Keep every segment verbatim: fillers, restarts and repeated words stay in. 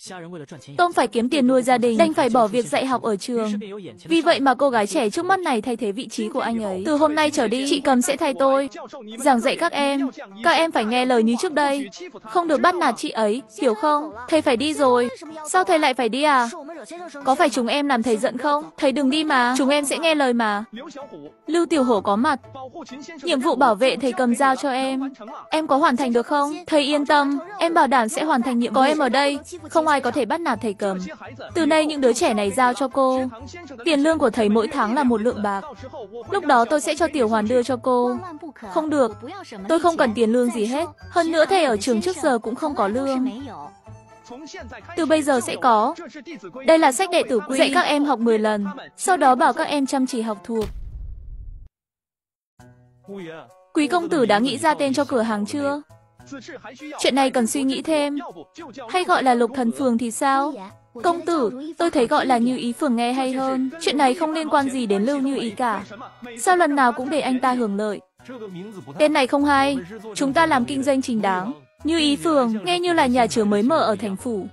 Tôm phải kiếm tiền nuôi gia đình, đành phải bỏ việc dạy học ở trường. Vì vậy mà cô gái trẻ trước mắt này thay thế vị trí của anh ấy. Từ hôm nay trở đi, chị Cầm sẽ thay tôi giảng dạy các em. Các em phải nghe lời như trước đây, không được bắt nạt chị ấy, hiểu không? Thầy phải đi rồi. Sao thầy lại phải đi à? Có phải chúng em làm thầy giận không? Thầy đừng đi mà, chúng em sẽ nghe lời mà. Lưu Tiểu Hổ có mặt. Nhiệm vụ bảo vệ thầy Cầm giao cho em. Em có hoàn thành được không? Thầy yên tâm, em bảo đảm sẽ hoàn thành nhiệm vụ. Có em ở đây, không ai có thể bắt nạt thầy Cầm. Từ nay những đứa trẻ này giao cho cô. Tiền lương của thầy mỗi tháng là một lượng bạc. Lúc đó tôi sẽ cho Tiểu Hoàn đưa cho cô. Không được, tôi không cần tiền lương gì hết. Hơn nữa thầy ở trường trước giờ cũng không có lương. Từ bây giờ sẽ có. Đây là sách đệ tử quy, dạy các em học mười lần. Sau đó bảo các em chăm chỉ học thuộc. Quý công tử đã nghĩ ra tên cho cửa hàng chưa? Chuyện này cần suy nghĩ thêm. Hay gọi là Lục Thần Phường thì sao? Công tử, tôi thấy gọi là Như Ý Phường nghe hay hơn. Chuyện này không liên quan gì đến Lưu Như Ý cả. Sao lần nào cũng để anh ta hưởng lợi? Tên này không hay. Chúng ta làm kinh doanh chính đáng. Như Ý Phường, nghe như là nhà chứa mới mở ở thành phủ.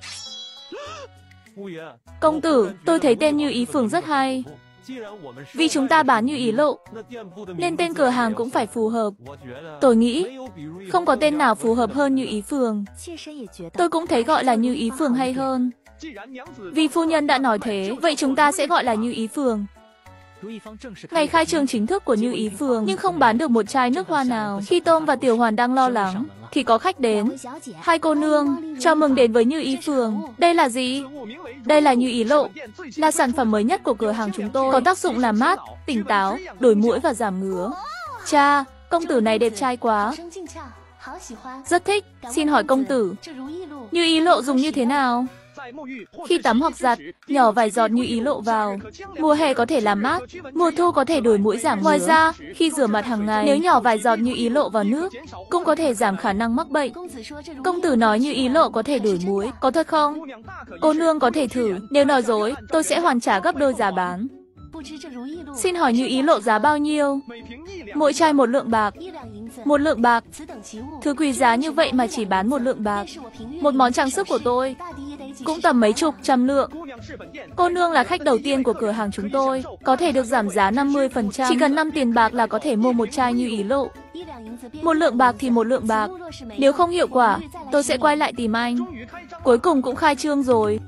Công tử, tôi thấy tên Như Ý Phường rất hay. Vì chúng ta bán Như Ý Lộ, nên tên cửa hàng cũng phải phù hợp. Tôi nghĩ, không có tên nào phù hợp hơn Như Ý Phường. Tôi cũng thấy gọi là Như Ý Phường hay hơn. Vì phu nhân đã nói thế, vậy chúng ta sẽ gọi là Như Ý Phường. Ngày khai trương chính thức của Như Ý Phường, nhưng không bán được một chai nước hoa nào. Khi Tôm và Tiểu Hoàn đang lo lắng, thì có khách đến. Hai cô nương, chào mừng đến với Như Ý Phường. Đây là gì? Đây là Như Ý Lộ, là sản phẩm mới nhất của cửa hàng chúng tôi. Có tác dụng làm mát, tỉnh táo, đổi muỗi và giảm ngứa. Cha, công tử này đẹp trai quá. Rất thích, xin hỏi công tử, Như Ý Lộ dùng như thế nào? Khi tắm hoặc giặt, nhỏ vài giọt Như Ý Lộ vào. Mùa hè có thể làm mát, mùa thu có thể đổi muỗi giảm ngứa. Ngoài ra, khi rửa mặt hàng ngày, nếu nhỏ vài giọt Như Ý Lộ vào nước, cũng có thể giảm khả năng mắc bệnh. Công tử nói Như Ý Lộ có thể đổi muỗi, có thật không? Cô nương có thể thử, nếu nói dối, tôi sẽ hoàn trả gấp đôi giá bán. Xin hỏi Như Ý Lộ giá bao nhiêu? Mỗi chai một lượng bạc. Một lượng bạc. Thứ quý giá như vậy mà chỉ bán một lượng bạc. Một món trang sức của tôi cũng tầm mấy chục trăm lượng. Cô nương là khách đầu tiên của cửa hàng chúng tôi, có thể được giảm giá năm mươi phần trăm. Chỉ cần năm tiền bạc là có thể mua một chai Như Ý Lộ. Một lượng bạc thì một lượng bạc. Nếu không hiệu quả, tôi sẽ quay lại tìm anh. Cuối cùng cũng khai trương rồi.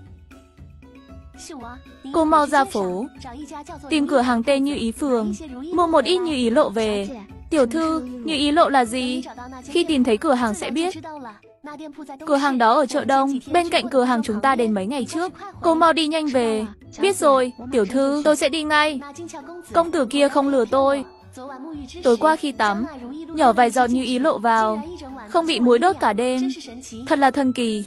Cô mau ra phố, tìm cửa hàng tên Như Ý Phường, mua một ít Như Ý Lộ về. Tiểu thư, Như Ý Lộ là gì? Khi tìm thấy cửa hàng sẽ biết. Cửa hàng đó ở chợ Đông, bên cạnh cửa hàng chúng ta đến mấy ngày trước. Cô mau đi nhanh về. Biết rồi, tiểu thư, tôi sẽ đi ngay. Công tử kia không lừa tôi. Tối qua khi tắm, nhỏ vài giọt Như Ý Lộ vào, không bị muỗi đốt cả đêm. Thật là thần kỳ.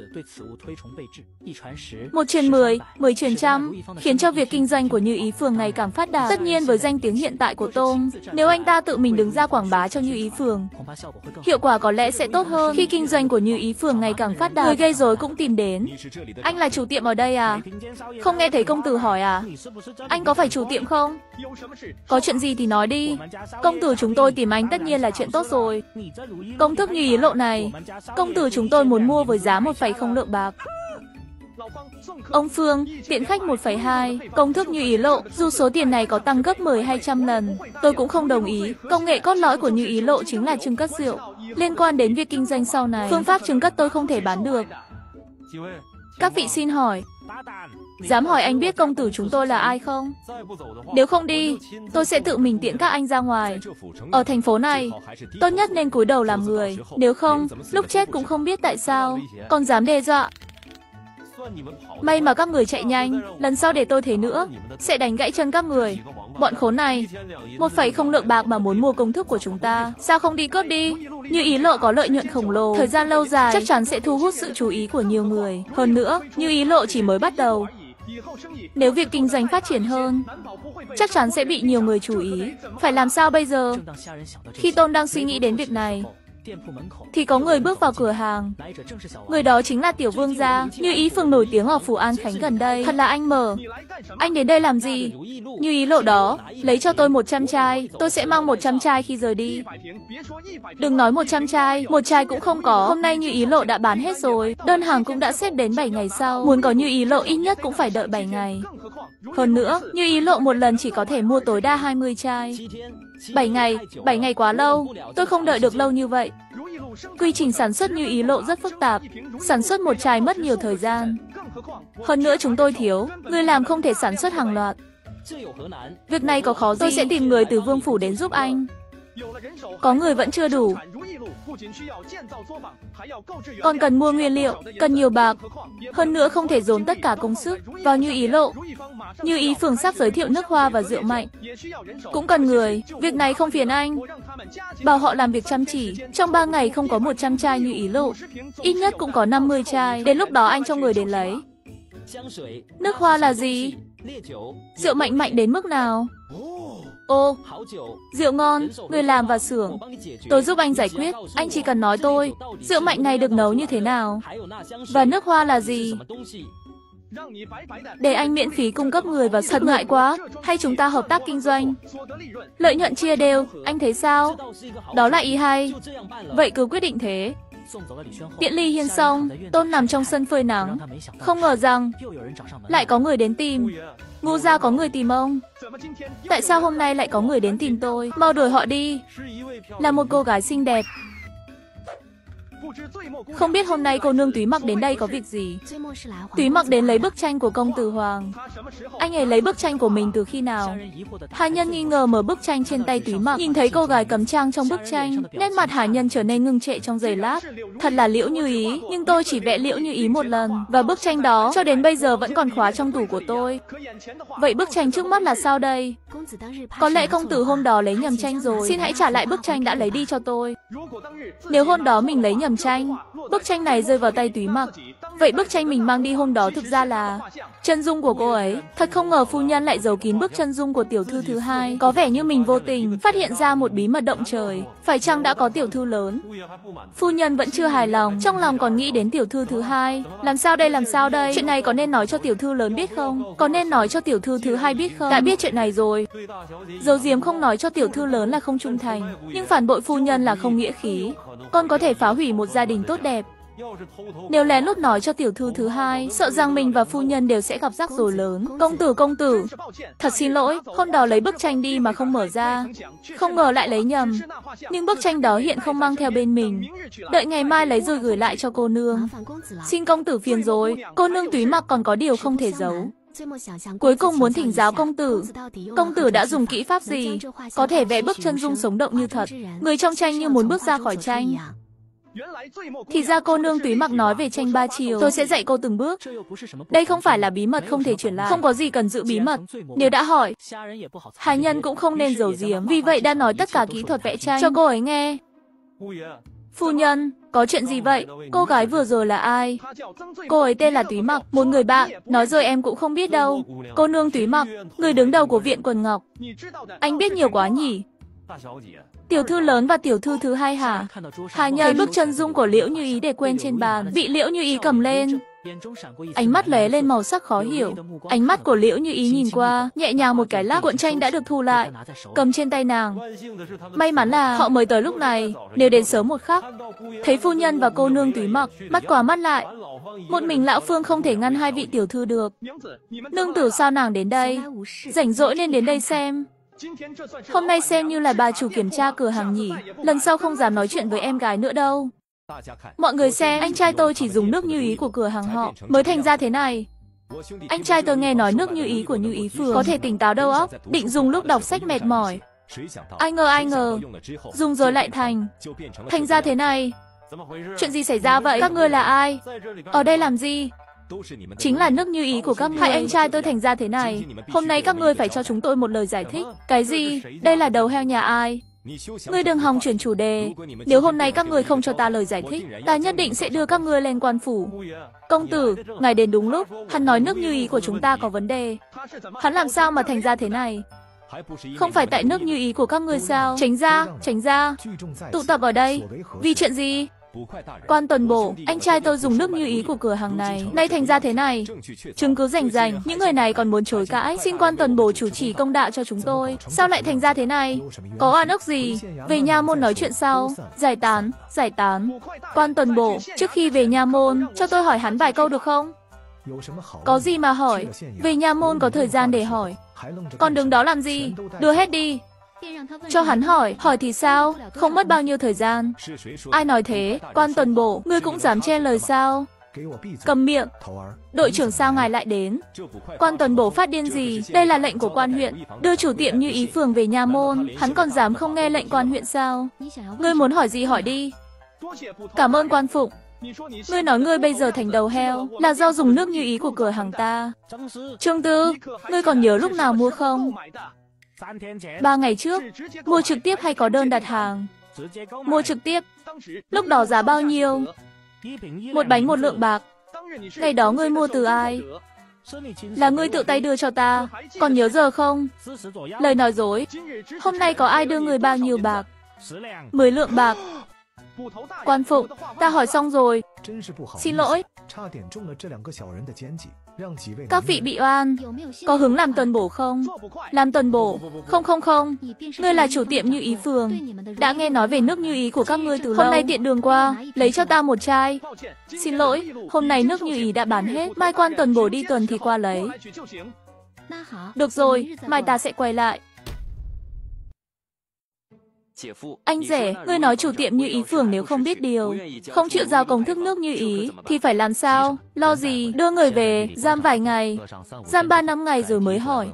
Một truyền mười, mười truyền trăm, khiến cho việc kinh doanh của Như Ý Phường ngày càng phát đạt. Tất nhiên với danh tiếng hiện tại của Tôm, nếu anh ta tự mình đứng ra quảng bá cho Như Ý Phường, hiệu quả có lẽ sẽ tốt hơn. Khi kinh doanh của Như Ý Phường ngày càng phát đạt, người gây rối cũng tìm đến. Anh là chủ tiệm ở đây à? Không nghe thấy công tử hỏi à? Anh có phải chủ tiệm không? Có chuyện gì thì nói đi. Công tử chúng tôi tìm anh tất nhiên là chuyện tốt rồi. Công thức Như Ý Lộ này, công tử chúng tôi muốn mua với giá một phẩy không lượng bạc. Ông Phương, tiện khách một phẩy hai, công thức Như Ý Lộ, dù số tiền này có tăng gấp mười hay trăm lần, tôi cũng không đồng ý. Công nghệ cốt lõi của Như Ý Lộ chính là chưng cất rượu. Liên quan đến việc kinh doanh sau này, phương pháp chưng cất tôi không thể bán được. Các vị xin hỏi, dám hỏi anh biết công tử chúng tôi là ai không? Nếu không đi, tôi sẽ tự mình tiễn các anh ra ngoài. Ở thành phố này, tốt nhất nên cúi đầu làm người. Nếu không, lúc chết cũng không biết tại sao, còn dám đe dọa. May mà các người chạy nhanh, lần sau để tôi thấy nữa, sẽ đánh gãy chân các người. Bọn khốn này, một phẩy không lượng bạc mà muốn mua công thức của chúng ta, sao không đi cướp đi? Như Ý Lộ có lợi nhuận khổng lồ, thời gian lâu dài chắc chắn sẽ thu hút sự chú ý của nhiều người. Hơn nữa, Như Ý Lộ chỉ mới bắt đầu. Nếu việc kinh doanh phát triển hơn, chắc chắn sẽ bị nhiều người chú ý. Phải làm sao bây giờ? Khi Tôn đang suy nghĩ đến việc này, thì có người bước vào cửa hàng. Người đó chính là tiểu vương gia, Như Ý Phường nổi tiếng ở Phú An Khánh gần đây. Thật là anh Mở. Anh đến đây làm gì? Như Ý Lộ đó, lấy cho tôi một trăm chai, tôi sẽ mang một trăm chai khi rời đi. Đừng nói một trăm chai, một chai cũng không có. Hôm nay Như Ý Lộ đã bán hết rồi, đơn hàng cũng đã xếp đến bảy ngày sau. Muốn có Như Ý Lộ ít nhất cũng phải đợi bảy ngày. Hơn nữa, Như Ý Lộ một lần chỉ có thể mua tối đa hai mươi chai. bảy ngày, bảy ngày quá lâu, tôi không đợi được lâu như vậy. Quy trình sản xuất Như Ý Lộ rất phức tạp, sản xuất một chai mất nhiều thời gian. Hơn nữa chúng tôi thiếu, người làm không thể sản xuất hàng loạt. Việc này có khó gì? Tôi sẽ tìm người từ Vương Phủ đến giúp anh. Có người vẫn chưa đủ. Còn cần mua nguyên liệu, cần nhiều bạc. Hơn nữa không thể dồn tất cả công sức vào Như Ý Lộ. Như Ý Phường sắp giới thiệu nước hoa và rượu mạnh. Cũng cần người, việc này không phiền anh. Bảo họ làm việc chăm chỉ, trong ba ngày không có một trăm chai Như Ý Lộ. Ít nhất cũng có năm mươi chai, đến lúc đó anh cho người đến lấy. Nước hoa là gì? Rượu mạnh mạnh đến mức nào? Ô, rượu ngon, người làm và xưởng. Tôi giúp anh giải quyết, anh chỉ cần nói tôi, rượu mạnh này được nấu như thế nào? Và nước hoa là gì? Để anh miễn phí cung cấp người và thật ngại quá, hay chúng ta hợp tác kinh doanh? Lợi nhuận chia đều, anh thấy sao? Đó là ý hay. Vậy cứ quyết định thế. Tiện ly hiên xong, Tôn nằm trong sân phơi nắng. Không ngờ rằng lại có người đến tìm. Ngu ra có người tìm ông. Tại sao hôm nay lại có người đến tìm tôi? Mau đuổi họ đi. Là một cô gái xinh đẹp. Không biết hôm nay cô nương Túy Mặc đến đây có việc gì? Túy Mặc đến lấy bức tranh của công tử Hoàng. Anh ấy lấy bức tranh của mình từ khi nào? Hà Nhân nghi ngờ mở bức tranh trên tay Túy Mặc, nhìn thấy cô gái cầm trang trong bức tranh, nét mặt Hà Nhân trở nên ngưng trệ trong giây lát. Thật là Liễu Như Ý, nhưng tôi chỉ vẽ Liễu Như Ý một lần, và bức tranh đó cho đến bây giờ vẫn còn khóa trong tủ của tôi. Vậy bức tranh trước mắt là sao đây? Có lẽ công tử hôm đó lấy nhầm tranh rồi. Xin hãy trả lại bức tranh đã lấy đi cho tôi. Nếu hôm đó mình lấy nhầm tranh, bức tranh này rơi vào tay Túy Mặc, vậy bức tranh mình mang đi hôm đó thực ra là chân dung của cô ấy. Thật không ngờ phu nhân lại giấu kín bức chân dung của tiểu thư thứ hai. Có vẻ như mình vô tình phát hiện ra một bí mật động trời. Phải chăng đã có tiểu thư lớn? Phu nhân vẫn chưa hài lòng, trong lòng còn nghĩ đến tiểu thư thứ hai. Làm sao đây, làm sao đây? Chuyện này có nên nói cho tiểu thư lớn biết không? Có nên nói cho tiểu thư thứ hai biết không? Đã biết chuyện này rồi. Giấu giếm không nói cho tiểu thư lớn là không trung thành, nhưng phản bội phu nhân là không nghĩa khí. Con có thể phá hủy một gia đình tốt đẹp. Nếu lén lút nói cho tiểu thư thứ hai, sợ rằng mình và phu nhân đều sẽ gặp rắc rối lớn. Công tử, công tử, thật xin lỗi, hôm đó lấy bức tranh đi mà không mở ra. Không ngờ lại lấy nhầm. Nhưng bức tranh đó hiện không mang theo bên mình. Đợi ngày mai lấy rồi gửi lại cho cô nương. Xin công tử phiền rồi, cô nương Túy Mặc còn có điều không thể giấu. Cuối cùng muốn thỉnh giáo công tử, công tử đã dùng kỹ pháp gì có thể vẽ bức chân dung sống động như thật, người trong tranh như muốn bước ra khỏi tranh. Thì ra cô nương Túy Mặc nói về tranh ba chiều, tôi sẽ dạy cô từng bước. Đây không phải là bí mật không thể truyền lại, không có gì cần giữ bí mật. Nếu đã hỏi, Hà Nhân cũng không nên giấu giếm, vì vậy đã nói tất cả kỹ thuật vẽ tranh cho cô ấy nghe. Phu nhân, có chuyện gì vậy? Cô gái vừa rồi là ai? Cô ấy tên là Túy Mặc, một người bạn. Nói rồi em cũng không biết đâu. Cô nương Túy Mặc, người đứng đầu của viện Quần Ngọc. Anh biết nhiều quá nhỉ? Tiểu thư lớn và tiểu thư thứ hai hả? Hà Nhân thấy bức chân dung của Liễu Như Ý để quên trên bàn, bị Liễu Như Ý cầm lên. Ánh mắt lóe lên màu sắc khó hiểu. Ánh mắt của Liễu Như Ý nhìn qua, nhẹ nhàng một cái lắc, cuộn tranh đã được thu lại, cầm trên tay nàng. May mắn là họ mới tới lúc này, nếu đến sớm một khắc. Thấy phu nhân và cô nương Túy Mặc, mắt qua mắt lại. Một mình lão Phương không thể ngăn hai vị tiểu thư được. Nương tử sao nàng đến đây? Rảnh rỗi nên đến đây xem. Hôm nay xem như là bà chủ kiểm tra cửa hàng nhỉ. Lần sau không dám nói chuyện với em gái nữa đâu. Mọi người xem, anh trai tôi chỉ dùng nước Như Ý của cửa hàng họ mới thành ra thế này. Anh trai tôi nghe nói nước Như Ý của Như Ý Phường có thể tỉnh táo đầu óc, định dùng lúc đọc sách mệt mỏi. Ai ngờ ai ngờ, dùng rồi lại thành Thành ra thế này. Chuyện gì xảy ra vậy? Các ngươi là ai? Ở đây làm gì? Chính là nước Như Ý của các ngươi. Hai anh trai tôi thành ra thế này. Hôm nay các ngươi phải cho chúng tôi một lời giải thích. Cái gì? Đây là đầu heo nhà ai? Ngươi đừng hòng chuyển chủ đề. Nếu hôm nay các ngươi không cho ta lời giải thích, ta nhất định sẽ đưa các ngươi lên quan phủ. Công tử, ngài đến đúng lúc. Hắn nói nước Như Ý của chúng ta có vấn đề. Hắn làm sao mà thành ra thế này? Không phải tại nước như ý của các ngươi sao? Tránh ra, tránh ra. Tụ tập ở đây. Vì chuyện gì? Quan tuần bổ, anh trai tôi dùng nước như ý của cửa hàng này, nay thành ra thế này. Chứng cứ rành rành, những người này còn muốn chối cãi. Xin quan tuần bổ chủ trì công đạo cho chúng tôi. Sao lại thành ra thế này? Có oan ức gì? Về nha môn nói chuyện sau. Giải tán, giải tán. Quan tuần bổ, trước khi về nha môn, cho tôi hỏi hắn vài câu được không? Có gì mà hỏi? Về nha môn có thời gian để hỏi. Còn đứng đó làm gì? Đưa hết đi. Cho hắn hỏi, hỏi thì sao? Không mất bao nhiêu thời gian. Ai nói thế? Quan tuần bổ, ngươi cũng dám che lời sao? Cầm miệng. Đội trưởng sao ngài lại đến? Quan tuần bổ phát điên gì? Đây là lệnh của quan huyện. Đưa chủ tiệm Như Ý phường về nha môn. Hắn còn dám không nghe lệnh quan huyện sao? Ngươi muốn hỏi gì hỏi đi. Cảm ơn quan phụng. Ngươi nói ngươi bây giờ thành đầu heo là do dùng nước Như Ý của cửa hàng ta. Trương Tư, ngươi còn nhớ lúc nào mua không? Ba ngày trước, mua trực tiếp hay có đơn đặt hàng? Mua trực tiếp. Lúc đó giá bao nhiêu? Một bánh một lượng bạc. Ngày đó ngươi mua từ ai? Là ngươi tự tay đưa cho ta. Còn nhớ giờ không? Lời nói dối. Hôm nay có ai đưa người bao nhiêu bạc? Mười lượng bạc. Quan phụng, ta hỏi xong rồi. Xin lỗi. Các vị bị oan, có hứng làm tuần bổ không? Làm tuần bổ? Không không không. Ngươi là chủ tiệm Như Ý phường. Đã nghe nói về nước Như Ý của các ngươi từ lâu. Hôm nay tiện đường qua, lấy cho ta một chai. Xin lỗi, hôm nay nước Như Ý đã bán hết. Mai quan tuần bổ đi tuần thì qua lấy. Được rồi, mai ta sẽ quay lại. Anh rể, ngươi nói chủ tiệm Như Ý phường nếu không biết điều, không chịu giao công thức nước Như Ý, thì phải làm sao? Lo gì? Đưa người về, giam vài ngày, giam ba năm ngày rồi mới hỏi.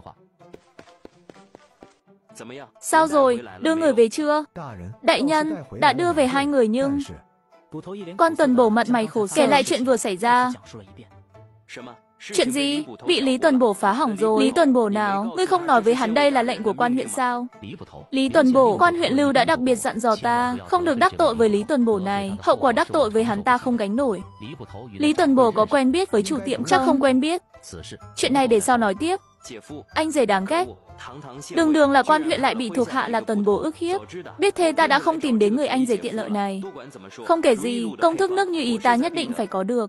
Sao rồi? Đưa người về chưa? Đại nhân, đã đưa về hai người nhưng... Quan tuần bổ mặt mày khổ sở, kể lại chuyện vừa xảy ra. Chuyện gì? Bị Lý Tuần Bổ phá hỏng rồi. Lý Tuần Bổ nào? Ngươi không nói với hắn đây là lệnh của quan huyện sao? Lý Tuần Bổ, quan huyện Lưu đã đặc biệt dặn dò ta, không được đắc tội với Lý Tuần Bổ này. Hậu quả đắc tội với hắn ta không gánh nổi. Lý Tuần Bổ có quen biết với chủ tiệm chắc không quen biết. Chuyện này để sau nói tiếp. Anh rể đáng ghét. Đường đường là quan huyện lại bị thuộc hạ là Tuần Bổ ức hiếp. Biết thế ta đã không tìm đến người anh rể tiện lợi này. Không kể gì, công thức nước Như Ý ta nhất định phải có được.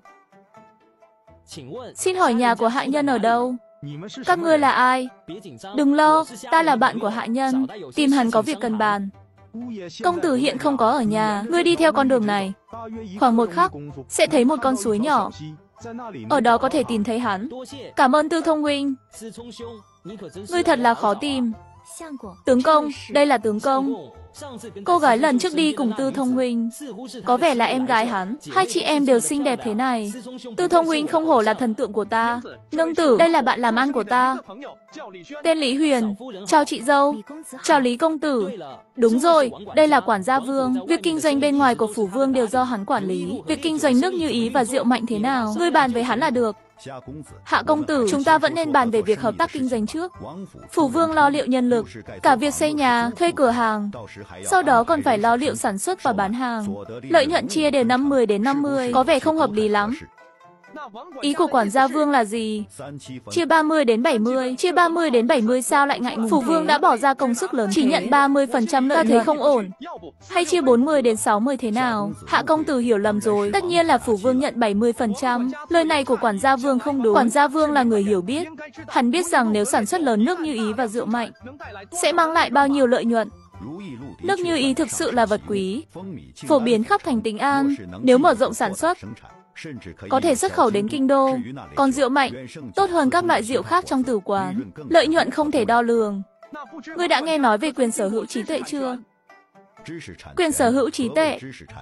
Xin hỏi nhà của hạ nhân ở đâu? Các ngươi là ai? Đừng lo, ta là bạn của hạ nhân, tìm hắn có việc cần bàn. Công tử hiện không có ở nhà, ngươi đi theo con đường này. Khoảng một khắc, sẽ thấy một con suối nhỏ. Ở đó có thể tìm thấy hắn. Cảm ơn Tư Thông huynh. Ngươi thật là khó tìm. Tướng công, đây là tướng công. Cô gái lần trước đi cùng Tư Thông huynh, có vẻ là em gái hắn. Hai chị em đều xinh đẹp thế này. Tư Thông huynh không hổ là thần tượng của ta. Nương tử, đây là bạn làm ăn của ta, tên Lý Huyền. Chào chị dâu. Chào Lý công tử. Đúng rồi, đây là quản gia Vương. Việc kinh doanh bên ngoài của phủ Vương đều do hắn quản lý. Việc kinh doanh nước Như Ý và rượu mạnh thế nào, ngươi bàn với hắn là được. Hạ công tử, chúng ta vẫn nên bàn về việc hợp tác kinh doanh trước. Phủ Vương lo liệu nhân lực, cả việc xây nhà, thuê cửa hàng. Sau đó còn phải lo liệu sản xuất và bán hàng. Lợi nhuận chia đều năm mươi đến năm mươi, có vẻ không hợp lý lắm. Ý của quản gia Vương là gì? Chia ba mươi đến bảy mươi, chia ba mươi đến bảy mươi sao lại ngại ngùng? Phủ Vương đã bỏ ra công sức lớn, chỉ nhận ba mươi phần trăm lợi nhuận, ta thấy không ổn. Hay chia bốn mươi đến sáu mươi thế nào? Hạ công tử hiểu lầm rồi, tất nhiên là Phủ Vương nhận bảy mươi phần trăm. Lời này của quản gia Vương không đúng. Quản gia Vương là người hiểu biết. Hắn biết rằng nếu sản xuất lớn nước Như Ý và rượu mạnh, sẽ mang lại bao nhiêu lợi nhuận. Nước Như Ý thực sự là vật quý, phổ biến khắp thành Tĩnh An. Nếu mở rộng sản xuất, có thể xuất khẩu đến kinh đô. Còn rượu mạnh, tốt hơn các loại rượu khác trong tử quán, lợi nhuận không thể đo lường. Ngươi đã nghe nói về quyền sở hữu trí tuệ chưa? Quyền sở hữu trí tuệ.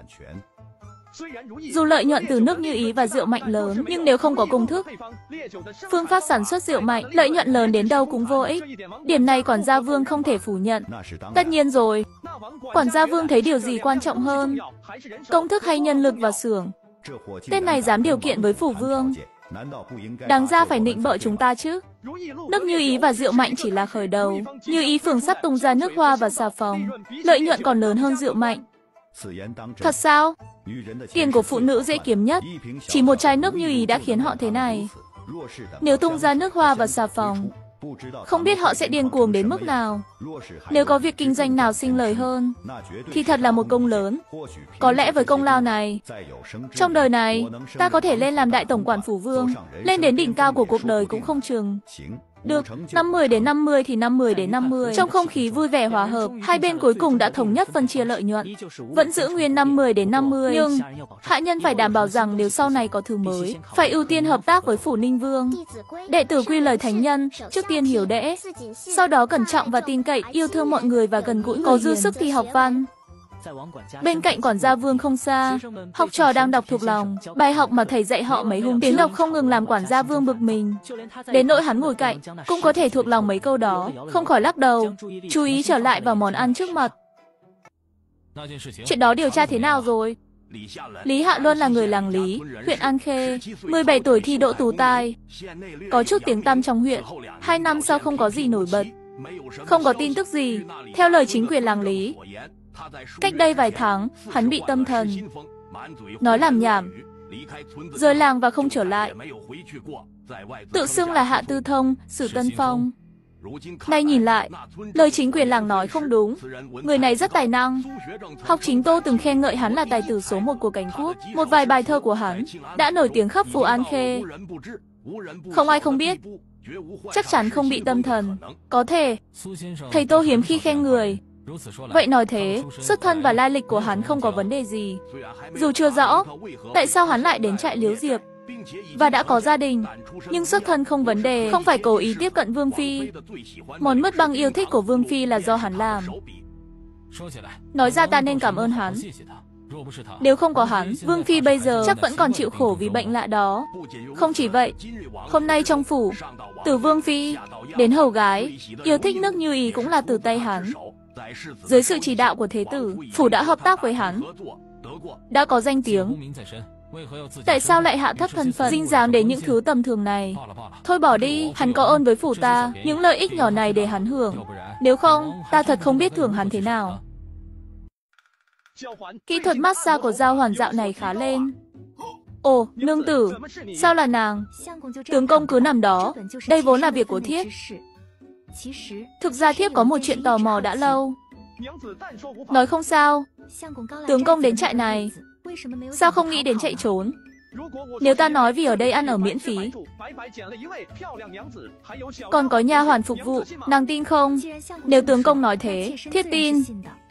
Dù lợi nhuận từ nước Như Ý và rượu mạnh lớn, nhưng nếu không có công thức, phương pháp sản xuất rượu mạnh, lợi nhuận lớn đến đâu cũng vô ích. Điểm này quản gia Vương không thể phủ nhận. Tất nhiên rồi. Quản gia Vương thấy điều gì quan trọng hơn? Công thức hay nhân lực và xưởng? Tên này dám điều kiện với phủ Vương, đáng ra phải nịnh bợ chúng ta chứ. Nước Như Ý và rượu mạnh chỉ là khởi đầu. Như Ý phường sắp tung ra nước hoa và xà phòng, lợi nhuận còn lớn hơn rượu mạnh. Thật sao? Tiền của phụ nữ dễ kiếm nhất. Chỉ một chai nước Như Ý đã khiến họ thế này. Nếu tung ra nước hoa và xà phòng, Không biết họ sẽ điên cuồng đến mức nào. Nếu có việc kinh doanh nào sinh lời hơn, thì thật là một công lớn. Có lẽ với công lao này, trong đời này, ta có thể lên làm đại tổng quản phủ vương, lên đến đỉnh cao của cuộc đời cũng không chừng. Được, năm mươi đến năm mươi thì năm mươi đến năm mươi. Trong không khí vui vẻ hòa hợp, hai bên cuối cùng đã thống nhất phân chia lợi nhuận. Vẫn giữ nguyên năm mươi đến năm mươi, nhưng hạ nhân phải đảm bảo rằng nếu sau này có thứ mới, phải ưu tiên hợp tác với phủ Ninh Vương. Đệ tử quy lời thánh nhân, trước tiên hiểu đễ, sau đó cẩn trọng và tin cậy, yêu thương mọi người và gần gũi, có dư sức thì học văn. Bên cạnh quản gia Vương không xa, học trò đang đọc thuộc lòng bài học mà thầy dạy họ mấy hôm tiếng đọc không ngừng làm quản gia Vương bực mình. Đến nỗi hắn ngồi cạnh cũng có thể thuộc lòng mấy câu đó, không khỏi lắc đầu, chú ý trở lại vào món ăn trước mặt. Chuyện đó điều tra thế nào rồi? Lý Hạ Luân là người làng Lý, huyện An Khê, mười bảy tuổi thi đỗ tú tài, có chút tiếng tăm trong huyện. Hai năm sau không có gì nổi bật, không có tin tức gì. Theo lời chính quyền làng Lý, cách đây vài tháng, hắn bị tâm thần, nói làm nhảm, rời làng và không trở lại. Tự xưng là Hạ Tư Thông, Sử Tân Phong. Nay nhìn lại, lời chính quyền làng nói không đúng. Người này rất tài năng. Học chính Tô từng khen ngợi hắn là tài tử số một của Cảnh Quốc. Một vài bài thơ của hắn đã nổi tiếng khắp phủ An Khê. Không ai không biết. Chắc chắn không bị tâm thần. Có thể, thầy Tô hiếm khi khen người. Vậy nói thế, xuất thân và lai lịch của hắn không có vấn đề gì. Dù chưa rõ, tại sao hắn lại đến trại Liếu Diệp và đã có gia đình, nhưng xuất thân không vấn đề, không phải cố ý tiếp cận Vương Phi. Món mứt băng yêu thích của Vương Phi là do hắn làm. Nói ra ta nên cảm ơn hắn. Nếu không có hắn, Vương Phi bây giờ chắc vẫn còn chịu khổ vì bệnh lạ đó. Không chỉ vậy, hôm nay trong phủ, từ Vương Phi đến hầu gái, yêu thích nước Như Ý cũng là từ tay hắn. Dưới sự chỉ đạo của Thế tử, phủ đã hợp tác với hắn, đã có danh tiếng. Tại sao lại hạ thấp thân phận, dinh dáng đến những thứ tầm thường này? Thôi bỏ đi, hắn có ơn với phủ ta, những lợi ích nhỏ này để hắn hưởng. Nếu không, ta thật không biết thưởng hắn thế nào. Kỹ thuật massage của Giao Hoàn dạo này khá lên. Ồ, nương tử, sao là nàng? Tướng công cứ nằm đó, đây vốn là việc của thiếp. Thực ra thiếp có một chuyện tò mò đã lâu. Nói không sao, tướng công đến trại này, sao không nghĩ đến chạy trốn? Nếu ta nói vì ở đây ăn ở miễn phí, còn có nha hoàn phục vụ, nàng tin không? Nếu tướng công nói thế, thiếp tin.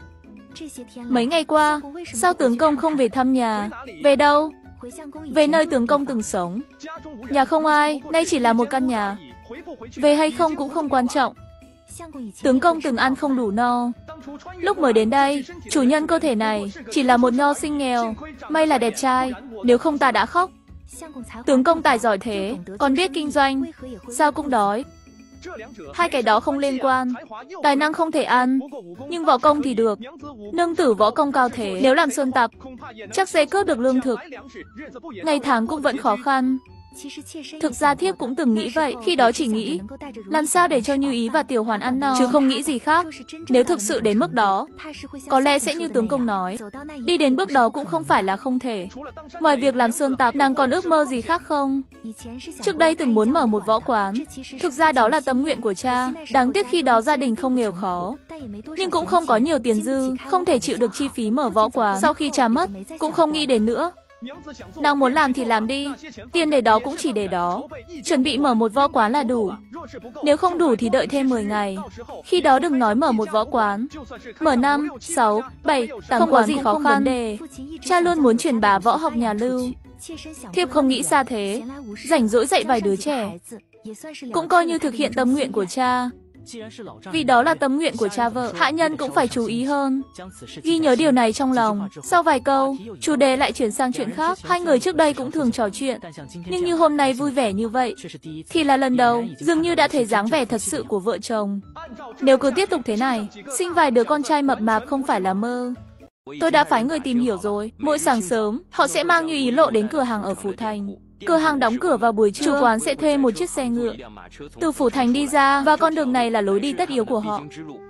Mấy ngày qua, sao tướng công không về thăm nhà? Về đâu? Về nơi tướng công từng sống. Nhà không ai, nay chỉ là một căn nhà. Về hay không cũng không quan trọng. Tướng công từng ăn không đủ no. Lúc mới đến đây, chủ nhân cơ thể này chỉ là một nho sinh nghèo. May là đẹp trai, nếu không ta đã khóc. Tướng công tài giỏi thế, còn biết kinh doanh, sao cũng đói. Hai cái đó không liên quan. Tài năng không thể ăn, nhưng võ công thì được. Nương tử võ công cao thế, nếu làm sơn tặc, chắc sẽ cướp được lương thực. Ngày tháng cũng vẫn khó khăn. Thực ra thiếp cũng từng nghĩ vậy, khi đó chỉ nghĩ làm sao để cho Như Ý và Tiểu Hoàn ăn no, chứ không nghĩ gì khác. Nếu thực sự đến mức đó, có lẽ sẽ như tướng công nói, đi đến bước đó cũng không phải là không thể. Ngoài việc làm sơn tặc, nàng còn ước mơ gì khác không? Trước đây từng muốn mở một võ quán, thực ra đó là tâm nguyện của cha. Đáng tiếc khi đó gia đình không nghèo khó, nhưng cũng không có nhiều tiền dư, không thể chịu được chi phí mở võ quán. Sau khi cha mất, cũng không nghĩ đến nữa. Nàng muốn làm thì làm đi, tiền để đó cũng chỉ để đó. Chuẩn bị mở một võ quán là đủ. Nếu không đủ thì đợi thêm mười ngày. Khi đó đừng nói mở một võ quán, mở năm, sáu, bảy, tám không có gì khó khăn. Đề. Cha luôn muốn truyền bá võ học nhà Lưu. Thiếp không nghĩ xa thế, rảnh rỗi dạy vài đứa trẻ, cũng coi như thực hiện tâm nguyện của cha. Vì đó là tâm nguyện của cha vợ, hạ nhân cũng phải chú ý hơn. Ghi nhớ điều này trong lòng. Sau vài câu, chủ đề lại chuyển sang chuyện khác. Hai người trước đây cũng thường trò chuyện, nhưng như hôm nay vui vẻ như vậy thì là lần đầu. Dường như đã thấy dáng vẻ thật sự của vợ chồng. Nếu cứ tiếp tục thế này, sinh vài đứa con trai mập mạp không phải là mơ. Tôi đã phái người tìm hiểu rồi. Mỗi sáng sớm, họ sẽ mang Như Ý Lộ đến cửa hàng ở Phủ Thành. Cửa hàng đóng cửa vào buổi trưa, chủ quán sẽ thuê một chiếc xe ngựa từ Phủ Thành đi ra, và con đường này là lối đi tất yếu của họ.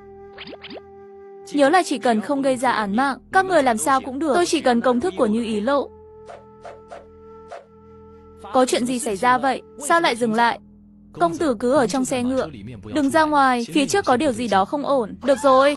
Nhớ là chỉ cần không gây ra án mạng, các người làm sao cũng được. Tôi chỉ cần công thức của Như Ý Lộ. Có chuyện gì xảy ra vậy? Sao lại dừng lại? Công tử cứ ở trong xe ngựa, đừng ra ngoài, phía trước có điều gì đó không ổn. Được rồi.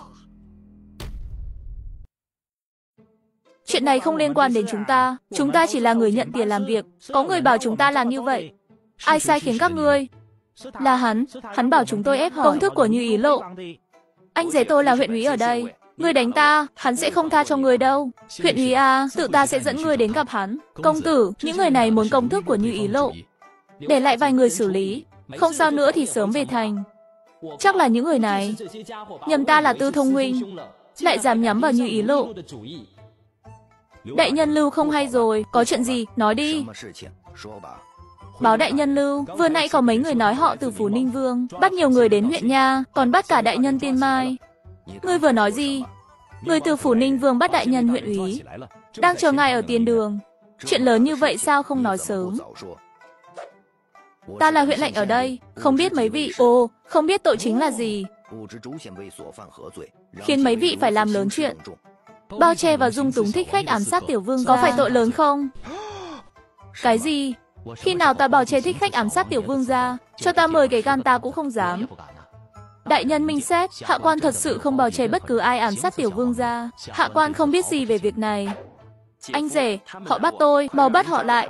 Chuyện này không liên quan đến chúng ta, chúng ta chỉ là người nhận tiền làm việc. Có người bảo chúng ta làm như vậy. Ai sai khiến các ngươi? Là hắn, hắn bảo chúng tôi ép hỏi công thức của Như Ý Lộ. Anh rể tôi là huyện úy ở đây. Ngươi đánh ta, hắn sẽ không tha cho ngươi đâu. Huyện úy à, tự ta sẽ dẫn ngươi đến gặp hắn. Công tử, những người này muốn công thức của Như Ý Lộ. Để lại vài người xử lý. Không sao nữa thì sớm về thành. Chắc là những người này. Nhầm ta là Tư Thông huynh, lại dám nhắm vào Như Ý Lộ. Đại nhân Lưu không hay rồi, có chuyện gì, nói đi. Báo đại nhân Lưu, vừa nãy có mấy người nói họ từ Phủ Ninh Vương, bắt nhiều người đến huyện nha, còn bắt cả đại nhân Tiên Mai. Ngươi vừa nói gì? Người từ Phủ Ninh Vương bắt đại nhân huyện úy, đang chờ ngài ở tiền đường. Chuyện lớn như vậy sao không nói sớm? Ta là huyện lệnh ở đây, không biết mấy vị, ồ, không biết tội chính là gì, khiến mấy vị phải làm lớn chuyện. Bao che và dung túng thích khách ám sát tiểu vương có phải tội lớn không? Cái gì? Khi nào ta bảo che thích khách ám sát tiểu vương ra, cho ta mời cái gan ta cũng không dám. Đại nhân minh xét, hạ quan thật sự không bảo che bất cứ ai ám sát tiểu vương ra. Hạ quan không biết gì về việc này. Anh rể, họ bắt tôi, mau bắt họ lại.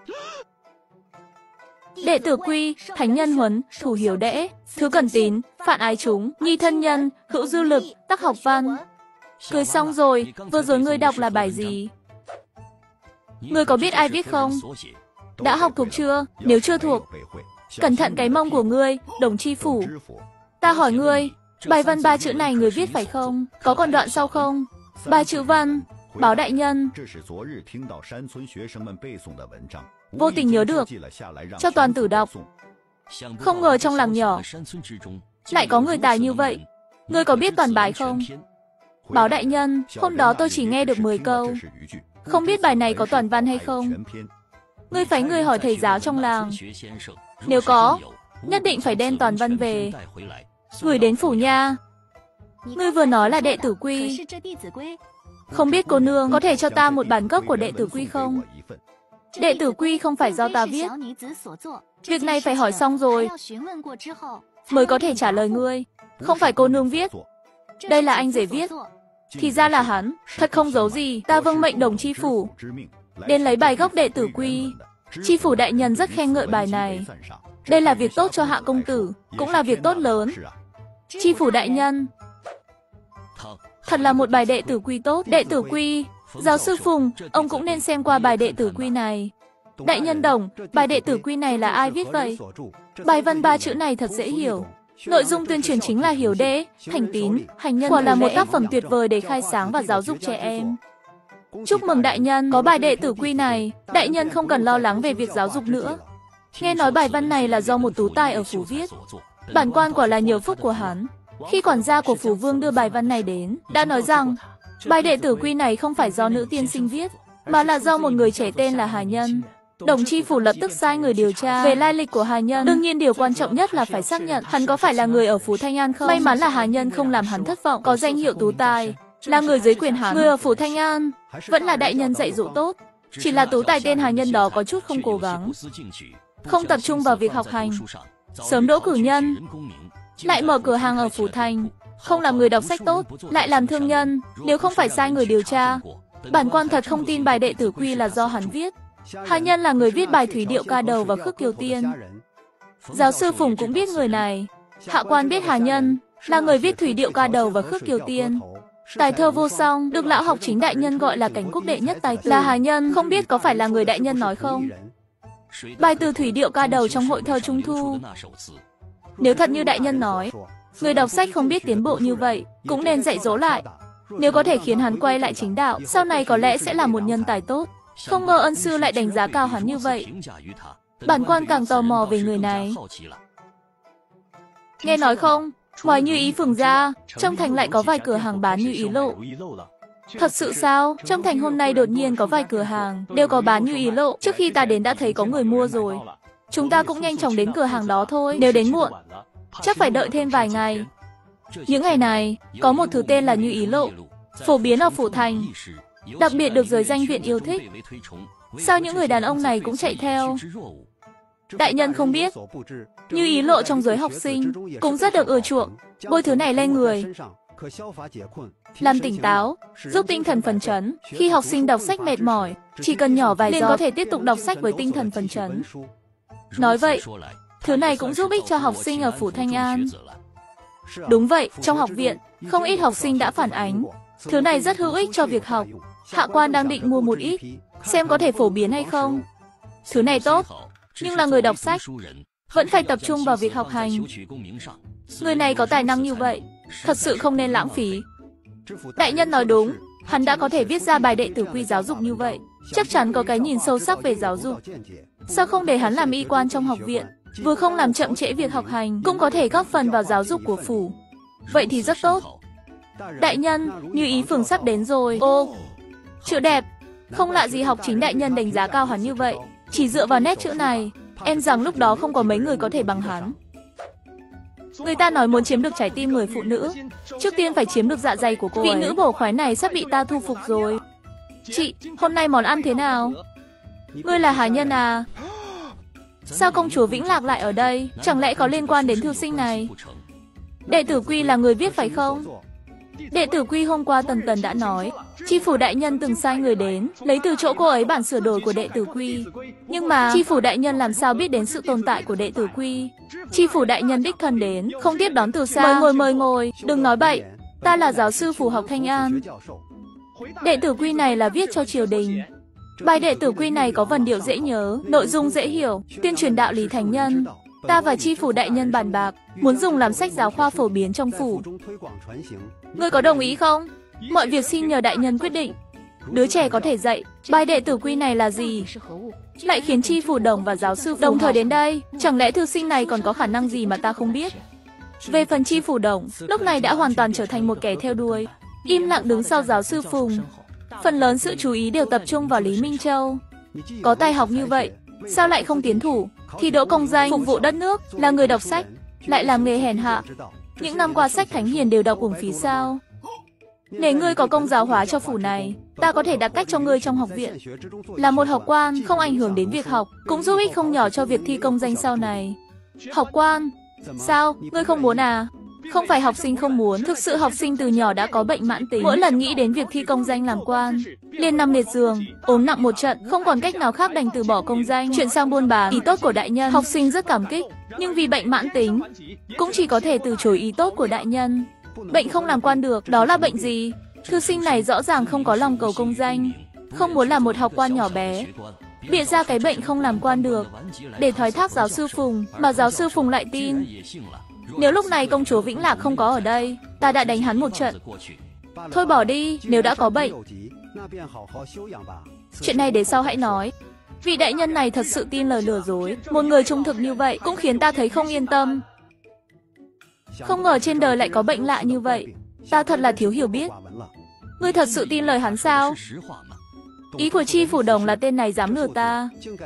Đệ tử Quy, Thánh Nhân Huấn, Thủ Hiếu Đễ, Thứ Cẩn Tín, Phạn Ái Chúng, Nhi Thân Nhân, Hữu Dư Lực, Tắc Học Văn. Cười xong rồi, vừa rồi ngươi đọc là bài gì? Ngươi có biết ai viết không? Đã học thuộc chưa? Nếu chưa thuộc, cẩn thận cái mông của ngươi, Đồng Chi Phủ. Ta hỏi ngươi, bài văn ba chữ này người viết phải không? Có còn đoạn sau không? Ba chữ văn, báo đại nhân. Vô tình nhớ được, cho toàn tử đọc. Không ngờ trong làng nhỏ lại có người tài như vậy. Ngươi có biết toàn bài không? Báo đại nhân, hôm đó tôi chỉ nghe được mười câu. Không biết bài này có toàn văn hay không? Ngươi phái người hỏi thầy giáo trong làng. Nếu có, nhất định phải đem toàn văn về, gửi đến phủ nha. Ngươi vừa nói là đệ tử Quy. Không biết cô nương có thể cho ta một bản gốc của đệ tử Quy không? Đệ tử Quy không phải do ta viết. Việc này phải hỏi xong rồi mới có thể trả lời ngươi. Không phải cô nương viết. Đây là anh rể viết. Thì ra là hắn, thật không giấu gì. Ta vâng mệnh Đồng Chi Phủ đến lấy bài gốc đệ tử Quy. Chi phủ đại nhân rất khen ngợi bài này. Đây là việc tốt cho hạ công tử, cũng là việc tốt lớn. Chi phủ đại nhân, thật là một bài đệ tử Quy tốt. Đệ tử Quy, giáo sư Phùng, ông cũng nên xem qua bài đệ tử Quy này. Đại nhân Đồng, bài đệ tử Quy này là ai viết vậy? Bài văn ba chữ này thật dễ hiểu. Nội dung tuyên truyền chính là Hiếu Đễ, Thành Tín, Hành Nhân. Quả là một tác phẩm tuyệt vời để khai sáng và giáo dục trẻ em. Chúc mừng đại nhân, có bài đệ tử Quy này, đại nhân không cần lo lắng về việc giáo dục nữa. Nghe nói bài văn này là do một tú tài ở phủ viết. Bản quan quả là nhờ phúc của hắn. Khi quản gia của phủ vương đưa bài văn này đến, đã nói rằng bài đệ tử Quy này không phải do nữ tiên sinh viết, mà là do một người trẻ tên là Hà Nhân. Đồng Chi Phủ lập tức sai người điều tra về lai lịch của Hà Nhân. Đương nhiên điều quan trọng nhất là phải xác nhận hắn có phải là người ở phủ Thanh An không. May mắn là Hà Nhân không làm hắn thất vọng, có danh hiệu tú tài, là người dưới quyền hắn. Người ở phủ Thanh An vẫn là đại nhân dạy dỗ tốt. Chỉ là tú tài tên Hà Nhân đó có chút không cố gắng, không tập trung vào việc học hành, sớm đỗ cử nhân, lại mở cửa hàng ở phủ thành, không làm người đọc sách tốt, lại làm thương nhân. Nếu không phải sai người điều tra, bản quan thật không tin bài đệ tử Quy là do hắn viết. Hà Nhân là người viết bài Thủy Điệu Ca Đầu và Khước Kiều Tiên. Giáo sư Phùng cũng biết người này. Hạ quan biết Hà Nhân là người viết Thủy Điệu Ca Đầu và Khước Kiều Tiên. Tài thơ vô song, được lão học chính đại nhân gọi là cảnh quốc đệ nhất tài tử. Là Hà Nhân, không biết có phải là người đại nhân nói không? Bài từ Thủy Điệu Ca Đầu trong hội thơ Trung Thu. Nếu thật như đại nhân nói, người đọc sách không biết tiến bộ như vậy, cũng nên dạy dỗ lại. Nếu có thể khiến hắn quay lại chính đạo, sau này có lẽ sẽ là một nhân tài tốt. Không ngờ ân sư lại đánh giá cao hắn như vậy. Bản quan càng tò mò về người này. Nghe nói không, ngoài Như Ý Phường ra, trong thành lại có vài cửa hàng bán Như Ý Lộ. Thật sự sao? Trong thành hôm nay đột nhiên có vài cửa hàng đều có bán Như Ý Lộ. Trước khi ta đến đã thấy có người mua rồi. Chúng ta cũng nhanh chóng đến cửa hàng đó thôi. Nếu đến muộn, chắc phải đợi thêm vài ngày. Những ngày này, có một thứ tên là Như Ý Lộ, phổ biến ở phủ thành, đặc biệt được giới danh viện yêu thích. Sao những người đàn ông này cũng chạy theo? Đại nhân không biết, Như Ý lộ trong giới học sinh cũng rất được ưa chuộng. Bôi thứ này lên người, làm tỉnh táo, giúp tinh thần phấn chấn. Khi học sinh đọc sách mệt mỏi, chỉ cần nhỏ vài giọt có thể tiếp tục đọc sách với tinh thần phấn chấn. Nói vậy, thứ này cũng giúp ích cho học sinh ở Phủ Thanh An. Đúng vậy, trong học viện, không ít học sinh đã phản ánh, thứ này rất hữu ích cho việc học. Hạ quan đang định mua một ít, xem có thể phổ biến hay không. Thứ này tốt, nhưng là người đọc sách, vẫn phải tập trung vào việc học hành. Người này có tài năng như vậy, thật sự không nên lãng phí. Đại nhân nói đúng, hắn đã có thể viết ra bài đệ tử quy giáo dục như vậy, chắc chắn có cái nhìn sâu sắc về giáo dục. Sao không để hắn làm y quan trong học viện, vừa không làm chậm trễ việc học hành, cũng có thể góp phần vào giáo dục của phủ. Vậy thì rất tốt. Đại nhân, Như Ý phường sắp đến rồi. Ô, chữ đẹp. Không lạ gì học chính đại nhân đánh giá cao hắn như vậy. Chỉ dựa vào nét chữ này, em rằng lúc đó không có mấy người có thể bằng hắn. Người ta nói muốn chiếm được trái tim người phụ nữ, trước tiên phải chiếm được dạ dày của cô ấy. Vị nữ bổ khoái này sắp bị ta thu phục rồi. Chị, hôm nay món ăn thế nào? Ngươi là Hà Nhân à? Sao công chúa Vĩnh Lạc lại ở đây? Chẳng lẽ có liên quan đến thư sinh này? Đệ tử Quy là người viết phải không? Đệ tử Quy hôm qua Tần Tần đã nói, Chi phủ đại nhân từng sai người đến, lấy từ chỗ cô ấy bản sửa đổi của đệ tử Quy. Nhưng mà, Chi phủ đại nhân làm sao biết đến sự tồn tại của đệ tử Quy? Chi phủ đại nhân đích thân đến, không tiếp đón từ xa. Mời ngồi mời ngồi, đừng nói bậy, ta là giáo sư phủ học Thanh An. Đệ tử Quy này là viết cho triều đình. Bài đệ tử Quy này có vần điệu dễ nhớ, nội dung dễ hiểu, tuyên truyền đạo lý thánh nhân. Ta và Chi phủ đại nhân bàn bạc, muốn dùng làm sách giáo khoa phổ biến trong phủ. Ngươi có đồng ý không? Mọi việc xin nhờ đại nhân quyết định. Đứa trẻ có thể dạy, bài đệ tử Quy này là gì? Lại khiến Chi phủ đồng và giáo sư đồng thời đến đây, chẳng lẽ thư sinh này còn có khả năng gì mà ta không biết? Về phần Chi phủ đồng, lúc này đã hoàn toàn trở thành một kẻ theo đuôi, im lặng đứng sau giáo sư Phùng. Phần lớn sự chú ý đều tập trung vào Lý Minh Châu. Có tài học như vậy, sao lại không tiến thủ, thi đỗ công danh, phục vụ đất nước, là người đọc sách, lại làm nghề hèn hạ. Những năm qua sách thánh hiền đều đọc uổng phí sao? Nếu ngươi có công giáo hóa cho phủ này, ta có thể đặt cách cho ngươi trong học viện. Là một học quan, không ảnh hưởng đến việc học, cũng giúp ích không nhỏ cho việc thi công danh sau này. Học quan? Sao, ngươi không muốn à? Không phải học sinh không muốn, thực sự học sinh từ nhỏ đã có bệnh mãn tính. Mỗi lần nghĩ đến việc thi công danh làm quan, liền nằm liệt giường, ốm nặng một trận, không còn cách nào khác đành từ bỏ công danh, chuyển sang buôn bán. Ý tốt của đại nhân, học sinh rất cảm kích, nhưng vì bệnh mãn tính, cũng chỉ có thể từ chối ý tốt của đại nhân. Bệnh không làm quan được, đó là bệnh gì? Thư sinh này rõ ràng không có lòng cầu công danh, không muốn làm một học quan nhỏ bé, bịa ra cái bệnh không làm quan được, để thoái thác giáo sư Phùng, mà giáo sư Phùng lại tin. Nếu lúc này công chúa Vĩnh Lạc không có ở đây, ta đã đánh hắn một trận. Thôi bỏ đi, nếu đã có bệnh. Chuyện này để sau hãy nói. Vị đại nhân này thật sự tin lời lừa dối, một người trung thực như vậy cũng khiến ta thấy không yên tâm. Không ngờ trên đời lại có bệnh lạ như vậy, ta thật là thiếu hiểu biết. Ngươi thật sự tin lời hắn sao? Ý của Chi phủ đồng là tên này dám lừa ta.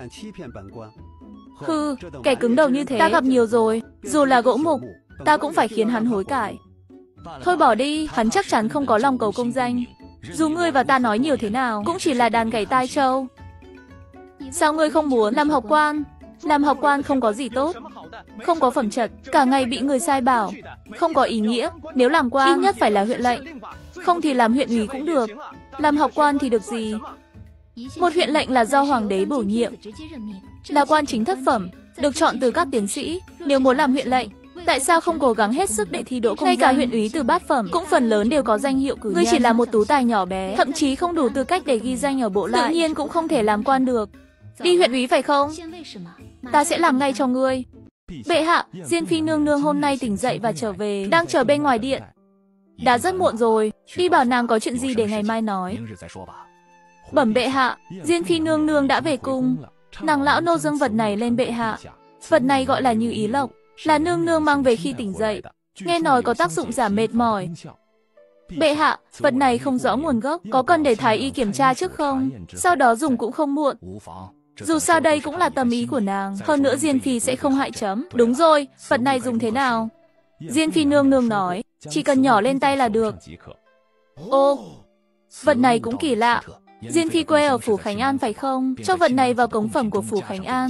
Hừ, kẻ cứng đầu như thế ta gặp nhiều rồi, dù là gỗ mục, ta cũng phải khiến hắn hối cải. Thôi bỏ đi, hắn chắc chắn không có lòng cầu công danh. Dù ngươi và ta nói nhiều thế nào, cũng chỉ là đàn gảy tai trâu. Sao ngươi không muốn làm học quan? Làm học quan không có gì tốt, không có phẩm chất, cả ngày bị người sai bảo, không có ý nghĩa. Nếu làm quan, ít nhất phải là huyện lệnh, không thì làm huyện ủy cũng được. Làm học quan thì được gì? Một huyện lệnh là do hoàng đế bổ nhiệm, là quan chính thất phẩm, được chọn từ các tiến sĩ. Nếu muốn làm huyện lệnh, tại sao không cố gắng hết sức để thi đỗ công danh? Ngay cả huyện úy từ bát phẩm cũng phần lớn đều có danh hiệu cử nhân. Ngươi chỉ là một tú tài nhỏ bé, thậm chí không đủ tư cách để ghi danh ở bộ lại, tự nhiên cũng không thể làm quan được. Đi huyện úy phải không? Ta sẽ làm ngay cho ngươi. Bệ hạ, Diên phi nương nương hôm nay tỉnh dậy và trở về, đang chờ bên ngoài điện. Đã rất muộn rồi, đi bảo nàng có chuyện gì để ngày mai nói. Bẩm bệ hạ, Diên phi nương nương đã về cung. Nàng lão nô dâng vật này lên bệ hạ. Vật này gọi là Như Ý lộc, là nương nương mang về khi tỉnh dậy, nghe nói có tác dụng giảm mệt mỏi. Bệ hạ, vật này không rõ nguồn gốc, có cần để thái y kiểm tra trước không? Sau đó dùng cũng không muộn. Dù sao đây cũng là tâm ý của nàng, hơn nữa Diên phi sẽ không hại chấm. Đúng rồi, vật này dùng thế nào? Diên phi nương nương nói, chỉ cần nhỏ lên tay là được. Ô, vật này cũng kỳ lạ. Diên phi quê ở phủ Khánh An phải không? Cho vật này vào cống phẩm của phủ Khánh An.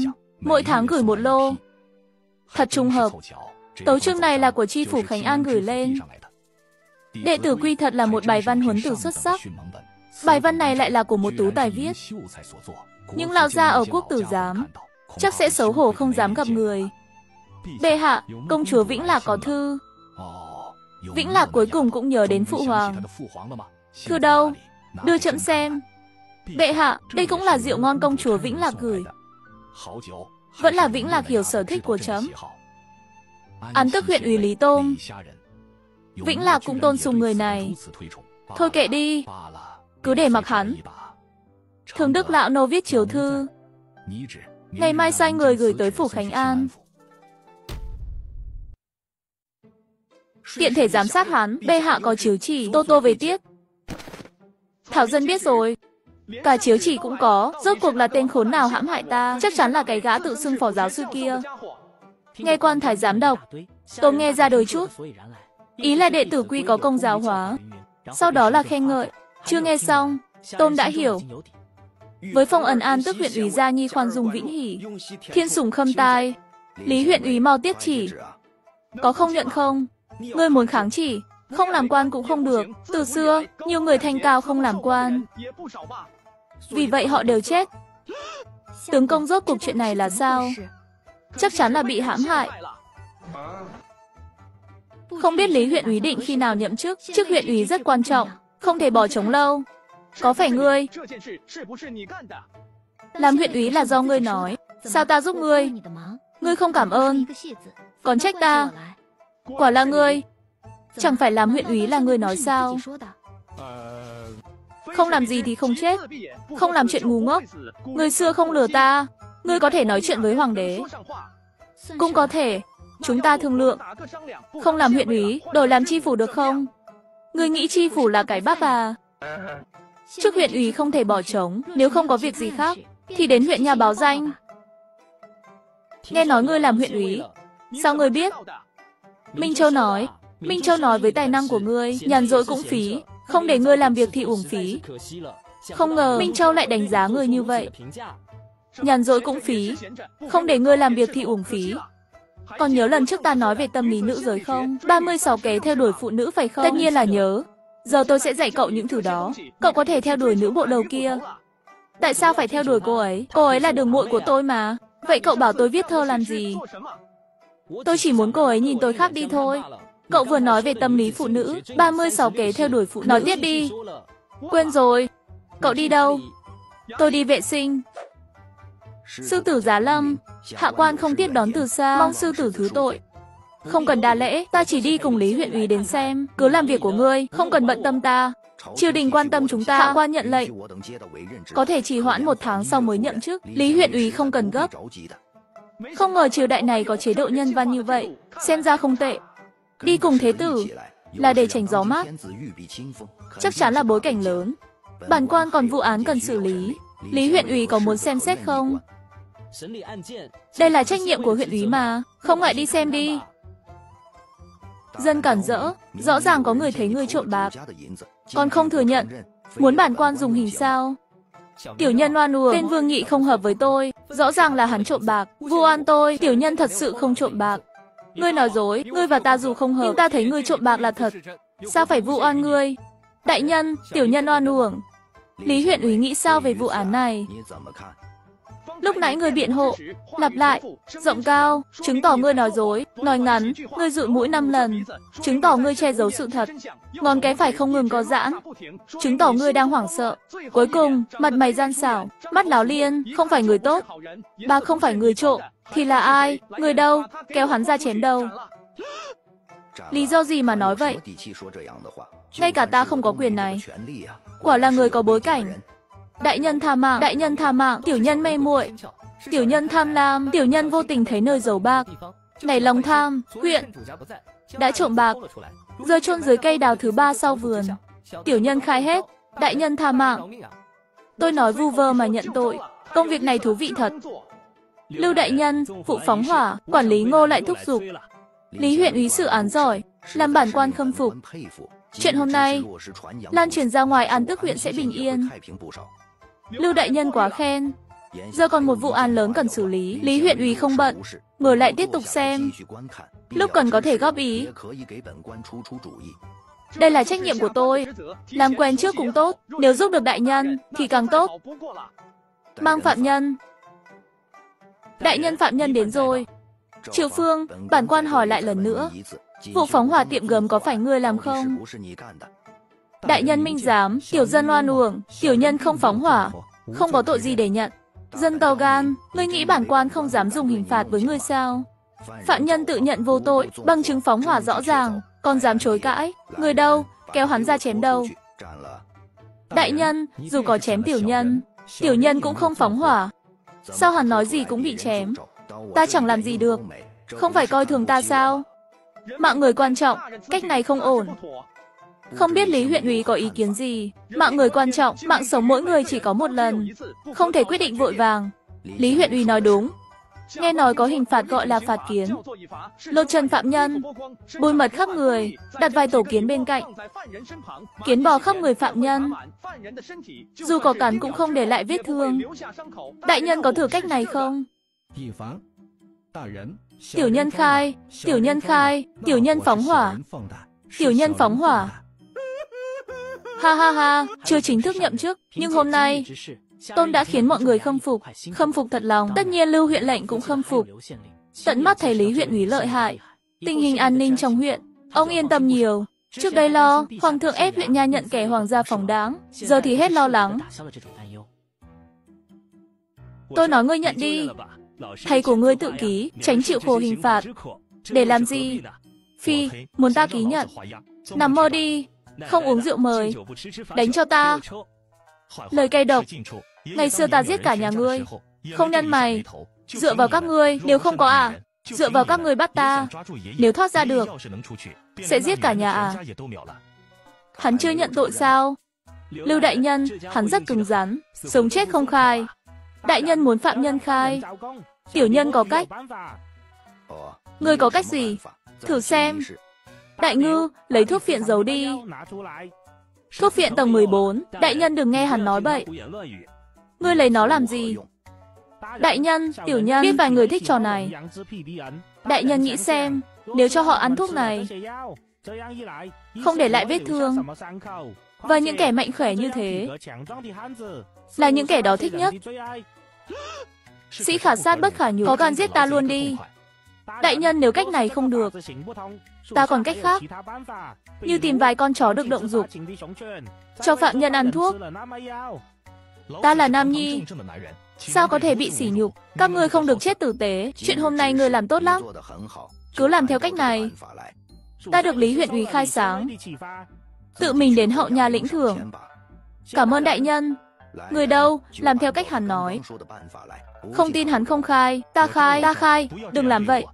mỗi tháng gửi một lô. Thật trùng hợp. Tấu chương này là của chi phủ Khánh An gửi lên. Đệ tử Quy thật là một bài văn huấn từ xuất sắc. Bài văn này lại là của một tú tài viết. Nhưng lão gia ở quốc tử giám chắc sẽ xấu hổ không dám gặp người. Bệ hạ, công chúa Vĩnh Lạc có thư. Vĩnh Lạc cuối cùng cũng nhớ đến phụ hoàng. Thư đâu? Đưa trẫm xem. Bệ hạ, đây cũng là rượu ngon công chúa Vĩnh Lạc gửi. Vẫn là Vĩnh Lạc hiểu sở thích của trẫm. An Tức huyện ủy Lý Tôm. Vĩnh Lạc cũng tôn sùng người này. Thôi kệ đi, cứ để mặc hắn. Thường Đức lão nô viết chiếu thư. Ngày mai sai người gửi tới phủ Khánh An. Tiện thể giám sát hắn, bệ hạ có chiếu chỉ, tô tô về tiết. Thảo dân biết rồi. Cả chiếu chỉ cũng có, rốt cuộc là tên khốn nào hãm hại ta, chắc chắn là cái gã tự xưng phó giáo sư kia. Nghe quan thái giám đọc, tôi nghe ra đôi chút. Ý là đệ tử Quy có công giáo hóa, sau đó là khen ngợi. Chưa nghe xong, Tôn đã hiểu. Với phong ấn An Tức huyện ủy Gia Nhi khoan dung vĩnh hỉ, thiên sủng khâm tai, Lý huyện ủy mau tiết chỉ. Có không nhận không? Ngươi muốn kháng chỉ, không làm quan cũng không được. Từ xưa, nhiều người thanh cao không làm quan, vì vậy họ đều chết. Tướng công rốt cuộc chuyện này là sao? Chắc chắn là bị hãm hại. Không biết Lý huyện úy định khi nào nhậm chức. Chức huyện úy rất quan trọng, không thể bỏ trống lâu. Có phải ngươi? Làm huyện úy là do ngươi nói. Sao ta giúp ngươi? Ngươi không cảm ơn, còn trách ta. Quả là ngươi. Chẳng phải làm huyện úy là ngươi nói sao? Không làm gì thì không chết, không làm chuyện ngu ngốc. Người xưa không lừa ta. Ngươi có thể nói chuyện với hoàng đế. Cũng có thể. Chúng ta thương lượng. Không làm huyện úy, đổi làm chi phủ được không? Ngươi nghĩ chi phủ là cái bắp à? Chức huyện úy không thể bỏ trống. Nếu không có việc gì khác thì đến huyện nhà báo danh. Nghe nói ngươi làm huyện úy. Sao ngươi biết? Minh Châu nói. Minh Châu nói với tài năng của ngươi, nhàn rỗi cũng phí, không để ngươi làm việc thì uổng phí. Không ngờ Minh Châu lại đánh giá ngươi như vậy. Nhàn rỗi cũng phí, không để ngươi làm việc thì uổng phí. Còn nhớ lần trước ta nói về tâm lý nữ giới không? ba mươi sáu kế theo đuổi phụ nữ phải không? Tất nhiên là nhớ. Giờ tôi sẽ dạy cậu những thứ đó. Cậu có thể theo đuổi nữ bộ đầu kia. Tại sao phải theo đuổi cô ấy? Cô ấy là đường muội của tôi mà. Vậy cậu bảo tôi viết thơ làm gì? Tôi chỉ muốn cô ấy nhìn tôi khác đi thôi. Cậu vừa nói về tâm lý phụ nữ, ba mươi sáu kế theo đuổi phụ nữ. Nói tiếp đi. Quên rồi. Cậu đi đâu? Tôi đi vệ sinh. Sư tử Giá Lâm, hạ quan không tiếp đón từ xa, mong sư tử thứ tội. Không cần đa lễ, ta chỉ đi cùng Lý huyện úy đến xem. Cứ làm việc của ngươi, không cần bận tâm ta. Triều đình quan tâm chúng ta, hạ quan nhận lệnh. Có thể trì hoãn một tháng sau mới nhậm chức. Lý huyện úy không cần gấp. Không ngờ triều đại này có chế độ nhân văn như vậy, xem ra không tệ. Đi cùng thế tử là để tránh gió mát. Chắc chắn là bối cảnh lớn. Bản quan còn vụ án cần xử lý. Lý huyện úy có muốn xem xét không? Đây là trách nhiệm của huyện úy mà, không ngại đi xem đi. Dân cản rỡ, rõ ràng có người thấy ngươi trộm bạc, còn không thừa nhận. Muốn bản quan dùng hình sao? Tiểu nhân oan uổng, tên Vương Nghị không hợp với tôi, rõ ràng là hắn trộm bạc. Vu oan tôi, tiểu nhân thật sự không trộm bạc. Ngươi nói dối, ngươi và ta dù không hợp, nhưng ta thấy ngươi trộm bạc là thật. Sao phải vu oan ngươi? Đại nhân, tiểu nhân oan uổng. Lý huyện úy nghĩ sao về vụ án này? Lúc nãy ngươi biện hộ, lặp lại, giọng cao, chứng tỏ ngươi nói dối, nói ngắn, ngươi dụi mũi năm lần, chứng tỏ ngươi che giấu sự thật. Ngón cái phải không ngừng có giãn, chứng tỏ ngươi đang hoảng sợ. Cuối cùng, mặt mày gian xảo, mắt láo liên, không phải người tốt. Bà không phải người trộm, thì là ai? Người đâu? Kéo hắn ra chém đầu. Lý do gì mà nói vậy? Ngay cả ta không có quyền này. Quả là người có bối cảnh. Đại nhân tha mạng, đại nhân tha mạng, tiểu nhân mê muội, tiểu nhân tham lam, tiểu nhân vô tình thấy nơi giấu bạc, nảy lòng tham, huyện đã trộm bạc, rơi chôn dưới cây đào thứ ba sau vườn. Tiểu nhân khai hết, đại nhân tha mạng. Tôi nói vu vơ mà nhận tội, công việc này thú vị thật. Lưu đại nhân, vụ phóng hỏa, quản lý Ngô lại thúc giục. Lý huyện úy xử án giỏi, làm bản quan khâm phục. Chuyện hôm nay lan truyền ra ngoài, An Tức huyện sẽ bình yên. Lưu đại nhân quá khen, Giờ còn một vụ án lớn cần xử lý. Lý huyện úy không bận, mở lại tiếp tục xem. Lúc cần có thể góp ý. Đây là trách nhiệm của tôi. Làm quen trước cũng tốt, nếu giúp được đại nhân thì càng tốt. Mang phạm nhân. Đại nhân phạm nhân đến rồi. Triệu Phương, bản quan hỏi lại lần nữa. Vụ phóng hỏa tiệm gấm có phải ngươi làm không? Đại nhân minh giám, tiểu dân oan uổng, tiểu nhân không phóng hỏa, không có tội gì để nhận. Dân to gan, ngươi nghĩ bản quan không dám dùng hình phạt với ngươi sao? Phạm nhân tự nhận vô tội, bằng chứng phóng hỏa rõ ràng, còn dám chối cãi. Người đâu, kéo hắn ra chém đầu. Đại nhân, dù có chém tiểu nhân, tiểu nhân cũng không phóng hỏa. Sao hắn nói gì cũng bị chém? Ta chẳng làm gì được, không phải coi thường ta sao? Mạng người quan trọng, cách này không ổn. Không biết Lý huyện úy có ý kiến gì? Mạng người quan trọng, mạng sống mỗi người chỉ có một lần, không thể quyết định vội vàng. Lý huyện úy nói đúng. Nghe nói có hình phạt gọi là phạt kiến. Lột trần phạm nhân, bôi mật khắp người, đặt vài tổ kiến bên cạnh. Kiến bò khắp người phạm nhân. Dù có cắn cũng không để lại vết thương. Đại nhân có thử cách này không? Tiểu nhân khai, tiểu nhân khai, tiểu nhân phóng hỏa. Tiểu nhân phóng hỏa. Ha ha ha, chưa chính thức nhậm chức, nhưng hôm nay Tôn đã khiến mọi người khâm phục, khâm phục thật lòng. Tất nhiên Lưu huyện lệnh cũng khâm phục. Tận mắt thấy Lý huyện úy lợi hại. Tình hình an ninh trong huyện, ông yên tâm nhiều. Trước đây lo, hoàng thượng ép huyện nha nhận kẻ hoàng gia phóng đáng, giờ thì hết lo lắng. Tôi nói ngươi nhận đi. Thầy của ngươi tự ký, tránh chịu khổ hình phạt. Để làm gì? Phi, muốn ta ký nhận. Nằm mơ đi, không uống rượu mời. Đánh cho ta. Lời cay độc. Ngày xưa ta giết cả nhà ngươi, không nhân mày. Dựa vào các ngươi, nếu không có à? Dựa vào các ngươi bắt ta. Nếu thoát ra được, sẽ giết cả nhà à? Hắn chưa nhận tội sao? Lưu đại nhân, hắn rất cứng rắn, sống chết không khai. Đại nhân muốn phạm nhân khai. Tiểu nhân có cách. Ngươi có cách gì? Thử xem. Đại ngư, lấy thuốc phiện giấu đi. Thuốc phiện tầng mười bốn, đại nhân đừng nghe hắn nói bậy. Ngươi lấy nó làm gì? Đại nhân, tiểu nhân, biết vài người thích trò này. Đại nhân nghĩ xem, nếu cho họ ăn thuốc này, không để lại vết thương, và những kẻ mạnh khỏe như thế, là những kẻ đó thích nhất. Sĩ khả sát bất khả nhục, có gan giết ta luôn đi. Đại nhân, nếu cách này không được, ta còn cách khác. Như tìm vài con chó được động dục, cho phạm nhân ăn thuốc. Ta là nam nhi, sao có thể bị sỉ nhục? Các ngươi không được chết tử tế. Chuyện hôm nay ngươi làm tốt lắm, cứ làm theo cách này. Ta được Lý huyện úy khai sáng, tự mình đến hậu nhà lĩnh thưởng. Cảm ơn đại nhân. Người đâu, làm theo cách hắn nói. Không tin hắn không khai. Ta khai, ta khai, đừng làm vậy.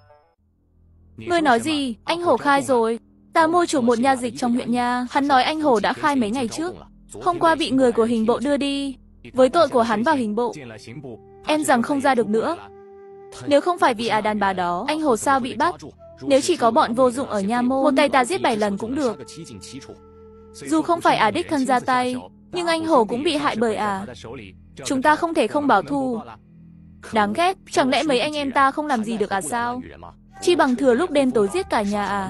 Ngươi nói gì? Anh Hổ khai rồi. Ta mua chủ một nha dịch trong huyện nha. Hắn nói anh Hổ đã khai mấy ngày trước. Hôm qua bị người của hình bộ đưa đi. Với tội của hắn vào hình bộ, em rằng không ra được nữa. Nếu không phải vì à đàn bà đó, anh Hổ sao bị bắt? Nếu chỉ có bọn vô dụng ở nha môn, một tay ta giết bảy lần cũng được. Dù không phải à đích thân ra tay, nhưng anh Hổ cũng bị hại bởi à. Chúng ta không thể không báo thù. Đáng ghét, chẳng lẽ mấy anh em ta không làm gì được à sao? Chỉ bằng thừa lúc đêm tối giết cả nhà à?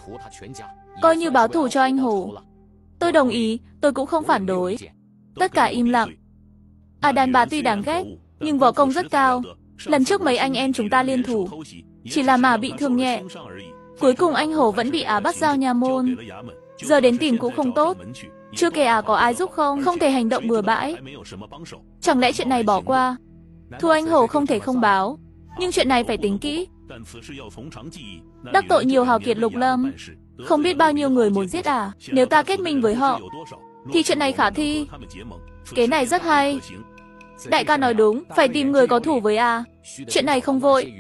Coi như báo thù cho anh Hổ. Tôi đồng ý, tôi cũng không phản đối. Tất cả im lặng. À đàn bà tuy đáng ghét, nhưng võ công rất cao. Lần trước mấy anh em chúng ta liên thủ, chỉ là mà bị thương nhẹ. Cuối cùng anh Hổ vẫn bị á bắt giao nha môn. Giờ đến tìm cũng không tốt. Chưa kể à có ai giúp không, không thể hành động bừa bãi. Chẳng lẽ chuyện này bỏ qua? Thua anh Hổ không thể không báo, nhưng chuyện này phải tính kỹ. Đắc tội nhiều hào kiệt lục lâm, không biết bao nhiêu người muốn giết à. Nếu ta kết minh với họ, thì chuyện này khả thi. Kế này rất hay. Đại ca nói đúng, phải tìm người có thủ với à. Chuyện này không vội.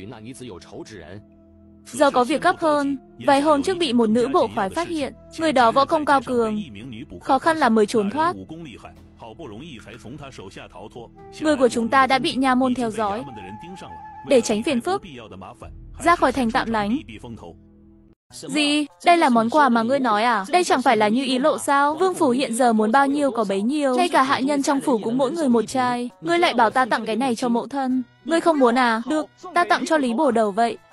Giờ có việc gấp hơn. Vài hôm trước bị một nữ bộ khoái phát hiện. Người đó võ công cao cường, khó khăn là mới trốn thoát. Người của chúng ta đã bị nha môn theo dõi. Để tránh phiền phức, ra khỏi thành tạm lánh. Gì? Đây là món quà mà ngươi nói à? Đây chẳng phải là như ý lộ sao? Vương phủ hiện giờ muốn bao nhiêu có bấy nhiêu. Ngay cả hạ nhân trong phủ cũng mỗi người một chai. Ngươi lại bảo ta tặng cái này cho mẫu thân. Ngươi không muốn à? Được, ta tặng cho Lý Bổ Đầu vậy.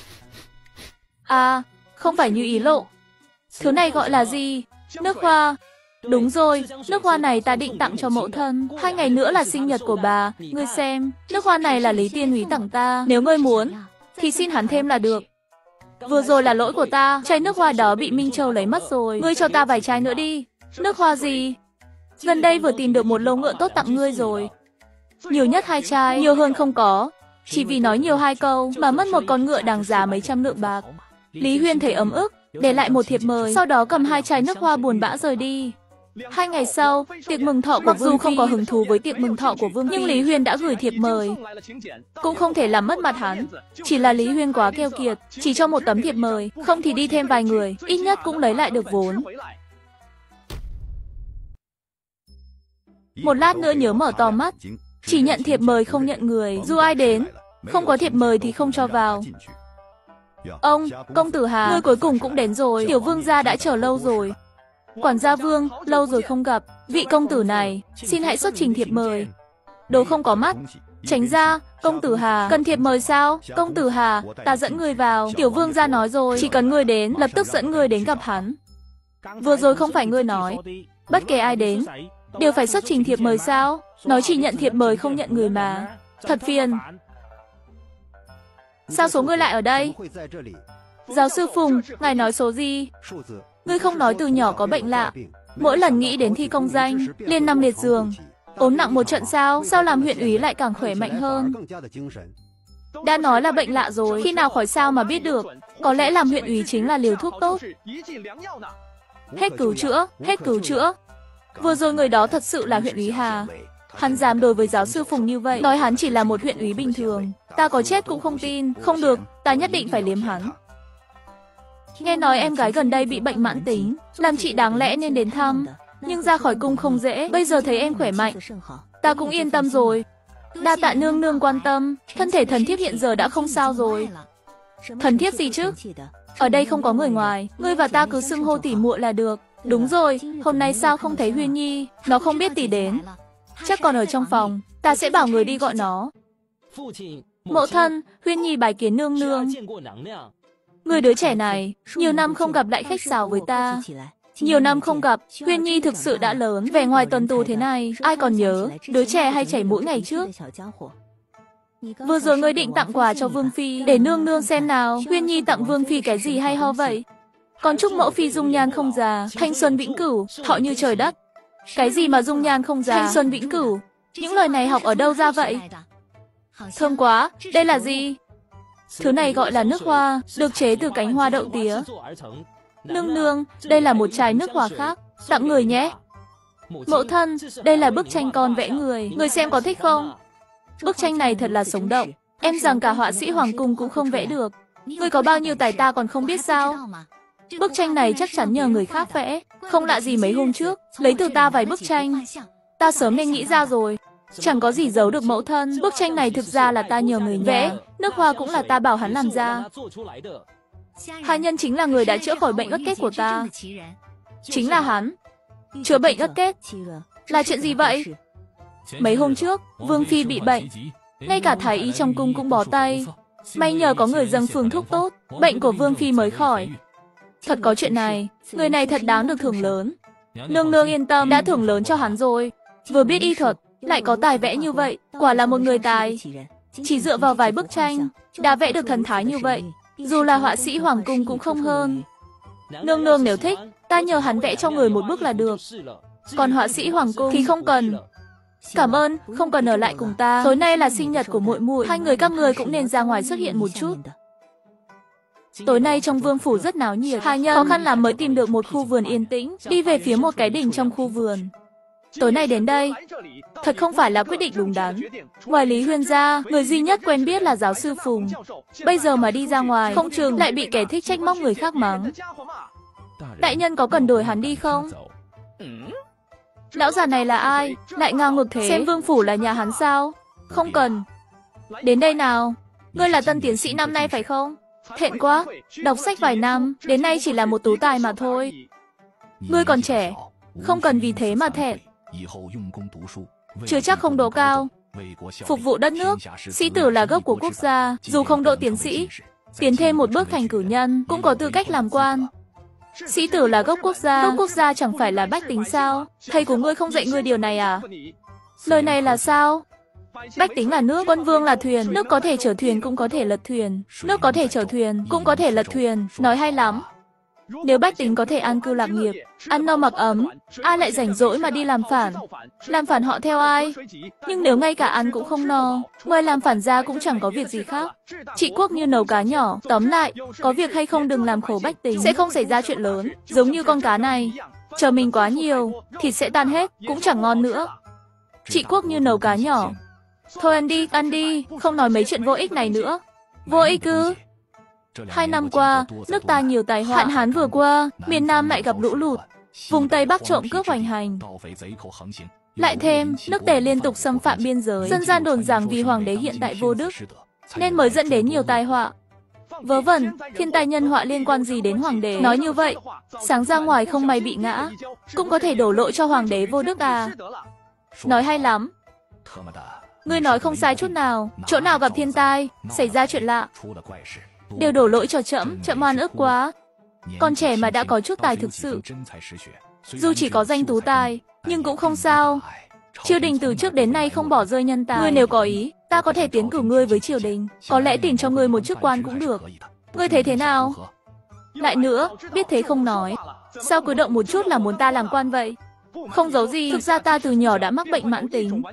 À, không phải như ý lộ. Thứ này gọi là gì? Nước hoa. Đúng rồi, nước hoa này ta định tặng cho mẫu thân. Hai ngày nữa là sinh nhật của bà. Ngươi xem, nước hoa này là Lý Tiên Úy tặng ta. Nếu ngươi muốn, thì xin hắn thêm là được. Vừa rồi là lỗi của ta, chai nước hoa đó bị Minh Châu lấy mất rồi. Ngươi cho ta vài chai nữa đi. Nước hoa gì? Gần đây vừa tìm được một lô ngựa tốt tặng ngươi rồi. Nhiều nhất hai chai, nhiều hơn không có. Chỉ vì nói nhiều hai câu mà mất một con ngựa đáng giá mấy trăm lượng bạc. Lý Huyên thấy ấm ức, để lại một thiệp mời, sau đó cầm hai chai nước hoa buồn bã rời đi. Hai ngày sau, tiệc mừng thọ của Vương không có hứng thú với tiệc mừng thọ của Vương, nhưng Lý Huyên đã gửi thiệp mời. Cũng không thể làm mất mặt hắn. Chỉ là Lý Huyên quá keo kiệt, chỉ cho một tấm thiệp mời, không thì đi thêm vài người, ít nhất cũng lấy lại được vốn. Một lát nữa nhớ mở to mắt, chỉ nhận thiệp mời không nhận người, dù ai đến, không có thiệp mời thì không cho vào. Ông, công tử Hà, ngươi cuối cùng cũng đến rồi, tiểu vương gia đã chờ lâu rồi. Quản gia Vương, lâu rồi không gặp, vị công tử này, xin hãy xuất trình thiệp mời. Đồ không có mắt. Tránh ra, công tử Hà, cần thiệp mời sao? Công tử Hà, ta dẫn người vào, tiểu vương gia nói rồi, chỉ cần ngươi đến, lập tức dẫn ngươi đến gặp hắn. Vừa rồi không phải ngươi nói, bất kể ai đến, đều phải xuất trình thiệp mời sao? Nói chỉ nhận thiệp mời không nhận người mà. Thật phiền. Sao số ngươi lại ở đây? Giáo sư Phùng, ngài nói số gì? Ngươi không nói từ nhỏ có bệnh lạ. Mỗi lần nghĩ đến thi công danh, liền nằm liệt giường. Ốm nặng một trận sao? Sao làm huyện úy lại càng khỏe mạnh hơn? Đã nói là bệnh lạ rồi, khi nào khỏi sao mà biết được? Có lẽ làm huyện úy chính là liều thuốc tốt. Hết cứu chữa, hết cứu chữa. Vừa rồi người đó thật sự là huyện úy Hà. Hắn dám đối với giáo sư Phùng như vậy, nói hắn chỉ là một huyện úy bình thường. Ta có chết cũng không tin. Không được, ta nhất định phải liếm hắn. Nghe nói em gái gần đây bị bệnh mãn tính, làm chị đáng lẽ nên đến thăm. Nhưng ra khỏi cung không dễ, bây giờ thấy em khỏe mạnh, ta cũng yên tâm rồi. Đa tạ nương nương quan tâm, thân thể thần thiếp hiện giờ đã không sao rồi. Thần thiếp gì chứ? Ở đây không có người ngoài, ngươi và ta cứ xưng hô tỉ muội là được. Đúng rồi, hôm nay sao không thấy Huyên Nhi? Nó không biết tỷ đến. Chắc còn ở trong phòng, ta sẽ bảo người đi gọi nó. Mẫu thân, Huyên Nhi bái kiến nương nương. Người đứa trẻ này, nhiều năm không gặp lại khách sáo với ta. Nhiều năm không gặp, Huyên Nhi thực sự đã lớn, vẻ ngoài tuần tu thế này, ai còn nhớ, đứa trẻ hay chảy mũi ngày trước. Vừa rồi ngươi định tặng quà cho Vương Phi, để nương nương xem nào, Huyên Nhi tặng Vương Phi cái gì hay ho vậy? Còn chúc mẫu Phi dung nhan không già, thanh xuân vĩnh cửu, thọ như trời đất. Cái gì mà dung nhan không già, thanh xuân vĩnh cửu? Những lời này học ở đâu ra vậy? Thơm quá, đây là gì? Thứ này gọi là nước hoa, được chế từ cánh hoa đậu tía. Nương nương, đây là một chai nước hoa khác, tặng người nhé. Mẫu thân, đây là bức tranh con vẽ người, người xem có thích không? Bức tranh này thật là sống động, em rằng cả họa sĩ Hoàng Cung cũng không vẽ được. Người có bao nhiêu tài ta còn không biết sao? Bức tranh này chắc chắn nhờ người khác vẽ, không lạ gì mấy hôm trước, lấy từ ta vài bức tranh. Ta sớm nên nghĩ ra rồi. Chẳng có gì giấu được mẫu thân, bức tranh này thực ra là ta nhờ người vẽ, nước hoa cũng là ta bảo hắn làm ra. Hạ nhân chính là người đã chữa khỏi bệnh ất kết của ta. Chính là hắn. Chữa bệnh ất kết. Là chuyện gì vậy? Mấy hôm trước, Vương Phi bị bệnh, ngay cả thái y trong cung cũng bó tay. May nhờ có người dâng phương thuốc tốt, bệnh của Vương Phi mới khỏi. Thật có chuyện này, người này thật đáng được thưởng lớn. Nương nương yên tâm, đã thưởng lớn cho hắn rồi. Vừa biết y thuật, lại có tài vẽ như vậy, quả là một người tài. Chỉ dựa vào vài bức tranh, đã vẽ được thần thái như vậy, dù là họa sĩ Hoàng Cung cũng không hơn. Nương nương nếu thích, ta nhờ hắn vẽ cho người một bức là được. Còn họa sĩ Hoàng Cung thì không cần. Cảm ơn, không cần ở lại cùng ta. Tối nay là sinh nhật của muội muội, hai người các người cũng nên ra ngoài xuất hiện một chút. Tối nay trong vương phủ rất náo nhiệt, hạ nhân khó khăn lắm mới tìm được một khu vườn yên tĩnh, đi về phía một cái đình trong khu vườn. Tối nay đến đây, thật không phải là quyết định đúng đắn. Ngoài Lý Huyên ra, người duy nhất quen biết là giáo sư Phùng. Bây giờ mà đi ra ngoài, không chừng lại bị kẻ thích trách móc người khác mắng. Đại nhân có cần đổi hắn đi không? Lão già này là ai? Lại ngang ngược thế, xem vương phủ là nhà hắn sao? Không cần. Đến đây nào. Ngươi là tân tiến sĩ năm nay phải không? Thẹn quá, đọc sách vài năm, đến nay chỉ là một tú tài mà thôi. Ngươi còn trẻ, không cần vì thế mà thẹn. Chưa chắc không độ cao. Phục vụ đất nước, sĩ tử là gốc của quốc gia, dù không độ tiến sĩ, tiến thêm một bước thành cử nhân, cũng có tư cách làm quan. Sĩ tử là gốc quốc gia, gốc quốc gia chẳng phải là bách tính sao? Thầy của ngươi không dạy ngươi điều này à? Lời này là sao? Bách tính là nước, quân vương là thuyền, nước có thể chở thuyền cũng có thể lật thuyền, nước có thể chở thuyền cũng có thể lật thuyền, nói hay lắm. Nếu bách tính có thể an cư lạc nghiệp, ăn no mặc ấm, ai lại rảnh rỗi mà đi làm phản? Làm phản họ theo ai? Nhưng nếu ngay cả ăn cũng không no, ngoài làm phản ra cũng chẳng có việc gì khác. Trị quốc như nấu cá nhỏ, tóm lại, có việc hay không đừng làm khổ bách tính, sẽ không xảy ra chuyện lớn, giống như con cá này. Chờ mình quá nhiều, thịt sẽ tan hết, cũng chẳng ngon nữa. Trị quốc như nấu cá nhỏ. Thôi ăn đi, ăn đi, không nói mấy chuyện vô ích này nữa. Vô ích ư? Hai năm qua, nước ta nhiều tai họa, hạn hán vừa qua, miền Nam lại gặp lũ lụt, vùng Tây Bắc trộm cướp hoành hành. Lại thêm, nước Tề liên tục xâm phạm biên giới, dân gian đồn rằng vì hoàng đế hiện tại vô đức, nên mới dẫn đến nhiều tai họa. Vớ vẩn, thiên tai nhân họa liên quan gì đến hoàng đế? Nói như vậy, sáng ra ngoài không may bị ngã, cũng có thể đổ lỗi cho hoàng đế vô đức à? Nói hay lắm. Ngươi nói không sai chút nào, chỗ nào gặp thiên tai, xảy ra chuyện lạ, đều đổ lỗi cho trẫm, trẫm oan ức quá. Con trẻ mà đã có chút tài thực sự, dù chỉ có danh tú tài, nhưng cũng không sao. Triều đình từ trước đến nay không bỏ rơi nhân tài. Ngươi nếu có ý, ta có thể tiến cử ngươi với triều đình, có lẽ tìm cho ngươi một chức quan cũng được. Ngươi thấy thế nào? Lại nữa, biết thế không nói, sao cứ động một chút là muốn ta làm quan vậy? Không giấu gì, thực ra ta từ nhỏ đã mắc bệnh mãn tính.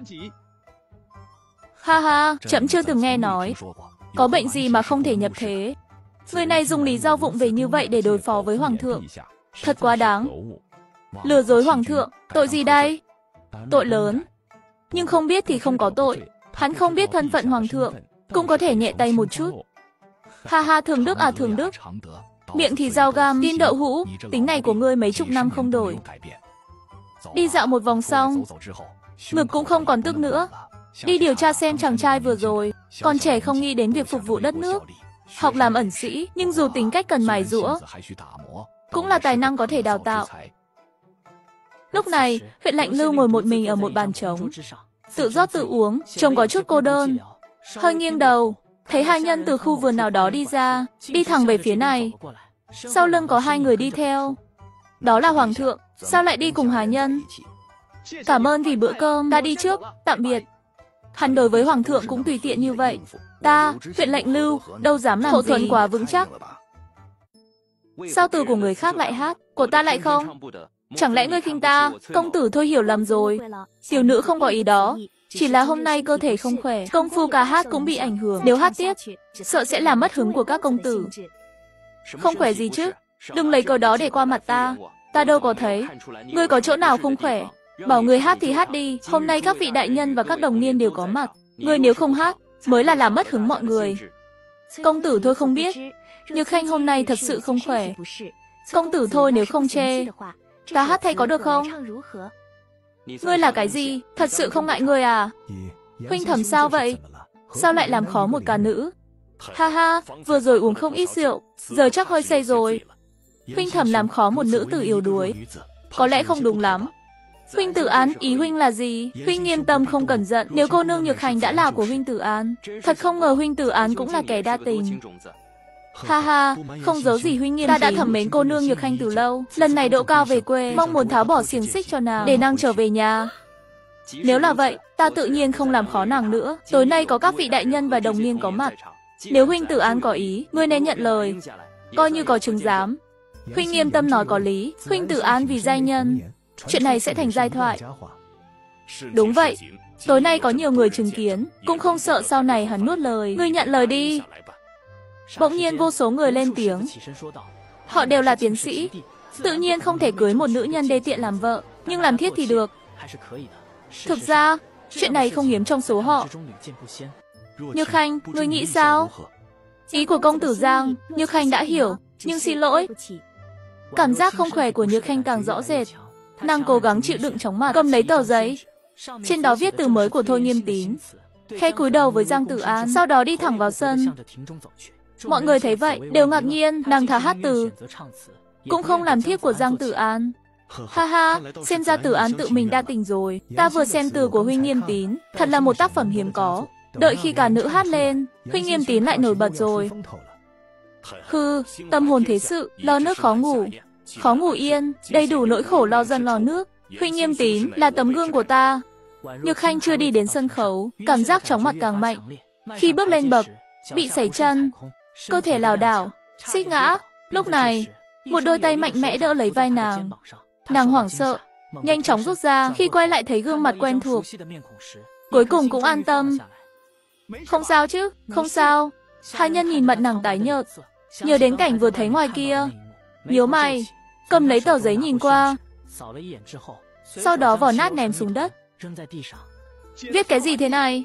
Ha ha, trẫm chưa từng nghe nói. Có bệnh gì mà không thể nhập thế? Người này dùng lý do vụng về như vậy để đối phó với hoàng thượng. Thật quá đáng. Lừa dối hoàng thượng, tội gì đây? Tội lớn. Nhưng không biết thì không có tội. Hắn không biết thân phận hoàng thượng, cũng có thể nhẹ tay một chút. Ha ha, thường đức à thường đức. Miệng thì dao găm, tin đậu hũ, tính này của ngươi mấy chục năm không đổi. Đi dạo một vòng xong, ngực cũng không còn tức nữa. Đi điều tra xem chàng trai vừa rồi, còn trẻ không nghĩ đến việc phục vụ đất nước, học làm ẩn sĩ, nhưng dù tính cách cần mài giũa, cũng là tài năng có thể đào tạo. Lúc này, huyện Lạnh Lưu ngồi một mình ở một bàn trống, tự rót tự uống, trông có chút cô đơn. Hơi nghiêng đầu, thấy hai nhân từ khu vườn nào đó đi ra, đi thẳng về phía này. Sau lưng có hai người đi theo. Đó là hoàng thượng, sao lại đi cùng Hà Nhân? Cảm ơn vì bữa cơm, ta đi trước, tạm biệt. Hắn đối với hoàng thượng cũng tùy tiện như vậy. Ta, huyện Lạnh Lưu, đâu dám làm hậu thuẫn quá vững chắc. Sao từ của người khác lại hát, của ta lại không? Chẳng lẽ ngươi khinh ta? Công tử thôi hiểu lầm rồi. Tiểu nữ không có ý đó, chỉ là hôm nay cơ thể không khỏe, công phu ca hát cũng bị ảnh hưởng. Nếu hát tiếp, sợ sẽ làm mất hứng của các công tử. Không khỏe gì chứ? Đừng lấy cớ đó để qua mặt ta. Ta đâu có thấy. Ngươi có chỗ nào không khỏe? Bảo người hát thì hát đi, hôm nay các vị đại nhân và các đồng niên đều có mặt. Ngươi nếu không hát, mới là làm mất hứng mọi người. Công tử thôi không biết, Nhược Khanh hôm nay thật sự không khỏe. Công tử thôi nếu không chê, ta hát thay có được không? Ngươi là cái gì? Thật sự không ngại ngươi à? Huynh Thẩm sao vậy? Sao lại làm khó một ca nữ? Ha ha, vừa rồi uống không ít rượu, giờ chắc hơi say rồi. Huynh Thẩm làm khó một nữ tử yếu đuối, có lẽ không đúng lắm. Huynh Tử An, ý huynh là gì? Huynh Nghiêm Tâm không cần giận, nếu cô nương Nhược Hành đã là của huynh Tử An, thật không ngờ huynh Tử An cũng là kẻ đa tình. Ha ha, không giấu gì huynh Nghiêm, ta đã thầm mến cô nương Nhược Hành từ lâu, lần này độ cao về quê, mong muốn tháo bỏ xiềng xích cho nàng, để nàng trở về nhà. Nếu là vậy, ta tự nhiên không làm khó nàng nữa. Tối nay có các vị đại nhân và đồng niên có mặt. Nếu huynh Tử An có ý, ngươi nên nhận lời, coi như có chứng giám. Huynh Nghiêm Tâm nói có lý, huynh Tử An vì giai nhân, chuyện này sẽ thành giai thoại. Đúng vậy, tối nay có nhiều người chứng kiến, cũng không sợ sau này hắn nuốt lời. Ngươi nhận lời đi. Bỗng nhiên vô số người lên tiếng. Họ đều là tiến sĩ, tự nhiên không thể cưới một nữ nhân đê tiện làm vợ, nhưng làm thiết thì được. Thực ra, chuyện này không hiếm trong số họ. Nhược Khanh, ngươi nghĩ sao? Ý của công tử Giang, Nhược Khanh đã hiểu, nhưng xin lỗi. Cảm giác không khỏe của Nhược Khanh càng rõ rệt. Nàng cố gắng chịu đựng chóng mặt, cầm lấy tờ giấy, trên đó viết từ mới của Thôi Nghiêm Tín, khẽ cúi đầu với Giang Tử An, sau đó đi thẳng vào sân. Mọi người thấy vậy, đều ngạc nhiên, nàng thà hát từ, cũng không làm thiếp của Giang Tử An. Ha ha, xem ra Tử An tự mình đa tình rồi. Ta vừa xem từ của huynh Nghiêm Tín, thật là một tác phẩm hiếm có. Đợi khi cả nữ hát lên, huynh Nghiêm Tín lại nổi bật rồi. Hừ, tâm hồn thế sự, lo nước khó ngủ. Khó ngủ yên, đầy đủ nỗi khổ lo dân lo nước. Huynh Nghiêm Tín là tấm gương của ta. Nhược Khanh chưa đi đến sân khấu, cảm giác chóng mặt càng mạnh. Khi bước lên bậc, bị sẩy chân, cơ thể lảo đảo, xích ngã. Lúc này, một đôi tay mạnh mẽ đỡ lấy vai nàng. Nàng hoảng sợ, nhanh chóng rút ra. Khi quay lại thấy gương mặt quen thuộc, cuối cùng cũng an tâm. Không sao chứ, không sao. Hai nhân nhìn mặt nàng tái nhợt, nhớ đến cảnh vừa thấy ngoài kia. Nhíu mày, cầm lấy tờ giấy nhìn qua, sau đó vò nát ném xuống đất. Viết cái gì thế này?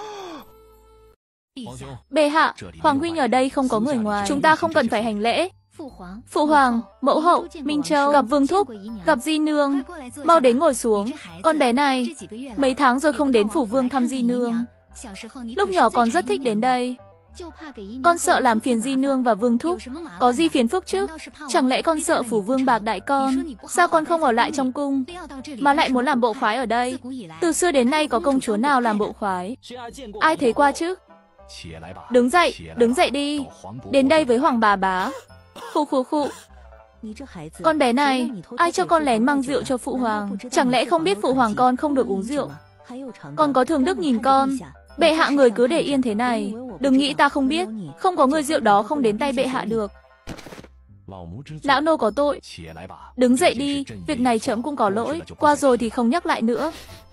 Bệ hạ, Hoàng huynh ở đây không có người ngoài, chúng ta không cần phải hành lễ. Phụ hoàng, mẫu hậu, Minh Châu, gặp Vương Thúc, gặp Di Nương. Mau đến ngồi xuống. Con bé này, mấy tháng rồi không đến phủ vương thăm Di Nương. Lúc nhỏ con rất thích đến đây. Con sợ làm phiền Di Nương và Vương Thúc. Có gì phiền phức chứ? Chẳng lẽ con sợ phủ vương bạc đại con? Sao con không ở lại trong cung, mà lại muốn làm bộ khoái ở đây? Từ xưa đến nay có công chúa nào làm bộ khoái? Ai thấy qua chứ? Đứng dậy, đứng dậy đi. Đến đây với Hoàng bà bá. Khụ khụ khụ. Con bé này, ai cho con lén mang rượu cho phụ hoàng? Chẳng lẽ không biết phụ hoàng con không được uống rượu? Con có thường đức nhìn con. Bệ hạ người cứ để yên thế này. Đừng nghĩ ta không biết. Không có người rượu đó không đến tay bệ hạ được. Lão nô có tội. Đứng dậy đi. Việc này trẫm cũng có lỗi. Qua rồi thì không nhắc lại nữa.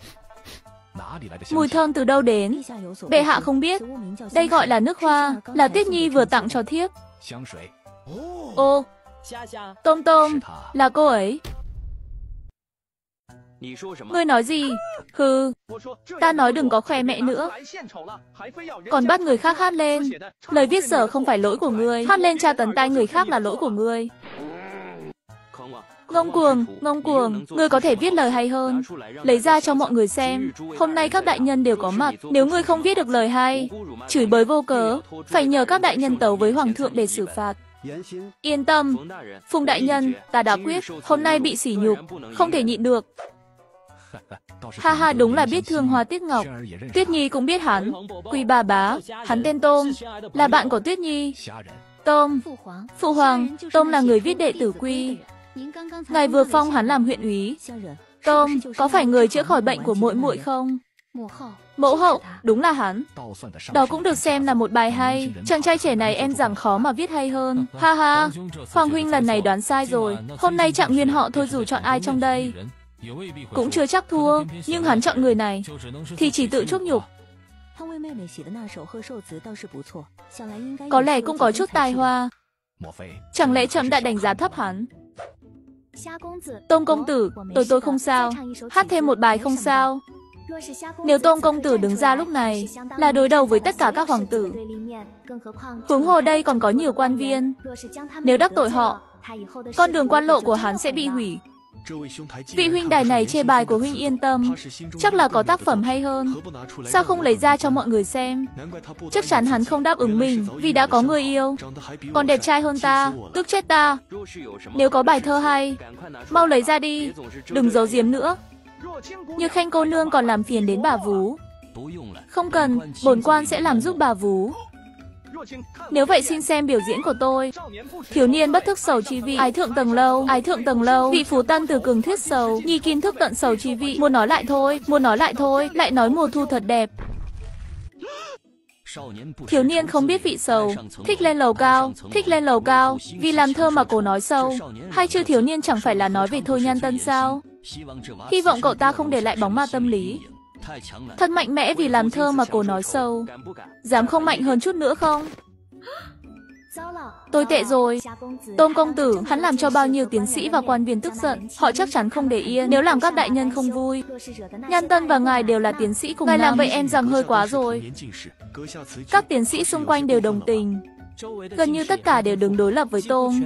Mùi thơm từ đâu đến? Bệ hạ không biết. Đây gọi là nước hoa, là Tuyết Nhi vừa tặng cho thiếp. Ô, Tôm Tôm, là cô ấy. Ngươi nói gì? Hừ, ta nói đừng có khoe mẹ nữa. Còn bắt người khác hát lên. Lời viết dở không phải lỗi của ngươi. Hát lên tra tấn tai người khác là lỗi của ngươi. Ngông cuồng, ngông cuồng, ngươi có thể viết lời hay hơn. Lấy ra cho mọi người xem. Hôm nay các đại nhân đều có mặt. Nếu ngươi không viết được lời hay, chửi bới vô cớ, phải nhờ các đại nhân tấu với hoàng thượng để xử phạt. Yên tâm, Phùng đại nhân, ta đã quyết. Hôm nay bị sỉ nhục, không thể nhịn được. Ha ha, đúng là biết thương hoa tiếc ngọc. Tuyết Nhi cũng biết hắn. Quỳ bà bá, hắn tên Tôm, là bạn của Tuyết Nhi. Tôm, phụ hoàng, Tôm là người viết đệ tử quy. Ngài vừa phong hắn làm huyện úy. Tôm, có phải người chữa khỏi bệnh của muội muội không? Mẫu hậu, đúng là hắn. Đó cũng được xem là một bài hay. Chàng trai trẻ này em rằng khó mà viết hay hơn. Ha ha, Hoàng huynh lần này đoán sai rồi. Hôm nay Trạng Nguyên họ thôi dù chọn ai trong đây cũng chưa chắc thua, nhưng hắn chọn người này thì chỉ tự chuốc nhục. Có lẽ cũng có chút tài hoa. Chẳng lẽ trẫm đã đánh giá thấp hắn? Tôm công tử, tôi tôi không sao. Hát thêm một bài không sao. Nếu Tôm công tử đứng ra lúc này là đối đầu với tất cả các hoàng tử, huống hồ đây còn có nhiều quan viên. Nếu đắc tội họ, con đường quan lộ của hắn sẽ bị hủy. Vị huynh đài này chê bài của huynh yên tâm, chắc là có tác phẩm hay hơn. Sao không lấy ra cho mọi người xem? Chắc chắn hắn không đáp ứng mình vì đã có người yêu, còn đẹp trai hơn ta, tức chết ta. Nếu có bài thơ hay, mau lấy ra đi, đừng giấu giếm nữa. Như Khanh cô nương còn làm phiền đến bà vú. Không cần, bổn quan sẽ làm giúp bà vú. Nếu vậy xin xem biểu diễn của tôi. Thiếu niên bất thức sầu chi vị, ái thượng tầng lâu, ái thượng tầng lâu, vị phú tân từ cường thuyết sầu, nhi kiến thức tận sầu chi vị. Muốn nói lại thôi, muốn nói lại thôi, lại nói mùa thu thật đẹp. Thiếu niên không biết vị sầu, thích lên lầu cao, thích lên lầu cao, vì làm thơ mà cô nói sâu. Hay chứ thiếu niên chẳng phải là nói về Thôi Nhan Tân sao? Hy vọng cậu ta không để lại bóng ma tâm lý. Thật mạnh mẽ vì làm thơ mà cô nói sâu. Dám không mạnh hơn chút nữa không? Tôi tệ rồi. Tôm công tử, hắn làm cho bao nhiêu tiến sĩ và quan viên tức giận. Họ chắc chắn không để yên nếu làm các đại nhân không vui. Nhan Tân và ngài đều là tiến sĩ cùng ngài làm vậy em rằng hơi quá rồi. Các tiến sĩ xung quanh đều đồng tình. Gần như tất cả đều đứng đối lập với Tôm.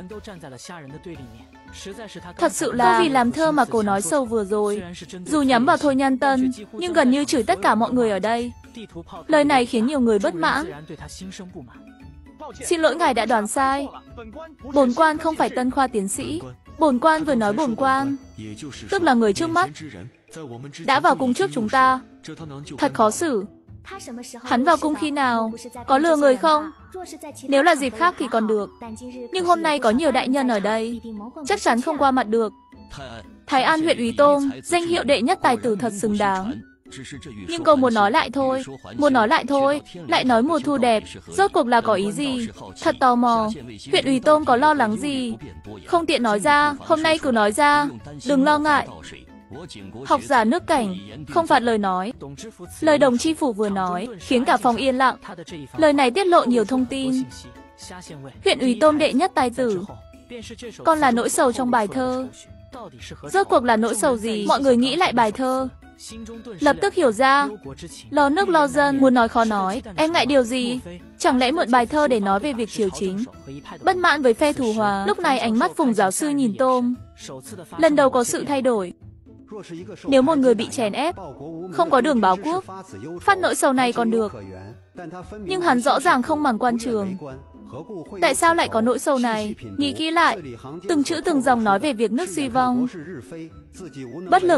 Thật sự là vì làm thơ mà cô nói sâu vừa rồi, dù nhắm vào Thôi Nhan Tân, nhưng gần như chửi tất cả mọi người ở đây. Lời này khiến nhiều người bất mãn. Xin lỗi ngài đã đoán sai. Bổn quan không phải Tân Khoa tiến sĩ. Bổn quan vừa nói bổn quan, tức là người trước mắt, đã vào cung trước chúng ta. Thật khó xử. Hắn vào cung khi nào? Có lừa người không? Nếu là dịp khác thì còn được. Nhưng hôm nay có nhiều đại nhân ở đây, chắc chắn không qua mặt được. Thái An huyện Úy Tôn, danh hiệu đệ nhất tài tử thật xứng đáng. Nhưng câu muốn nói lại thôi, muốn nói lại thôi, lại nói mùa thu đẹp, rốt cuộc là có ý gì? Thật tò mò, huyện Úy Tôn có lo lắng gì? Không tiện nói ra, hôm nay cứ nói ra, đừng lo ngại. Học giả nước cảnh, không phạt lời nói. Lời đồng chi phủ vừa nói, khiến cả phòng yên lặng. Lời này tiết lộ nhiều thông tin. Huyện Úy Tôn đệ nhất tài tử, còn là nỗi sầu trong bài thơ. Rốt cuộc là nỗi sầu gì? Mọi người nghĩ lại bài thơ, lập tức hiểu ra. Lo nước lo dân, muốn nói khó nói. Em ngại điều gì? Chẳng lẽ mượn bài thơ để nói về việc triều chính? Bất mãn với phe thù hòa, lúc này ánh mắt Phùng giáo sư nhìn Tôm. Lần đầu có sự thay đổi. Nếu một người bị chèn ép, không có đường báo quốc, phát nỗi sầu này còn được. Nhưng hắn rõ ràng không màng quan trường. Tại sao lại có nỗi sầu này? Nghĩ kỹ lại, từng chữ từng dòng nói về việc nước suy vong. Bất lực,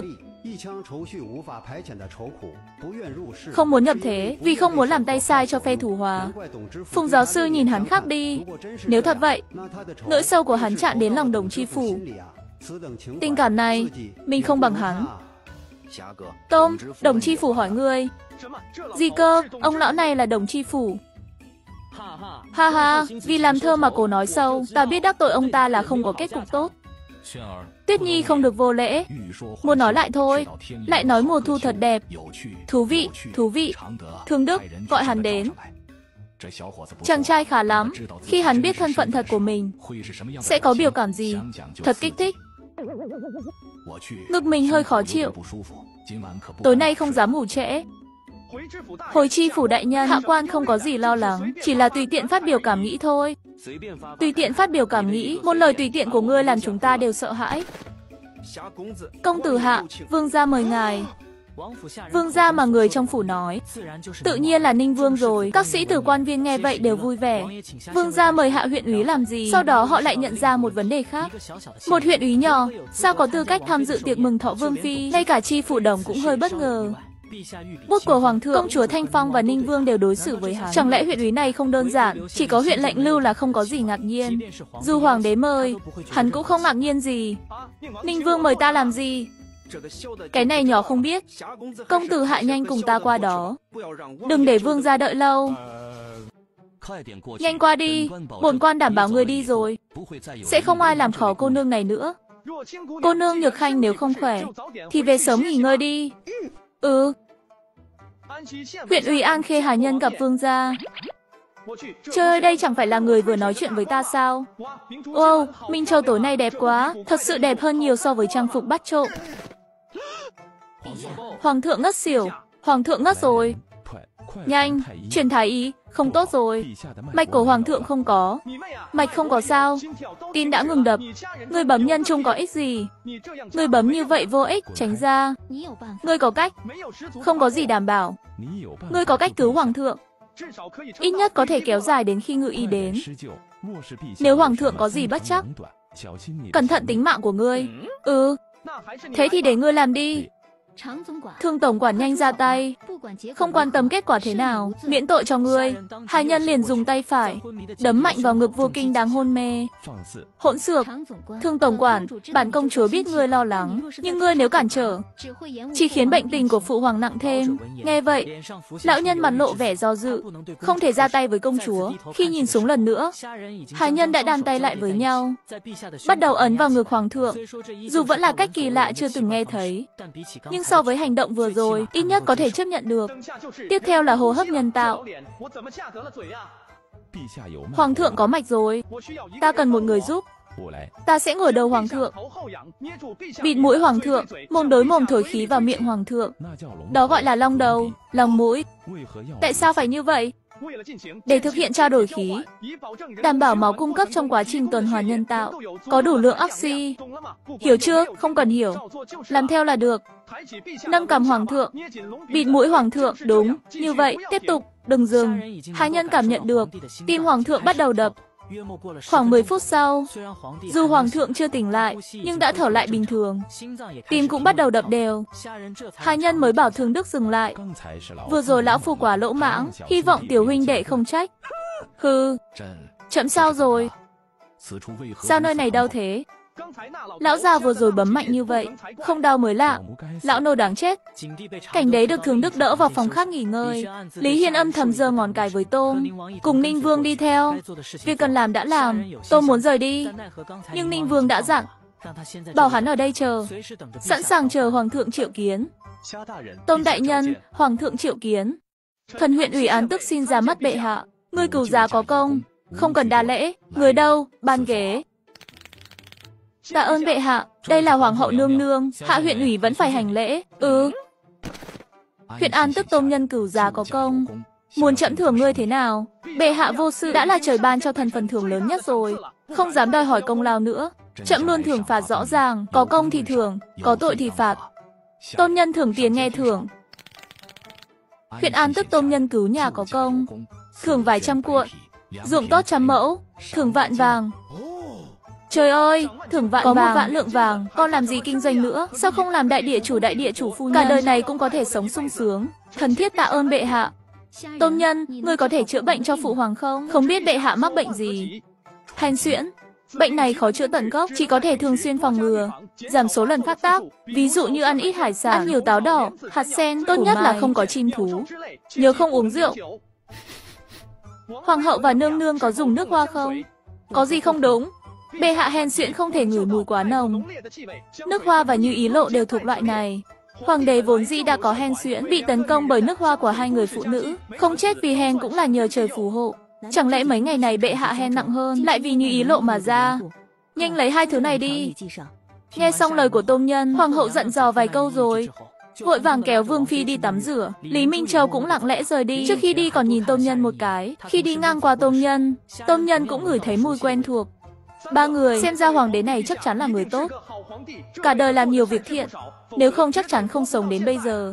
không muốn nhập thế, vì không muốn làm tay sai cho phe thủ hòa. Phùng giáo sư nhìn hắn khác đi. Nếu thật vậy, nỗi sâu của hắn chạm đến lòng đồng chi phủ. Tình cảm này, mình không bằng hắn. Tôm, đồng chi phủ hỏi ngươi. Gì cơ, ông lão này là đồng chi phủ. Ha ha, vì làm thơ mà cô nói sâu, ta biết đắc tội ông ta là không có kết cục tốt. Tuyết Nhi không được vô lễ. Muốn nói lại thôi, lại nói mùa thu thật đẹp. Thú vị, thú vị. Thương Đức, gọi hắn đến. Chàng trai khá lắm, khi hắn biết thân phận thật của mình, sẽ có biểu cảm gì? Thật kích thích. Ngực mình hơi khó chịu. Tối nay không dám ngủ trễ. Hồi chi phủ đại nhân, hạ quan không có gì lo lắng, chỉ là tùy tiện phát biểu cảm nghĩ thôi. Tùy tiện phát biểu cảm nghĩ, một lời tùy tiện của ngươi làm chúng ta đều sợ hãi. Công tử hạ, vương gia mời ngài. Vương gia mà người trong phủ nói, tự nhiên là Ninh Vương rồi. Các sĩ tử quan viên nghe vậy đều vui vẻ. Vương gia mời hạ huyện úy làm gì? Sau đó họ lại nhận ra một vấn đề khác. Một huyện úy nhỏ, sao có tư cách tham dự tiệc mừng thọ vương phi? Ngay cả chi phủ đồng cũng hơi bất ngờ. Bút của hoàng thượng, công chúa Thanh Phong và Ninh Vương đều đối xử với hắn. Chẳng lẽ huyện úy này không đơn giản, chỉ có huyện lệnh Lưu là không có gì ngạc nhiên. Dù hoàng đế mời, hắn cũng không ngạc nhiên gì. Ninh Vương mời ta làm gì? Cái này nhỏ không biết. Công tử hạ nhanh cùng ta qua đó. Đừng để vương gia đợi lâu. Nhanh qua đi, bổn quan đảm bảo người đi rồi, sẽ không ai làm khó cô nương này nữa. Cô nương Nhược Khanh nếu không khỏe, thì về sớm nghỉ ngơi đi. Ừ. Huyện ủy An Khê Hà Nhân gặp vương gia. Trời ơi, đây chẳng phải là người vừa nói chuyện với ta sao? Wow, Minh Châu tối nay đẹp quá, thật sự đẹp hơn nhiều so với trang phục bắt trộm. Hoàng thượng ngất xỉu, hoàng thượng ngất rồi. Nhanh, truyền thái y, không tốt rồi. Mạch của hoàng thượng không có. Mạch không có sao? Tim đã ngừng đập. Người bấm nhân trung có ích gì? Người bấm như vậy vô ích, tránh ra. Người có cách? Không có gì đảm bảo. Người có cách cứu hoàng thượng, ít nhất có thể kéo dài đến khi ngự y đến. Nếu hoàng thượng có gì bất chắc, cẩn thận tính mạng của ngươi. Ừ, thế thì để ngươi làm đi. Thương tổng quản nhanh ra tay, không quan tâm kết quả thế nào, miễn tội cho ngươi. Hai nhân liền dùng tay phải đấm mạnh vào ngực Vô Kinh đang hôn mê. Hỗn xược, Thương tổng quản, bản công chúa biết ngươi lo lắng, nhưng ngươi nếu cản trở, chỉ khiến bệnh tình của phụ hoàng nặng thêm. Nghe vậy, lão nhân mặt lộ vẻ do dự, không thể ra tay với công chúa. Khi nhìn xuống lần nữa, hai nhân đã đan tay lại với nhau, bắt đầu ấn vào ngực hoàng thượng. Dù vẫn là cách kỳ lạ chưa từng nghe thấy, nhưng so với hành động vừa rồi, ít nhất có thể chấp nhận được. Tiếp theo là hô hấp nhân tạo. Hoàng thượng có mạch rồi, ta cần một người giúp. Ta sẽ ngồi đầu hoàng thượng, bịt mũi hoàng thượng, mồm đối mồm thổi khí vào miệng hoàng thượng. Đó gọi là long đầu, lòng mũi. Tại sao phải như vậy? Để thực hiện trao đổi khí, đảm bảo máu cung cấp trong quá trình tuần hoàn nhân tạo có đủ lượng oxy. Hiểu chưa? Không cần hiểu. Làm theo là được. Nâng cằm hoàng thượng, bịt mũi hoàng thượng, đúng, như vậy, tiếp tục, đừng dừng. Hai nhân cảm nhận được, tim hoàng thượng bắt đầu đập. Khoảng mười phút sau, dù hoàng thượng chưa tỉnh lại, nhưng đã thở lại bình thường. Tim cũng bắt đầu đập đều. Hai nhân mới bảo Thường Đức dừng lại. Vừa rồi lão phu quá lỗ mãng, hy vọng tiểu huynh đệ không trách. Hừ, chậm sao rồi? Sao nơi này đau thế? Lão già vừa rồi bấm mạnh như vậy, không đau mới lạ. Lão nô đáng chết. Cảnh đấy được Thường Đức đỡ vào phòng khác nghỉ ngơi. Lý Hiên âm thầm giơ ngón cái với Tôm, cùng Ninh Vương đi theo. Việc cần làm đã làm, Tôm muốn rời đi, nhưng Ninh Vương đã dặn, bảo hắn ở đây chờ, sẵn sàng chờ hoàng thượng triệu kiến. Tôm đại nhân, hoàng thượng triệu kiến. Thần huyện ủy án tức xin ra mắt bệ hạ. Ngươi cửu giá có công, không cần đa lễ. Người đâu? Ban ghế. Tạ ơn bệ hạ, đây là hoàng hậu nương nương, hạ huyện ủy vẫn phải hành lễ. Ừ. Huyện an tức Tôm nhân cửu giá có công. Muốn trẫm thưởng ngươi thế nào? Bệ hạ vô sự đã là trời ban cho thần phần thưởng lớn nhất rồi, không dám đòi hỏi công lao nữa. Trẫm luôn thưởng phạt rõ ràng, có công thì thưởng, có tội thì phạt. Tôm nhân thưởng tiền nghe thưởng. Huyện an tức Tôm nhân cứu nhà có công, thưởng vài trăm cuộn, ruộng tốt trăm mẫu, thưởng vạn vàng. Trời ơi, thưởng vạn có vàng. Một vạn lượng vàng, con làm gì kinh doanh nữa? Sao không làm đại địa chủ đại địa chủ phu nhân? Cả đời này cũng có thể sống sung sướng. Thần thiết tạ ơn bệ hạ. Tôm nhân, ngươi có thể chữa bệnh cho phụ hoàng không? Không biết bệ hạ mắc bệnh gì? Hen suyễn. Bệnh này khó chữa tận gốc, chỉ có thể thường xuyên phòng ngừa, giảm số lần phát tác. Ví dụ như ăn ít hải sản, ăn nhiều táo đỏ, hạt sen, tốt nhất là không có chim thú. Nhớ không uống rượu. Hoàng hậu và nương nương có dùng nước hoa không? Có gì không đúng? Bệ hạ hen suyễn không thể ngửi mùi quá nồng. Nước hoa và Như Ý Lộ đều thuộc loại này. Hoàng đế vốn dĩ đã có hen suyễn, bị tấn công bởi nước hoa của hai người phụ nữ, không chết vì hen cũng là nhờ trời phù hộ. Chẳng lẽ mấy ngày này bệ hạ hen nặng hơn, lại vì Như Ý Lộ mà ra? Nhanh lấy hai thứ này đi. Nghe xong lời của Tôm nhân, hoàng hậu giận dò vài câu rồi, vội vàng kéo Vương phi đi tắm rửa. Lý Minh Châu cũng lặng lẽ rời đi. Trước khi đi còn nhìn Tôm nhân một cái. Khi đi ngang qua Tôm nhân, Tôm nhân cũng ngửi thấy mùi quen thuộc. Ba người, xem ra hoàng đế này chắc chắn là người tốt, cả đời làm nhiều việc thiện, nếu không chắc chắn không sống đến bây giờ.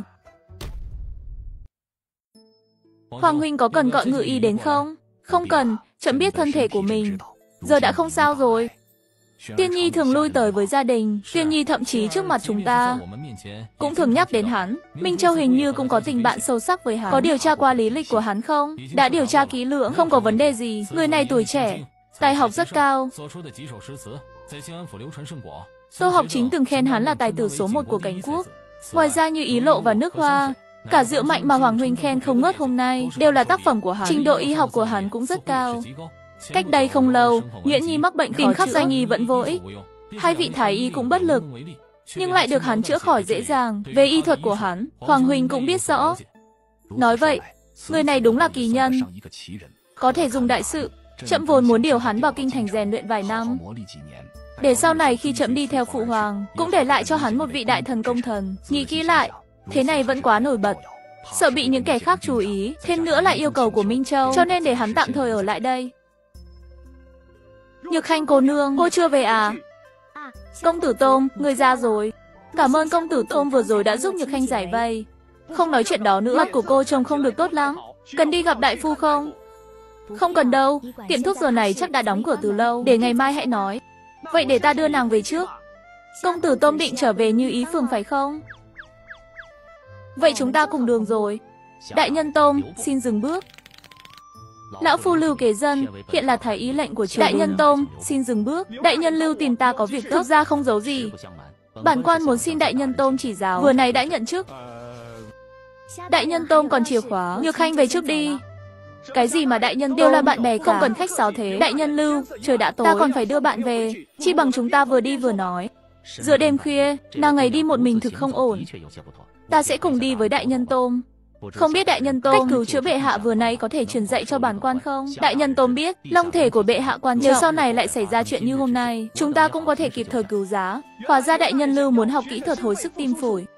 Hoàng huynh có cần gọi ngự y đến không? Không cần, trẫm biết thân thể của mình, giờ đã không sao rồi. Tiên Nhi thường lui tới với gia đình, Tiên Nhi thậm chí trước mặt chúng ta cũng thường nhắc đến hắn. Minh Châu hình như cũng có tình bạn sâu sắc với hắn. Có điều tra qua lý lịch của hắn không? Đã điều tra kỹ lưỡng, không có vấn đề gì. Người này tuổi trẻ, tài học rất cao. Tô Học Chính từng khen hắn là tài tử số một của Cánh Quốc. Ngoài ra Như Ý Lộ và nước hoa, cả rượu mạnh mà Hoàng huynh khen không ngớt hôm nay đều là tác phẩm của hắn. Trình độ y học của hắn cũng rất cao. Cách đây không lâu, Nguyễn Nhi mắc bệnh tìm khắp danh y vẫn vô ích. Hai vị thái y cũng bất lực, nhưng lại được hắn chữa khỏi dễ dàng. Về y thuật của hắn, Hoàng huynh cũng biết rõ. Nói vậy, người này đúng là kỳ nhân, có thể dùng đại sự. Trẫm vốn muốn điều hắn vào kinh thành rèn luyện vài năm, để sau này khi trẫm đi theo phụ hoàng, cũng để lại cho hắn một vị đại thần công thần. Nghĩ kỹ lại, thế này vẫn quá nổi bật, sợ bị những kẻ khác chú ý. Thêm nữa là yêu cầu của Minh Châu, cho nên để hắn tạm thời ở lại đây. Nhược Khanh cô nương, cô chưa về à? Công tử Tôm, người ra rồi. Cảm ơn công tử Tôm vừa rồi đã giúp Nhược Khanh giải vây. Không nói chuyện đó nữa, mặt của cô trông không được tốt lắm. Cần đi gặp đại phu không? Không cần đâu, tiệm thuốc giờ này chắc đã đóng cửa từ lâu, để ngày mai hãy nói. Vậy để ta đưa nàng về trước. Công tử Tôm định trở về Như Ý Phường phải không? Vậy chúng ta cùng đường rồi. Đại nhân Tôm, xin dừng bước. Lão phu Lưu Kế Dân, hiện là thái ý lệnh của triều. Đại nhân Tôm, xin dừng bước. Đại nhân Lưu tìm ta có việc gấp. Thực ra không giấu gì, bản quan muốn xin đại nhân Tôm chỉ giáo. Vừa này đã nhận chức. Đại nhân Tôm còn chìa khóa. Nhược Khanh về trước đi. Cái gì mà đại nhân đều là bạn bè cả, không cần khách sáo thế. Đại nhân Lưu, trời đã tối, ta còn phải đưa bạn về, chi bằng chúng ta vừa đi vừa nói. Giữa đêm khuya, nàng ấy đi một mình thực không ổn. Ta sẽ cùng đi với đại nhân Tôm. Không biết đại nhân Tôm, cách cứu chữa bệ hạ vừa nãy có thể truyền dạy cho bản quan không? Đại nhân Tôm biết, long thể của bệ hạ quan trọng. Nếu sau này lại xảy ra chuyện như hôm nay, chúng ta cũng có thể kịp thời cứu giá. Hóa ra đại nhân Lưu muốn học kỹ thuật hồi sức tim phổi.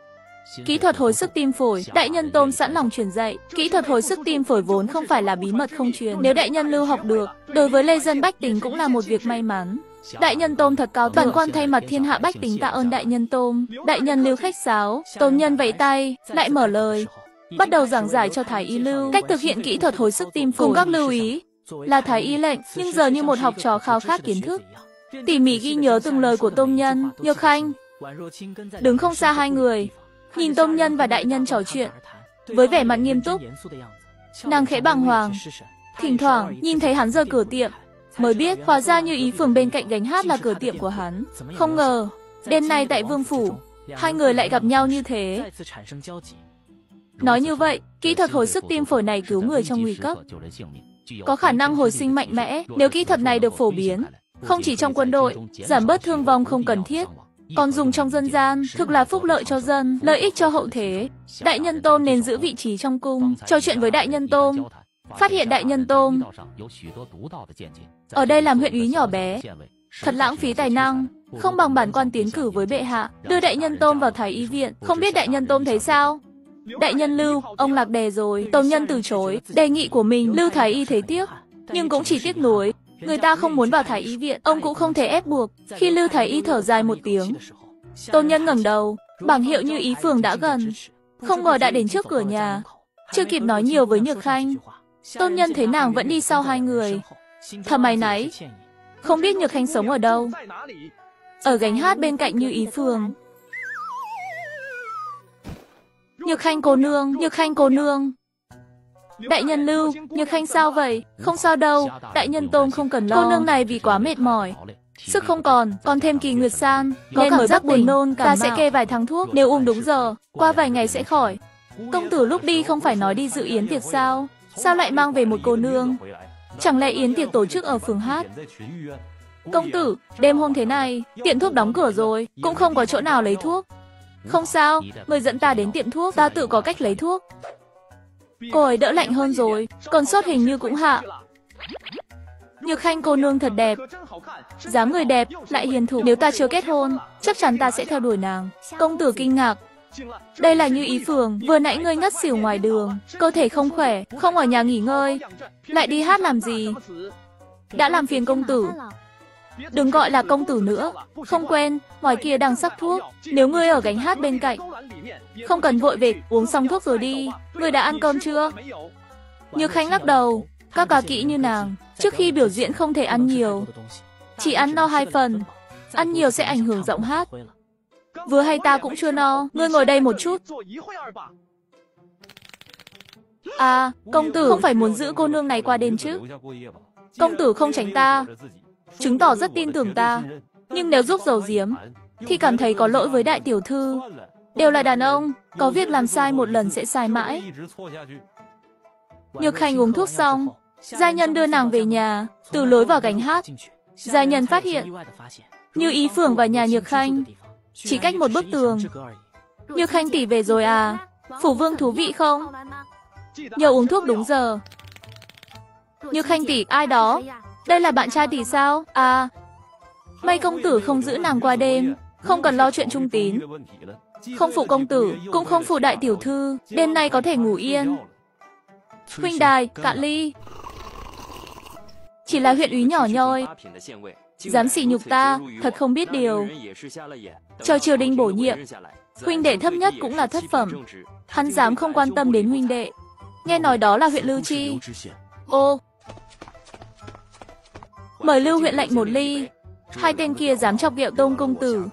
Kỹ thuật hồi sức tim phổi, đại nhân Tôm sẵn lòng truyền dạy. Kỹ thuật hồi sức tim phổi vốn không phải là bí mật không truyền. Nếu đại nhân Lưu học được, đối với lê dân bách tính cũng là một việc may mắn. Đại nhân Tôm thật cao thượng. Bản quan thay mặt thiên hạ bách tính tạ ơn đại nhân Tôm. Đại nhân Lưu khách sáo, Tôm nhân vẫy tay, lại mở lời, bắt đầu giảng giải cho Thái y Lưu cách thực hiện kỹ thuật hồi sức tim phổi. Cùng các lưu ý là Thái y lệnh, nhưng giờ như một học trò khao khát kiến thức, tỉ mỉ ghi nhớ từng lời của Tôm Nhân. Nhược Khanh đứng không xa hai người, nhìn Tôm Nhân và đại nhân trò chuyện với vẻ mặt nghiêm túc. Nàng khẽ bàng hoàng, thỉnh thoảng nhìn thấy hắn rời cửa tiệm, mới biết hóa ra Như Ý Phường bên cạnh gánh hát là cửa tiệm của hắn. Không ngờ đêm nay tại Vương phủ, hai người lại gặp nhau như thế. Nói như vậy, kỹ thuật hồi sức tim phổi này cứu người trong nguy cấp, có khả năng hồi sinh mạnh mẽ. Nếu kỹ thuật này được phổ biến, không chỉ trong quân đội, giảm bớt thương vong không cần thiết, còn dùng trong dân gian, thực là phúc lợi cho dân, lợi ích cho hậu thế. Đại nhân Tôm nên giữ vị trí trong cung, trò chuyện với đại nhân Tôm. Phát hiện đại nhân Tôm ở đây làm huyện úy nhỏ bé, thật lãng phí tài năng, không bằng bản quan tiến cử với bệ hạ, đưa đại nhân Tôm vào Thái y viện. Không biết đại nhân Tôm thấy sao? Đại nhân Lưu, ông lạc đề rồi. Tôm Nhân từ chối đề nghị của mình. Lưu Thái y thấy tiếc, nhưng cũng chỉ tiếc nuối. Người ta không muốn vào Thái y viện, ông cũng không thể ép buộc. Khi Lưu Thái y thở dài một tiếng, Tôm Nhân ngẩng đầu, bảng hiệu Như Ý Phường đã gần, không ngờ đã đến trước cửa nhà. Chưa kịp nói nhiều với Nhược Khanh, Tôm Nhân thấy nàng vẫn đi sau hai người, thầm áy náy. Không biết Nhược Khanh sống ở đâu. Ở gánh hát bên cạnh Như Ý Phường. Nhược Khanh cô nương, Nhược Khanh cô nương. Đại nhân Lưu, Nhược Khanh sao vậy? Không sao đâu, đại nhân Tôm không cần lo. Cô nương này vì quá mệt mỏi, sức không còn, còn thêm kỳ nguyệt san, nên mới giác buồn nôn. Ta sẽ kê vài tháng thuốc, nếu uống đúng giờ, qua vài ngày sẽ khỏi. Công tử lúc đi không phải nói đi dự yến tiệc sao? Sao lại mang về một cô nương? Chẳng lẽ yến tiệc tổ chức ở phường hát? Công tử, đêm hôm thế này, tiệm thuốc đóng cửa rồi, cũng không có chỗ nào lấy thuốc. Không sao, người dẫn ta đến tiệm thuốc, ta tự có cách lấy thuốc. Cô ấy đỡ lạnh hơn rồi, còn sốt hình như cũng hạ. Nhược Khanh cô nương thật đẹp, dáng người đẹp, lại hiền thục. Nếu ta chưa kết hôn, chắc chắn ta sẽ theo đuổi nàng. Công tử kinh ngạc. Đây là Như Ý Phường, vừa nãy ngươi ngất xỉu ngoài đường, cơ thể không khỏe, không ở nhà nghỉ ngơi, lại đi hát làm gì? Đã làm phiền công tử. Đừng gọi là công tử nữa, không quen, ngoài kia đang sắc thuốc. Nếu ngươi ở gánh hát bên cạnh, không cần vội về, uống xong thuốc rồi đi. Ngươi đã ăn cơm chưa? Nhược Khanh lắc đầu, các ca kỹ như nàng, trước khi biểu diễn không thể ăn nhiều, chỉ ăn no hai phần, ăn nhiều sẽ ảnh hưởng giọng hát. Vừa hay ta cũng chưa no, ngươi ngồi đây một chút. À, công tử không phải muốn giữ cô nương này qua đêm chứ? Công tử không tránh ta, chứng tỏ rất tin tưởng ta. Nhưng nếu giúp giấu giếm, thì cảm thấy có lỗi với đại tiểu thư. Đều là đàn ông, có việc làm sai một lần sẽ sai mãi. Nhược Khanh uống thuốc xong, gia nhân đưa nàng về nhà. Từ lối vào gánh hát, gia nhân phát hiện Như Ý Phường và nhà Nhược Khanh chỉ cách một bức tường. Nhược Khanh tỷ về rồi à? Phủ vương thú vị không? Nhớ uống thuốc đúng giờ. Nhược Khanh tỷ, ai đó? Đây là bạn trai tỷ sao? À, may công tử không giữ nàng qua đêm, không cần lo chuyện trung tín. Không phụ công tử, cũng không phụ đại tiểu thư, đêm nay có thể ngủ yên. Huynh đài, cạn ly. Chỉ là huyện úy nhỏ nhoi, dám sỉ nhục ta, thật không biết điều. Chờ triều đình bổ nhiệm, huynh đệ thấp nhất cũng là thất phẩm. Hắn dám không quan tâm đến huynh đệ. Nghe nói đó là huyện Lưu Chi. Ô, mời Lưu huyện lệnh một ly. Hai tên kia dám chọc ghẹo Tông công tử.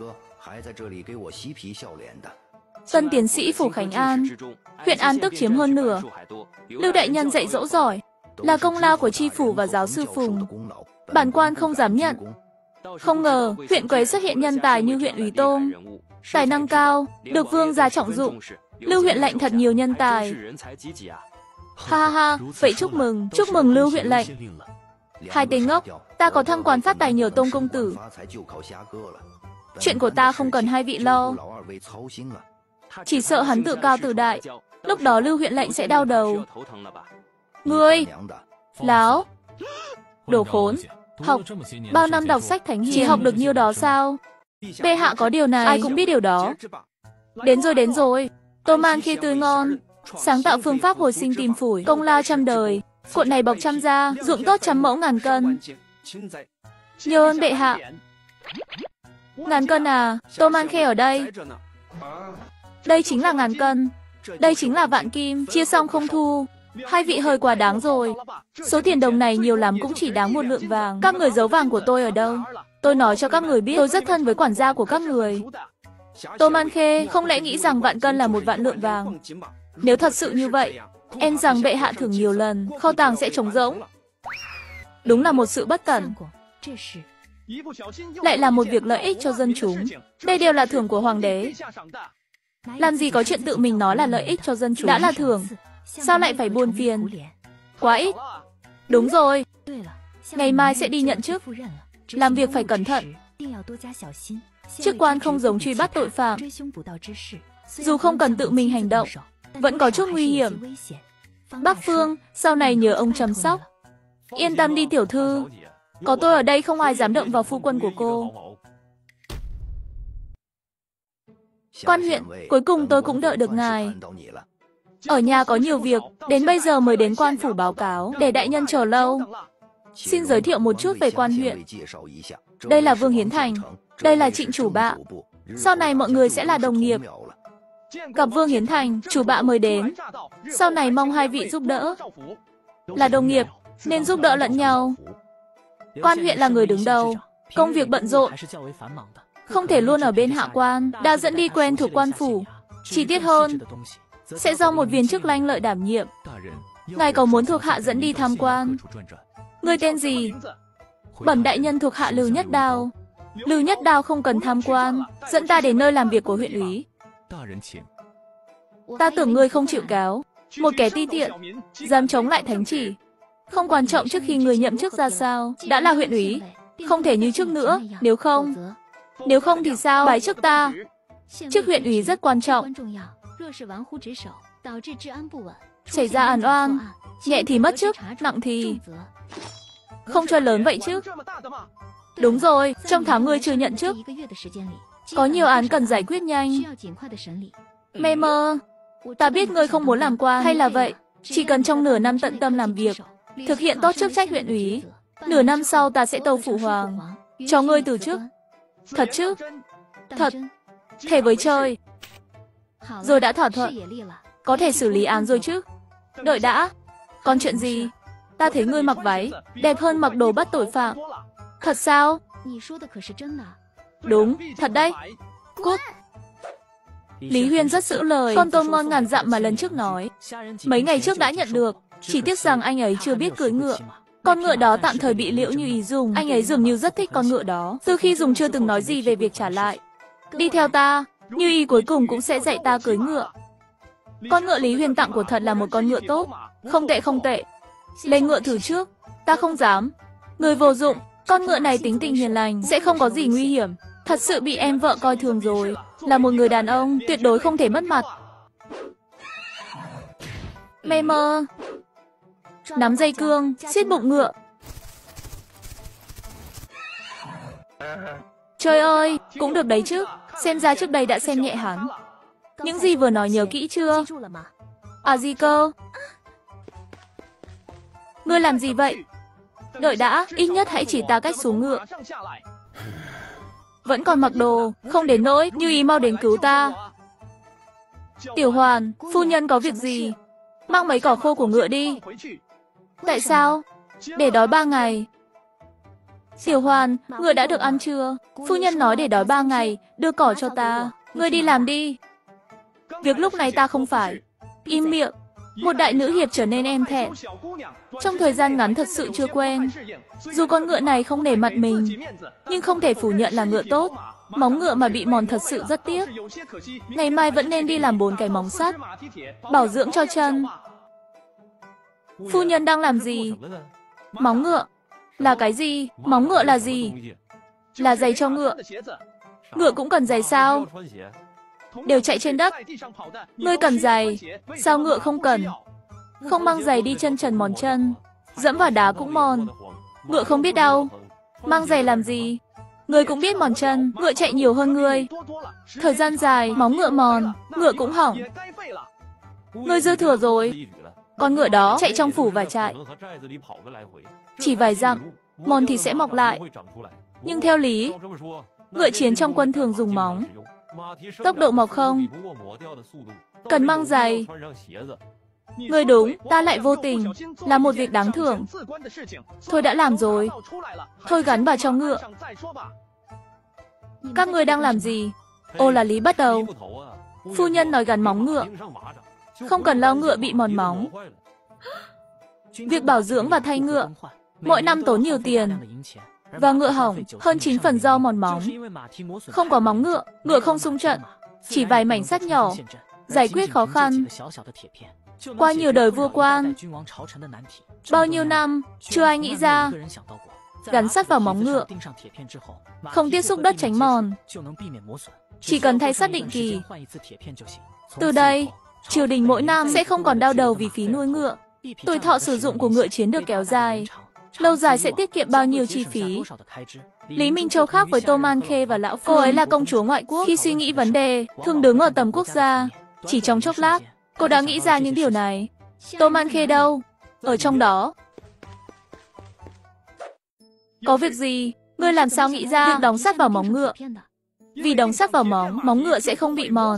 Tân tiến sĩ phủ Khánh An, huyện An Tức chiếm hơn nửa. Lưu đại nhân dạy dỗ giỏi, là công lao của tri phủ và giáo sư Phùng. Bản quan không dám nhận. Không ngờ huyện Quế xuất hiện nhân tài như huyện úy Tôm, tài năng cao, được vương gia trọng dụng. Lưu huyện lệnh thật nhiều nhân tài. Ha ha ha, vậy chúc mừng, chúc mừng Lưu huyện lệnh. Hai tên ngốc, ta có thăng quan phát tài nhờ Tông công tử. Chuyện của ta không cần hai vị lo. Chỉ sợ hắn tự cao tự đại, lúc đó Lưu huyện lệnh sẽ đau đầu. Ngươi, láo, đồ khốn, học, bao năm đọc sách thánh hiền, chỉ học được nhiêu đó sao? Bệ hạ có điều này, ai cũng biết điều đó. Đến rồi đến rồi, Tô man khê tươi ngon, sáng tạo phương pháp hồi sinh tim phổi, công lao trăm đời. Cuộn này bọc trăm gia, ruộng tốt trăm mẫu ngàn cân. Nhờ ơn bệ hạ. Ngàn cân à, tô man khê ở đây. Đây chính là ngàn cân. Đây chính là vạn kim, chia xong không thu. Hai vị hơi quá đáng rồi. Số tiền đồng này nhiều lắm cũng chỉ đáng một lượng vàng. Các người giấu vàng của tôi ở đâu? Tôi nói cho các người biết, tôi rất thân với quản gia của các người. Tô man khê không lẽ nghĩ rằng vạn cân là một vạn lượng vàng? Nếu thật sự như vậy, em rằng bệ hạ thưởng nhiều lần, kho tàng sẽ trống rỗng. Đúng là một sự bất cẩn. Lại là một việc lợi ích cho dân chúng. Đây đều là thưởng của hoàng đế. Làm gì có chuyện tự mình nói là lợi ích cho dân chúng. Đã là thưởng, sao lại phải buồn phiền? Quá ít. Đúng rồi, ngày mai sẽ đi nhận chức. Làm việc phải cẩn thận. Chức quan không giống truy bắt tội phạm. Dù không cần tự mình hành động, vẫn có chút nguy hiểm. Bắc Phương, sau này nhờ ông chăm sóc. Yên tâm đi tiểu thư. Có tôi ở đây không ai dám động vào phu quân của cô. Quan huyện, cuối cùng tôi cũng đợi được ngài. Ở nhà có nhiều việc, đến bây giờ mới đến quan phủ báo cáo, để đại nhân chờ lâu. Xin giới thiệu một chút về quan huyện. Đây là Vương Hiến Thành, đây là Trịnh chủ bạ. Sau này mọi người sẽ là đồng nghiệp. Gặp Vương Hiến Thành, chủ bạ mới đến. Sau này mong hai vị giúp đỡ. Là đồng nghiệp, nên giúp đỡ lẫn nhau. Quan huyện là người đứng đầu, công việc bận rộn, không thể luôn ở bên hạ quan, đã dẫn đi quen thuộc quan phủ. Chi tiết hơn, sẽ do một viên chức lanh lợi đảm nhiệm. Ngài có muốn thuộc hạ dẫn đi tham quan? Người tên gì? Bẩm đại nhân thuộc hạ Lưu Nhất Đao. Lưu Nhất Đao không cần tham quan, dẫn ta đến nơi làm việc của huyện úy. Ta tưởng ngươi không chịu cáo, một kẻ ti tiện, dám chống lại thánh chỉ. Không quan trọng trước khi người nhậm chức ra sao, đã là huyện úy, không thể như trước nữa, nếu không... Nếu không thì sao? Bái chức ta. Chức huyện úy rất quan trọng. Xảy ra àn oan, nhẹ thì mất chức, nặng thì... Không cho lớn vậy chứ. Đúng rồi, trong tháng ngươi chưa nhận chức. Có nhiều án cần giải quyết nhanh. Mê mơ, ta biết ngươi không muốn làm quan, hay là vậy? Chỉ cần trong nửa năm tận tâm làm việc, thực hiện tốt chức trách huyện úy, nửa năm sau ta sẽ tâu phụ hoàng, cho ngươi từ chức. Thật chứ? Thật. Thề với trời. Rồi đã thỏa thuận, có thể xử lý án rồi chứ? Đợi đã. Còn chuyện gì? Ta thấy ngươi mặc váy đẹp hơn mặc đồ bắt tội phạm. Thật sao? Đúng, thật đấy. Cút. Lý Huyên rất giữ lời, con tôm ngon ngàn dặm mà lần trước nói. Mấy ngày trước đã nhận được, chỉ tiếc rằng anh ấy chưa biết cưỡi ngựa. Con ngựa đó tạm thời bị Liễu Như Ý dùng, anh ấy dường như rất thích con ngựa đó. Từ khi dùng chưa từng nói gì về việc trả lại. Đi theo ta, Như Ý cuối cùng cũng sẽ dạy ta cưỡi ngựa. Con ngựa Lý Huyên tặng của thật là một con ngựa tốt. Không tệ không tệ. Lên ngựa thử trước. Ta không dám. Người vô dụng, con ngựa này tính tình hiền lành, sẽ không có gì nguy hiểm. Thật sự bị em vợ coi thường rồi. Là một người đàn ông, tuyệt đối không thể mất mặt. Mê mơ. Nắm dây cương, siết bụng ngựa. Trời ơi, cũng được đấy chứ. Xem ra trước đây đã xem nhẹ hắn. Những gì vừa nói nhớ kỹ chưa? À gì cơ? Ngươi làm gì vậy? Đợi đã, ít nhất hãy chỉ ta cách xuống ngựa. Vẫn còn mặc đồ, không đến nỗi, Như Ý mau đến cứu ta. Tiểu Hoàn, phu nhân có việc gì? Mang mấy cỏ khô của ngựa đi. Tại sao? Để đói ba ngày. Tiểu Hoàn, ngựa đã được ăn chưa? Phu nhân nói để đói ba ngày, đưa cỏ cho ta. Ngươi đi làm đi. Việc lúc này ta không phải. Im miệng. Một đại nữ hiệp trở nên em thẹn. Trong thời gian ngắn thật sự chưa quen. Dù con ngựa này không nể mặt mình, nhưng không thể phủ nhận là ngựa tốt. Móng ngựa mà bị mòn thật sự rất tiếc. Ngày mai vẫn nên đi làm bốn cái móng sắt, bảo dưỡng cho chân. Phu nhân đang làm gì? Móng ngựa. Là cái gì? Móng ngựa là gì? Là giày cho ngựa. Ngựa cũng cần giày sao? Đều chạy trên đất. Ngươi cần giày, sao ngựa không cần? Không mang giày đi chân trần mòn chân, dẫm vào đá cũng mòn. Ngựa không biết đau. Mang giày làm gì? Ngươi cũng biết mòn chân, ngựa chạy nhiều hơn ngươi. Thời gian dài, móng ngựa mòn, ngựa cũng hỏng. Ngươi dư thừa rồi. Con ngựa đó chạy trong phủ và chạy. Chỉ vài dặm, mòn thì sẽ mọc lại. Nhưng theo lý, ngựa chiến trong quân thường dùng móng. Tốc độ mọc không, cần mang giày. Ngươi đúng, ta lại vô tình, là một việc đáng thưởng. Thôi đã làm rồi, thôi gắn vào trong ngựa. Các ngươi đang làm gì? Ô là Lý bắt đầu. Phu nhân nói gắn móng ngựa, không cần lo ngựa bị mòn móng. Việc bảo dưỡng và thay ngựa mỗi năm tốn nhiều tiền. Và ngựa hỏng hơn chín phần do mòn móng. Không có móng ngựa, ngựa không xung trận. Chỉ vài mảnh sắt nhỏ, giải quyết khó khăn. Qua nhiều đời vua quan, bao nhiêu năm, chưa ai nghĩ ra gắn sắt vào móng ngựa, không tiếp xúc đất tránh mòn. Chỉ cần thay sắt định kỳ. Từ đây, triều đình mỗi năm sẽ không còn đau đầu vì phí nuôi ngựa. Tuổi thọ sử dụng của ngựa chiến được kéo dài. Lâu dài sẽ tiết kiệm bao nhiêu chi phí. Lý Minh Châu khác với Tô Man Khê và Lão Phương. Cô ấy là công chúa ngoại quốc. Khi suy nghĩ vấn đề, thường đứng ở tầm quốc gia. Chỉ trong chốc lát, cô đã nghĩ ra những điều này. Tô Man Khê đâu? Ở trong đó. Có việc gì? Ngươi làm sao nghĩ ra việc đóng sắt vào móng ngựa? Vì đóng sắt vào móng, móng ngựa sẽ không bị mòn.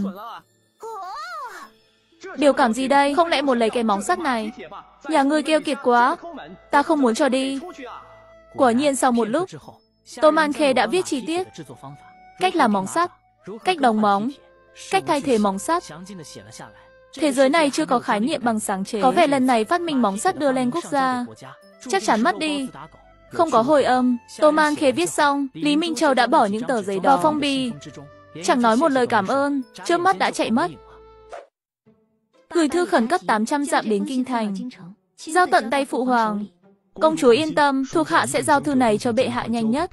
Điều cảm gì đây? Không lẽ muốn lấy cái móng sắt này? Nhà ngươi keo kiệt quá. Ta không muốn cho đi. Quả nhiên sau một lúc, Tô Man Khê đã viết chi tiết. Cách làm móng sắt, cách đóng móng, cách thay thế móng sắt. Thế giới này chưa có khái niệm bằng sáng chế. Có vẻ lần này phát minh móng sắt đưa lên quốc gia. Chắc chắn mất đi. Không có hồi âm. Tô Man Khê viết xong, Lý Minh Châu đã bỏ những tờ giấy đó vào phong bì. Chẳng nói một lời cảm ơn, trước mắt đã chạy mất. Gửi thư khẩn cấp tám trăm dặm đến kinh thành, giao tận tay phụ hoàng. Công chúa yên tâm, thuộc hạ sẽ giao thư này cho bệ hạ nhanh nhất.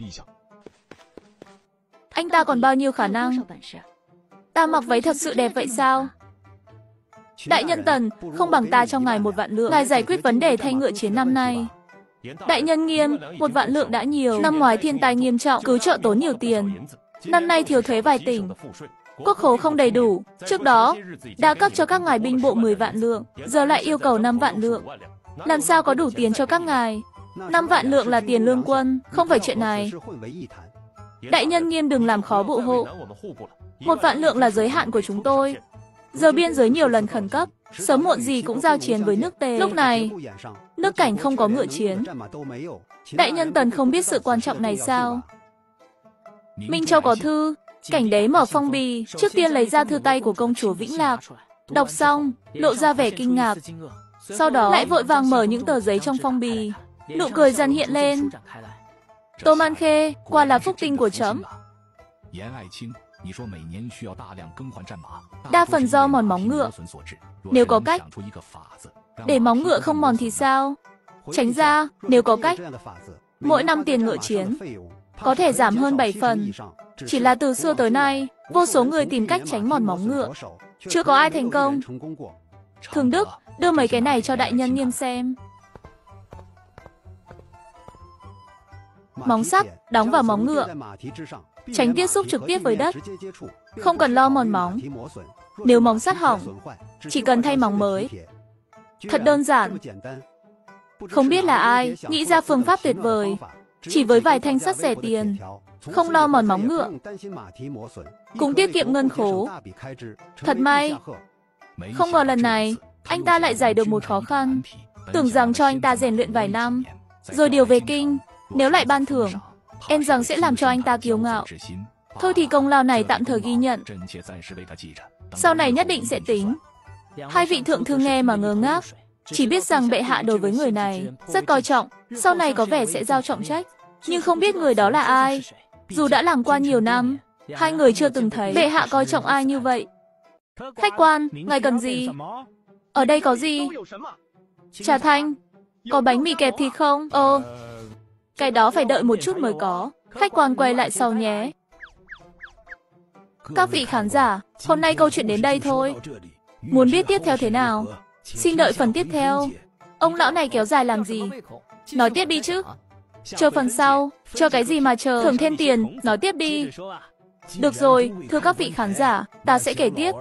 Anh ta còn bao nhiêu khả năng? Ta mặc váy thật sự đẹp vậy sao? Đại nhân Tần, không bằng ta cho ngài một vạn lượng. Ngài giải quyết vấn đề thay ngựa chiến năm nay. Đại nhân Nghiêm, một vạn lượng đã nhiều. Năm ngoái thiên tai nghiêm trọng, cứu trợ tốn nhiều tiền. Năm nay thiếu thuế vài tỉnh. Quốc khố không đầy đủ. Trước đó, đã cấp cho các ngài binh bộ mười vạn lượng, giờ lại yêu cầu năm vạn lượng. Làm sao có đủ tiền cho các ngài? năm vạn lượng là tiền lương quân, không phải chuyện này. Đại nhân Nghiêm đừng làm khó bộ hộ. Một vạn lượng là giới hạn của chúng tôi. Giờ biên giới nhiều lần khẩn cấp, sớm muộn gì cũng giao chiến với nước Tề. Lúc này, nước Cảnh không có ngựa chiến. Đại nhân Tần không biết sự quan trọng này sao? Minh Châu có thư. Cảnh Đế mở phong bì, trước tiên lấy ra thư tay của công chúa Vĩnh Lạc. Đọc xong, lộ ra vẻ kinh ngạc. Sau đó lại vội vàng mở những tờ giấy trong phong bì. Nụ cười dần hiện lên. Tô Man Khê, quả là phúc tinh của trẫm. Đa phần do mòn móng ngựa. Nếu có cách để móng ngựa không mòn thì sao? Tránh ra, nếu có cách, mỗi năm tiền ngựa chiến có thể giảm hơn bảy phần. Chỉ là từ xưa tới nay, vô số người tìm cách tránh mòn móng ngựa, chưa có ai thành công. Thường Đức, đưa mấy cái này cho đại nhân Nghiêm xem. Móng sắt, đóng vào móng ngựa, tránh tiếp xúc trực tiếp với đất, không cần lo mòn móng. Nếu móng sắt hỏng, chỉ cần thay móng mới. Thật đơn giản. Không biết là ai nghĩ ra phương pháp tuyệt vời, chỉ với vài thanh sắt rẻ tiền, không lo mòn móng ngựa, cũng tiết kiệm ngân khố. Thật may. Không ngờ lần này, anh ta lại giải được một khó khăn. Tưởng rằng cho anh ta rèn luyện vài năm, rồi điều về kinh, nếu lại ban thưởng, em rằng sẽ làm cho anh ta kiêu ngạo. Thôi thì công lao này tạm thời ghi nhận, sau này nhất định sẽ tính. Hai vị thượng thư nghe mà ngơ ngác, chỉ biết rằng bệ hạ đối với người này rất coi trọng, sau này có vẻ sẽ giao trọng trách, nhưng không biết người đó là ai. Dù đã làm qua nhiều năm, hai người chưa từng thấy bệ hạ coi trọng ai như vậy. Khách quan, ngài cần gì? Ở đây có gì? Trà thanh, có bánh mì kẹp thịt không? Ồ, cái đó phải đợi một chút mới có. Khách quan quay lại sau nhé. Các vị khán giả, hôm nay câu chuyện đến đây thôi. Muốn biết tiếp theo thế nào? Xin đợi phần tiếp theo. Ông lão này kéo dài làm gì? Nói tiếp đi chứ. Chờ phần sau. Chờ cái gì mà chờ? Thưởng thêm tiền, nói tiếp đi. Được rồi, thưa các vị khán giả, ta sẽ kể tiếp.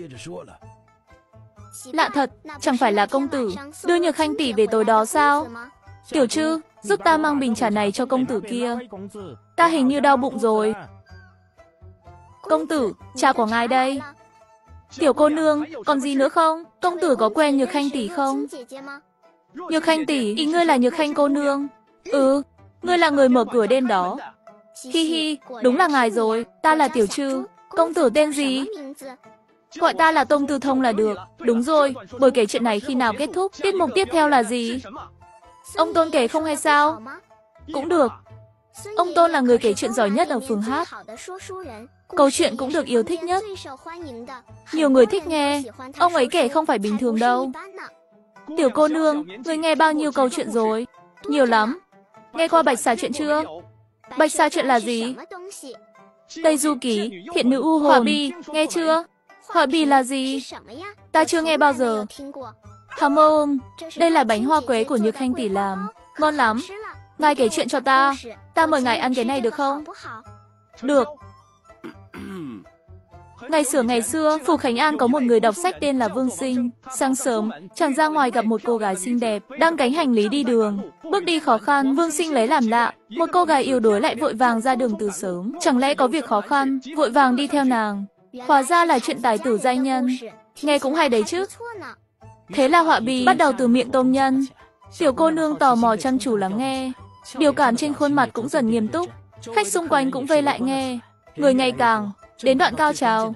Lạ thật, chẳng phải là công tử đưa Nhược Khanh tỷ về tối đó sao? Tiểu Trư, giúp ta mang bình trà này cho công tử kia. Ta hình như đau bụng rồi. Công tử, trà của ngài đây. Tiểu cô nương, còn gì nữa không? Công tử có quen Nhược Khanh tỷ không? Nhược Khanh tỷ, ý ngươi là Nhược Khanh cô nương? Ừ, ngươi là người mở cửa đêm đó. Hi hi, đúng là ngài rồi, ta là Tiểu Trư. Công tử tên gì? Gọi ta là Tông Tư Thông là được. Đúng rồi, buổi kể chuyện này khi nào kết thúc? Tiết mục tiếp theo là gì? Ông Tôn kể không hay sao? Cũng được. Ông Tôn là người kể chuyện giỏi nhất ở phường hát. Câu chuyện cũng được yêu thích nhất. Nhiều người thích nghe. Ông ấy kể không phải bình thường đâu. Tiểu cô nương, người nghe bao nhiêu câu chuyện rồi? Nhiều lắm. Nghe qua Bạch Xà chuyện chưa? Bạch Xà chuyện là gì? Tây Du Ký, Thiện Nữ U Hồn. Họa Bi, nghe chưa? Họa Bi là gì? Ta chưa nghe bao giờ. Hàm ôm, đây là bánh hoa quế của Nhược Khanh tỷ làm. Ngon lắm. Ngài kể chuyện cho ta. Ta mời ngài ăn cái này được không? Được. Ngày xưa ngày xưa, Phủ Khánh An có một người đọc sách tên là Vương Sinh. Sáng sớm, chàng ra ngoài gặp một cô gái xinh đẹp, đang gánh hành lý đi đường. Bước đi khó khăn, Vương Sinh lấy làm lạ. Một cô gái yếu đuối lại vội vàng ra đường từ sớm. Chẳng lẽ có việc khó khăn, vội vàng đi theo nàng? Hóa ra là chuyện tài tử giai nhân. Nghe cũng hay đấy chứ. Thế là họa bi bắt đầu từ miệng tôm nhân. Tiểu cô nương tò mò chăm chú lắng nghe. Biểu cảm trên khuôn mặt cũng dần nghiêm túc. Khách xung quanh cũng vây lại nghe. Người ngày càng đến đoạn cao trào.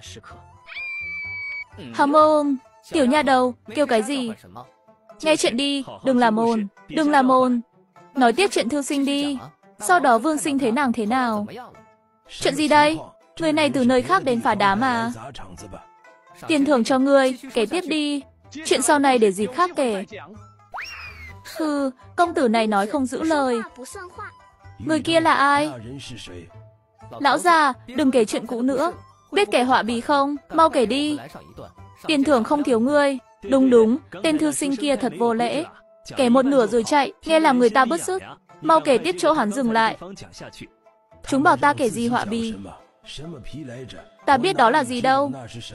Hàm ôm, tiểu nha đầu, kêu cái gì? Nghe chuyện đi, đừng làm ồn, đừng làm ồn. Nói tiếp chuyện thư sinh đi. Sau đó Vương Sinh thấy nàng thế nào? Chuyện gì đây? Người này từ nơi khác đến phá đám à? Tiền thưởng cho ngươi, kể tiếp đi. Chuyện sau này để dịp khác kể. Hừ, công tử này nói không giữ lời. Người kia là ai? Lão già, đừng kể chuyện cũ nữa. Biết kể họa bí không? Mau kể đi. Tiền thưởng không thiếu ngươi. Đúng đúng, tên thư sinh kia thật vô lễ. Kể một nửa rồi chạy, nghe làm người ta bứt rứt. Mau kể tiếp chỗ hắn dừng lại. Chúng bảo ta kể gì họa bí? Ta biết đó là gì đâu.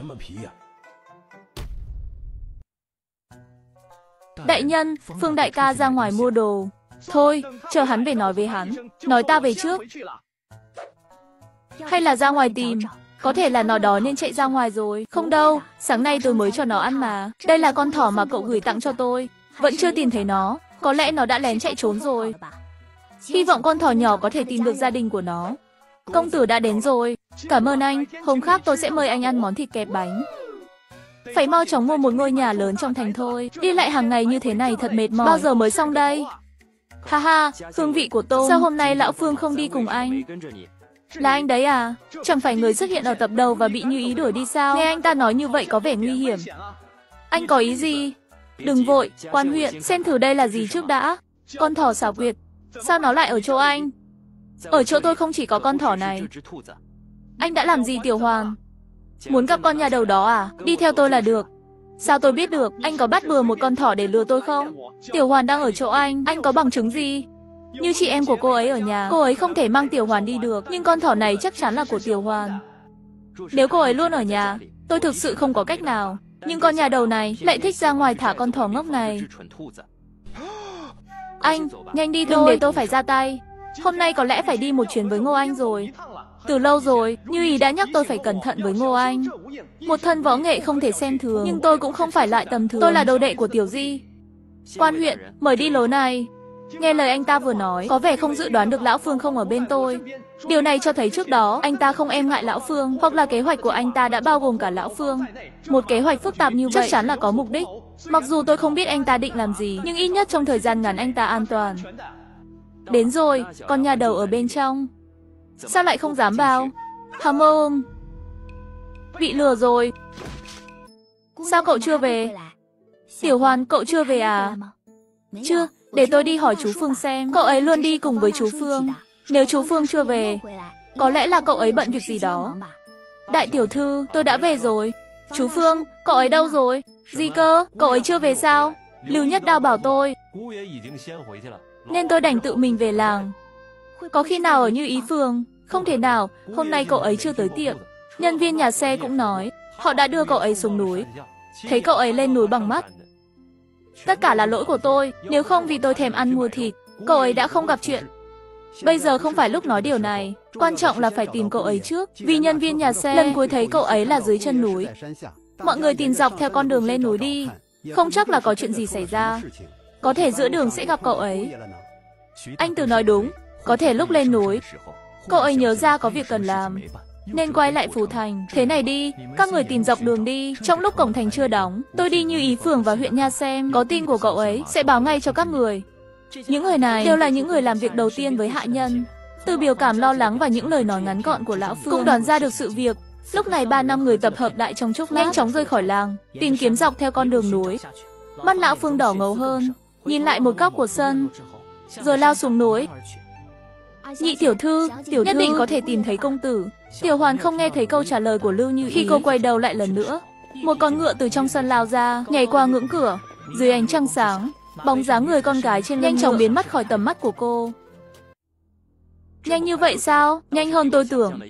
Đại nhân, Phương đại ca ra ngoài mua đồ. Thôi, chờ hắn về nói với hắn. Nói ta về trước. Hay là ra ngoài tìm? Có thể là nó đói nên chạy ra ngoài rồi. Không đâu, sáng nay tôi mới cho nó ăn mà. Đây là con thỏ mà cậu gửi tặng cho tôi. Vẫn chưa tìm thấy nó. Có lẽ nó đã lén chạy trốn rồi. Hy vọng con thỏ nhỏ có thể tìm được gia đình của nó. Công tử đã đến rồi. Cảm ơn anh. Hôm khác tôi sẽ mời anh ăn món thịt kẹp bánh. Phải mau chóng mua một ngôi nhà lớn trong thành thôi. Đi lại hàng ngày như thế này thật mệt mỏi. Bao giờ mới xong đây? Ha ha, hương vị của tôm. Sao hôm nay lão Phương không đi cùng anh? Là anh đấy à? Chẳng phải người xuất hiện ở tập đầu và bị Như Ý đuổi đi sao? Nghe anh ta nói như vậy có vẻ nguy hiểm. Anh có ý gì? Đừng vội, quan huyện, xem thử đây là gì trước đã. Con thỏ xảo quyệt. Sao nó lại ở chỗ anh? Ở chỗ tôi không chỉ có con thỏ này. Anh đã làm gì Tiểu Hoàn? Muốn gặp con nhà đầu đó à? Đi theo tôi là được. Sao tôi biết được? Anh có bắt bừa một con thỏ để lừa tôi không? Tiểu Hoàn đang ở chỗ anh. Anh có bằng chứng gì? Như chị em của cô ấy ở nhà, cô ấy không thể mang Tiểu Hoàn đi được. Nhưng con thỏ này chắc chắn là của Tiểu Hoàn. Nếu cô ấy luôn ở nhà, tôi thực sự không có cách nào. Nhưng con nhà đầu này lại thích ra ngoài thả con thỏ ngốc này. Anh, nhanh đi thôi. Đừng để tôi phải ra tay. Hôm nay có lẽ phải đi một chuyến với Ngô Anh rồi. Từ lâu rồi, Như Ý đã nhắc tôi phải cẩn thận với Ngô Anh. Một thân võ nghệ không thể xem thường, nhưng tôi cũng không phải loại tầm thường. Tôi là đồ đệ của Tiểu Di. Quan huyện, mời đi lối này. Nghe lời anh ta vừa nói, có vẻ không dự đoán được Lão Phương không ở bên tôi. Điều này cho thấy trước đó, anh ta không em ngại Lão Phương, hoặc là kế hoạch của anh ta đã bao gồm cả Lão Phương. Một kế hoạch phức tạp như vậy chắc chắn là có mục đích. Mặc dù tôi không biết anh ta định làm gì, nhưng ít nhất trong thời gian ngắn anh ta an toàn. Đến rồi, con nhà đầu ở bên trong. Sao lại không dám vào? Hàm ôm. Bị lừa rồi. Sao cậu chưa về? Tiểu Hoàn, cậu chưa về à? Chưa, để tôi đi hỏi chú Phương xem. Cậu ấy luôn đi cùng với chú Phương. Nếu chú Phương chưa về, có lẽ là cậu ấy bận việc gì đó. Đại tiểu thư, tôi đã về rồi. Chú Phương, cậu ấy đâu rồi? Gì cơ? Cậu ấy chưa về sao? Lưu Nhất Đao bảo tôi. nên tôi đành tự mình về làng. Có khi nào ở Như Ý Phường? Không thể nào, hôm nay cậu ấy chưa tới tiệm. Nhân viên nhà xe cũng nói, họ đã đưa cậu ấy xuống núi. Thấy cậu ấy lên núi bằng mắt. Tất cả là lỗi của tôi, nếu không vì tôi thèm ăn mua thịt, cậu ấy đã không gặp chuyện. Bây giờ không phải lúc nói điều này, quan trọng là phải tìm cậu ấy trước, vì nhân viên nhà xe lần cuối thấy cậu ấy là dưới chân núi. Mọi người tìm dọc theo con đường lên núi đi, không chắc là có chuyện gì xảy ra. Có thể giữa đường sẽ gặp cậu ấy. Anh Từ nói đúng, có thể lúc lên núi, cậu ấy nhớ ra có việc cần làm, nên quay lại phủ thành. Thế này đi, các người tìm dọc đường đi, trong lúc cổng thành chưa đóng, tôi đi Như Ý Phường và huyện Nha xem, có tin của cậu ấy, sẽ báo ngay cho các người. Những người này đều là những người làm việc đầu tiên với hạ nhân. Từ biểu cảm lo lắng và những lời nói ngắn gọn của lão Phương cũng đoán ra được sự việc. Lúc này ba năm người tập hợp lại trong chốc lát, nhanh chóng rời khỏi làng, tìm kiếm dọc theo con đường núi. Mắt lão Phương đỏ ngầu hơn, nhìn lại một góc của sân, rồi lao xuống núi. Nhị tiểu thư, tiểu nhất định có thể tìm thấy công tử. Tiểu Hoàn không nghe thấy câu trả lời của Lưu Như Ý. Khi cô quay đầu lại lần nữa, một con ngựa từ trong sân lao ra, nhảy qua ngưỡng cửa. Dưới ánh trăng sáng, bóng dáng người con gái trên nhanh chóng biến mất khỏi tầm mắt của cô. Nhanh như vậy sao? Nhanh hơn tôi tưởng.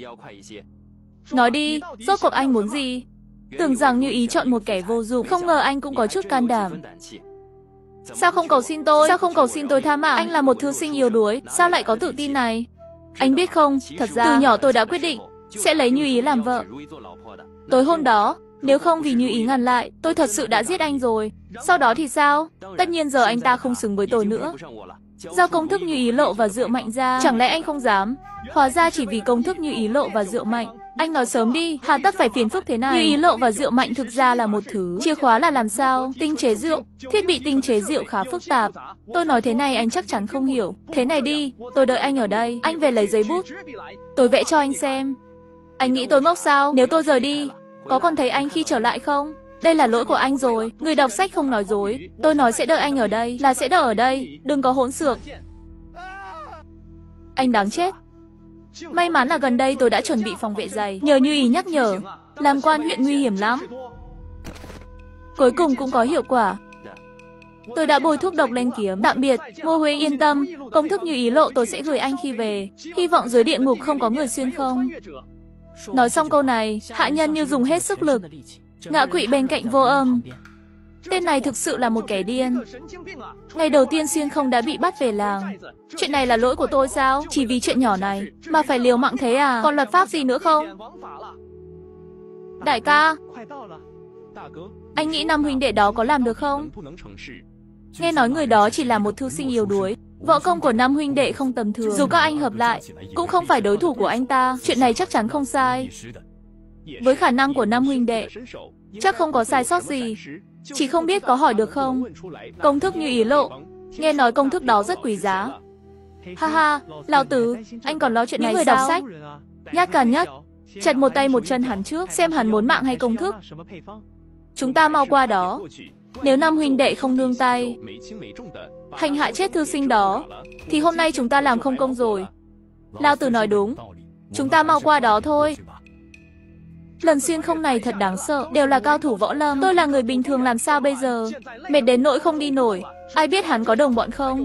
Nói đi, rốt cuộc anh muốn gì? Tưởng rằng Như Ý chọn một kẻ vô dụng, không ngờ anh cũng có chút can đảm. Sao không cầu xin tôi? Sao không cầu xin tôi tha mạng? Anh là một thư sinh yếu đuối, sao lại có tự tin này? Anh biết không, thật ra từ nhỏ tôi đã quyết định sẽ lấy Như Ý làm vợ. Tối hôm đó, nếu không vì Như Ý ngăn lại, tôi thật sự đã giết anh rồi. Sau đó thì sao? Tất nhiên giờ anh ta không xứng với tôi nữa. Do công thức Như Ý lộ và rượu mạnh ra, chẳng lẽ anh không dám? Hóa ra chỉ vì công thức Như Ý lộ và rượu mạnh. Anh nói sớm đi, hà tất phải phiền phức thế này. Như Ý lộ và rượu mạnh thực ra là một thứ, chìa khóa là làm sao tinh chế rượu. Thiết bị tinh chế rượu khá phức tạp. Tôi nói thế này anh chắc chắn không hiểu. Thế này đi, tôi đợi anh ở đây, anh về lấy giấy bút, tôi vẽ cho anh xem. Anh nghĩ tôi ngốc sao? Nếu tôi rời đi, có còn thấy anh khi trở lại không? Đây là lỗi của anh rồi. Người đọc sách không nói dối. Tôi nói sẽ đợi anh ở đây, là sẽ đợi ở đây, đừng có hỗn xược. Anh đáng chết. May mắn là gần đây tôi đã chuẩn bị phòng vệ dày, nhờ Như Ý nhắc nhở. Làm quan huyện nguy hiểm lắm. Cuối cùng cũng có hiệu quả. Tôi đã bôi thuốc độc lên kiếm. Tạm biệt, Ngô Huế yên tâm, công thức Như Ý lộ tôi sẽ gửi anh khi về. Hy vọng dưới địa ngục không có người xuyên không. Nói xong câu này, hạ nhân như dùng hết sức lực, ngã quỵ bên cạnh Vô Âm. Tên này thực sự là một kẻ điên. Ngày đầu tiên xuyên không đã bị bắt về làng. Chuyện này là lỗi của tôi sao? Chỉ vì chuyện nhỏ này mà phải liều mạng thế à? Còn luật pháp gì nữa không? Đại ca, anh nghĩ năm huynh đệ đó có làm được không? Nghe nói người đó chỉ là một thư sinh yếu đuối. Võ công của năm huynh đệ không tầm thường, dù các anh hợp lại cũng không phải đối thủ của anh ta. Chuyện này chắc chắn không sai. Với khả năng của năm huynh đệ, chắc không có sai sót gì. Chỉ không biết có hỏi được không? Công thức Như Ý lộ, nghe nói công thức đó rất quý giá. Ha ha, lão tứ, anh còn lo chuyện này sao? Những người đọc sách nhát gan nhất, chặt một tay một chân hắn trước, xem hắn muốn mạng hay công thức. Chúng ta mau qua đó. Nếu năm huynh đệ không nương tay hành hạ chết thư sinh đó, thì hôm nay chúng ta làm không công rồi. Lão Tử nói đúng, chúng ta mau qua đó thôi. Lần xuyên không này thật đáng sợ, đều là cao thủ võ lâm. Tôi là người bình thường làm sao bây giờ? Mệt đến nỗi không đi nổi. Ai biết hắn có đồng bọn không?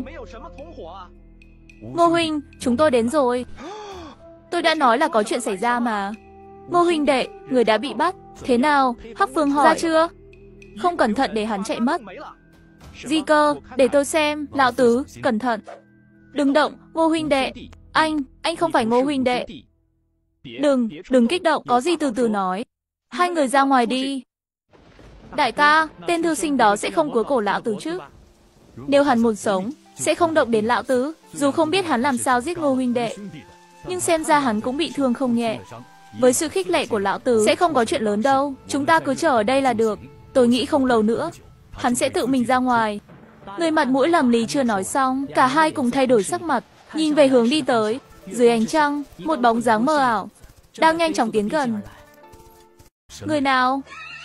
Ngô huynh, chúng tôi đến rồi. Tôi đã nói là có chuyện xảy ra mà. Ngô huynh đệ, người đã bị bắt. Thế nào? Hắc Phương hỏi. Ra chưa? Không cẩn thận để hắn chạy mất. Di cơ, để tôi xem. Lão tứ, cẩn thận. Đừng động, Ngô huynh đệ. Anh, anh không phải Ngô huynh đệ. Đừng, đừng kích động, có gì từ từ nói. Hai người ra ngoài đi. Đại ca, tên thư sinh đó sẽ không cứa cổ lão tứ chứ? Nếu hắn muốn sống, sẽ không động đến lão tứ. Dù không biết hắn làm sao giết Ngô huynh đệ, nhưng xem ra hắn cũng bị thương không nhẹ. Với sự khích lệ của lão tứ, sẽ không có chuyện lớn đâu. Chúng ta cứ chờ ở đây là được. Tôi nghĩ không lâu nữa, hắn sẽ tự mình ra ngoài. Người mặt mũi lầm lì chưa nói xong, cả hai cùng thay đổi sắc mặt, nhìn về hướng đi tới. Dưới ánh trăng, một bóng dáng mờ ảo đang nhanh chóng tiến gần. Người nào?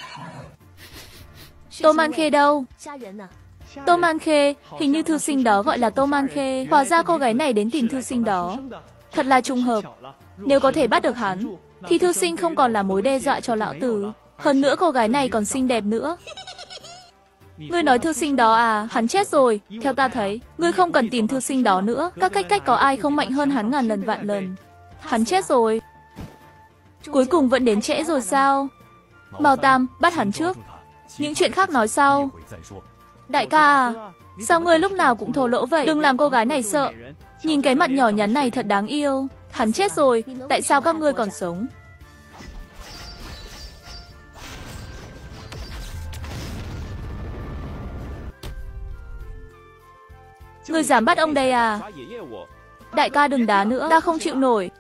Tô Man Khê đâu? Tô Man Khê, hình như thư sinh đó gọi là Tô Man Khê. Hóa ra cô gái này đến tìm thư sinh đó. Thật là trùng hợp. Nếu có thể bắt được hắn, thì thư sinh không còn là mối đe dọa cho lão tử. Hơn nữa cô gái này còn xinh đẹp nữa. Ngươi nói thư sinh đó à, hắn chết rồi. Theo ta thấy, ngươi không cần tìm thư sinh đó nữa. Các cách cách có ai không mạnh hơn hắn ngàn lần vạn lần. Hắn chết rồi. Cuối cùng vẫn đến trễ rồi sao? Mao Tam, bắt hắn trước. Những chuyện khác nói sau. Đại ca à, sao ngươi lúc nào cũng thô lỗ vậy? Đừng làm cô gái này sợ. Nhìn cái mặt nhỏ nhắn này thật đáng yêu. Hắn chết rồi, tại sao các ngươi còn sống? Ngươi dám bắt ông đây à? Đại ca đừng đá nữa, ta không chịu nổi.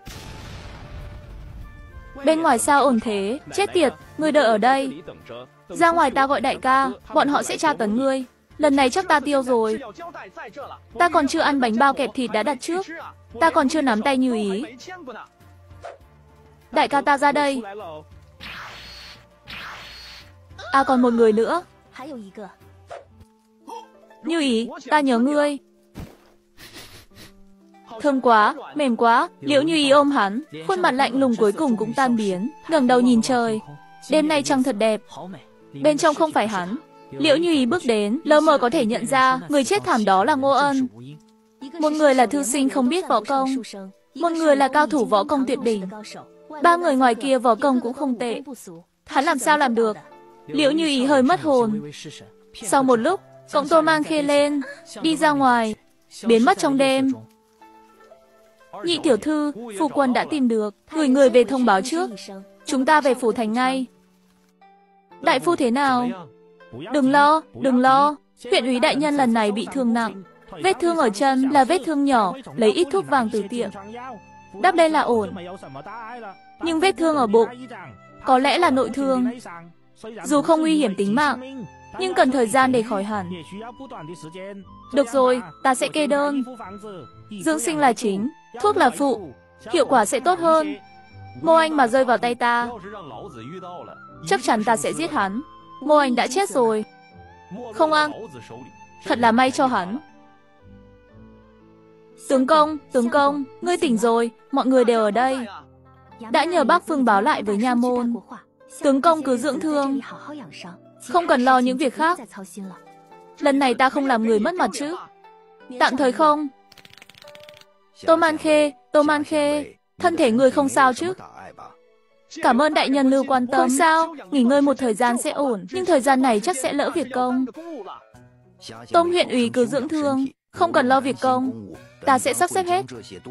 Bên ngoài sao ổn thế? Chết tiệt, ngươi đợi ở đây. Ra ngoài ta gọi đại ca, bọn họ sẽ tra tấn ngươi. Lần này chắc ta tiêu rồi. Ta còn chưa ăn bánh bao kẹp thịt đã đặt trước. Ta còn chưa nắm tay Như Ý. Đại ca ta ra đây. À còn một người nữa. Như Ý, ta nhớ ngươi. Thơm quá, mềm quá. Liễu Như Ý ôm hắn, khuôn mặt lạnh lùng cuối cùng cũng tan biến, ngẩng đầu nhìn trời. Đêm nay trăng thật đẹp. Bên trong không phải hắn. Liễu Như Ý bước đến, lờ mờ có thể nhận ra người chết thảm đó là Ngô Ân. Một người là thư sinh không biết võ công, một người là cao thủ võ công tuyệt đỉnh. Ba người ngoài kia võ công cũng không tệ. Hắn làm sao làm được? Liễu Như Ý hơi mất hồn. Sau một lúc, cậu Tô mang khê lên, đi ra ngoài, biến mất trong đêm. Nhị tiểu thư, phu quân đã tìm được, gửi người về thông báo trước. Chúng ta về phủ thành ngay. Đại phu thế nào? Đừng lo, đừng lo. Huyện úy đại nhân lần này bị thương nặng. Vết thương ở chân là vết thương nhỏ, lấy ít thuốc vàng từ tiệm. Đắp lên là ổn. Nhưng vết thương ở bụng, có lẽ là nội thương. Dù không nguy hiểm tính mạng, nhưng cần thời gian để khỏi hẳn. Được rồi, ta sẽ kê đơn. Dưỡng sinh là chính, thuốc là phụ, hiệu quả sẽ tốt hơn. Ngô Anh mà rơi vào tay ta, chắc chắn ta sẽ giết hắn. Ngô Anh đã chết rồi. Không ăn. Thật là may cho hắn. Tướng công, tướng công, ngươi tỉnh rồi, mọi người đều ở đây. Đã nhờ bác Phương báo lại với nha môn. Tướng công cứ dưỡng thương, không cần lo những việc khác. Lần này ta không làm người mất mặt chứ? Tạm thời không. Tô Man Khê, Tô Man Khê, thân thể người không sao chứ? Cảm ơn đại nhân lưu quan tâm. Không sao, nghỉ ngơi một thời gian sẽ ổn, nhưng thời gian này chắc sẽ lỡ việc công. Tông huyện ủy cứ dưỡng thương, không cần lo việc công. Ta sẽ sắp xếp hết.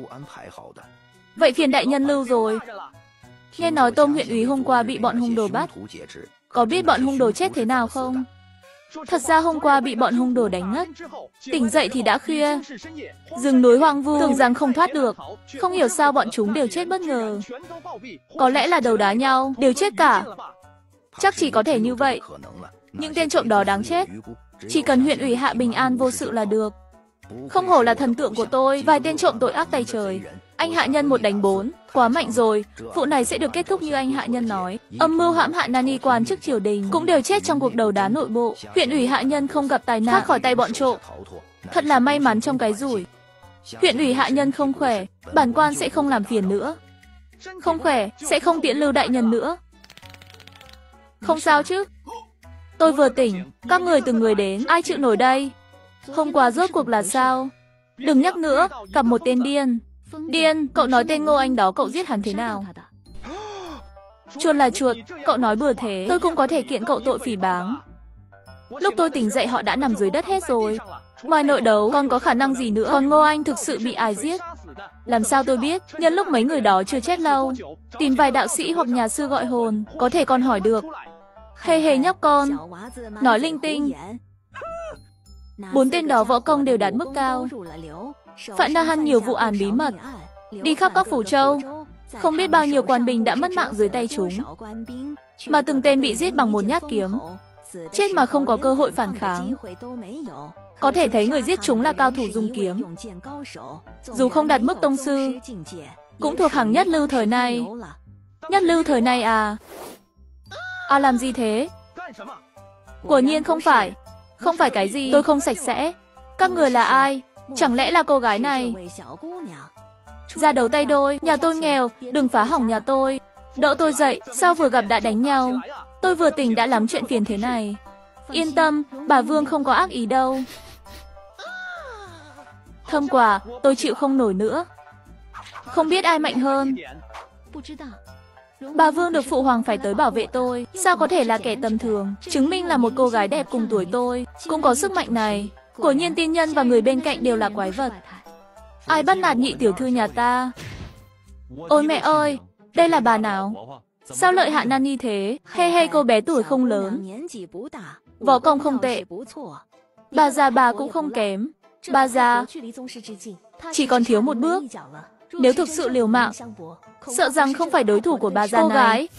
Vậy phiền đại nhân lưu rồi. Nghe nói Tông huyện ủy hôm qua bị bọn hung đồ bắt. Có biết bọn hung đồ chết thế nào không? Thật ra hôm qua bị bọn hung đồ đánh ngất. Tỉnh dậy thì đã khuya. Rừng núi hoang vu, tưởng rằng không thoát được. Không hiểu sao bọn chúng đều chết bất ngờ. Có lẽ là đầu đá nhau, đều chết cả. Chắc chỉ có thể như vậy. Những tên trộm đó đáng chết. Chỉ cần huyện ủy hạ bình an vô sự là được. Không hổ là thần tượng của tôi, vài tên trộm tội ác tay trời. Anh hạ nhân một đánh bốn, quá mạnh rồi. Vụ này sẽ được kết thúc như anh hạ nhân nói. Âm mưu hãm hại Nani quan chức triều đình cũng đều chết trong cuộc đấu đá nội bộ. Huyện ủy hạ nhân không gặp tai nạn thoát khỏi tay bọn trộm. Thật là may mắn trong cái rủi. Huyện ủy hạ nhân không khỏe, bản quan sẽ không làm phiền nữa. Không khỏe, sẽ không tiễn lưu đại nhân nữa. Không sao chứ? Tôi vừa tỉnh, các người từng người đến, ai chịu nổi đây? Hôm qua rốt cuộc là sao? Đừng nhắc nữa, gặp một tên điên. Điên, cậu nói tên Ngô Anh đó cậu giết hắn thế nào? Chuột là chuột, cậu nói bừa thế. Tôi cũng có thể kiện cậu tội phỉ báng. Lúc tôi tỉnh dậy họ đã nằm dưới đất hết rồi. Ngoài nội đấu còn có khả năng gì nữa? Còn Ngô Anh thực sự bị ai giết? Làm sao tôi biết? Nhân lúc mấy người đó chưa chết lâu, tìm vài đạo sĩ hoặc nhà sư gọi hồn, có thể còn hỏi được. Hề hề nhóc con, nói linh tinh. Bốn tên đó võ công đều đạt mức cao. Phạm Na Hăn nhiều vụ án bí mật, đi khắp các phủ châu. Không biết bao nhiêu quan binh đã mất mạng dưới tay chúng. Mà từng tên bị giết bằng một nhát kiếm. Chết mà không có cơ hội phản kháng. Có thể thấy người giết chúng là cao thủ dùng kiếm. Dù không đạt mức tông sư, cũng thuộc hàng nhất lưu thời nay. Nhất lưu thời nay à? À làm gì thế? Quả nhiên không phải. Không phải cái gì, tôi không sạch sẽ. Các người là ai? Chẳng lẽ là cô gái này? Ra đầu tay đôi, nhà tôi nghèo, đừng phá hỏng nhà tôi. Đỡ tôi dậy, sao vừa gặp đã đánh nhau? Tôi vừa tỉnh đã lắm chuyện phiền thế này. Yên tâm, bà Vương không có ác ý đâu. Thơm quả, tôi chịu không nổi nữa. Không biết ai mạnh hơn. Bà Vương được phụ hoàng phải tới bảo vệ tôi. Sao có thể là kẻ tầm thường? Chứng minh là một cô gái đẹp cùng tuổi tôi cũng có sức mạnh này. Quả nhiên tiên nhân và người bên cạnh đều là quái vật. Ai bắt nạt nhị tiểu thư nhà ta? Ôi mẹ ơi, đây là bà nào? Sao lợi hại nan như thế? He he, cô bé tuổi không lớn, võ công không tệ. Bà già bà cũng không kém. Bà già chỉ còn thiếu một bước. Nếu thực sự liều mạng, sợ rằng không phải đối thủ của bà già này. Cô gái,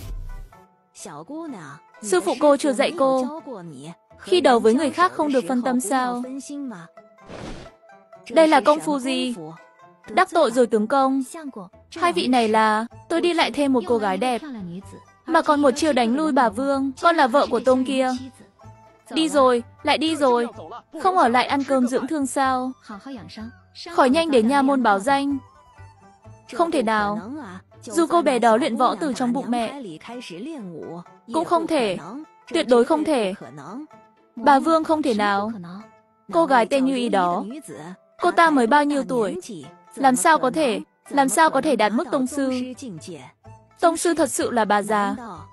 sư phụ cô chưa dạy cô khi đấu với người khác không được phân tâm sao? Đây là công phu gì? Đắc tội rồi tướng công. Hai vị này là... Tôi đi lại thêm một cô gái đẹp, mà còn một chiêu đánh lui bà Vương. Con là vợ của Tông kia. Đi rồi, lại đi rồi. Không ở lại ăn cơm dưỡng thương sao? Khỏi nhanh đến nha môn báo danh. Không thể nào. Dù cô bé đó luyện võ từ trong bụng mẹ, cũng không thể. Tuyệt đối không thể. Bà Vương không thể nào. Cô gái tên Như Ý đó, cô ta mới bao nhiêu tuổi? Làm sao có thể? Làm sao có thể đạt mức tông sư? Tông sư thật sự là bà già.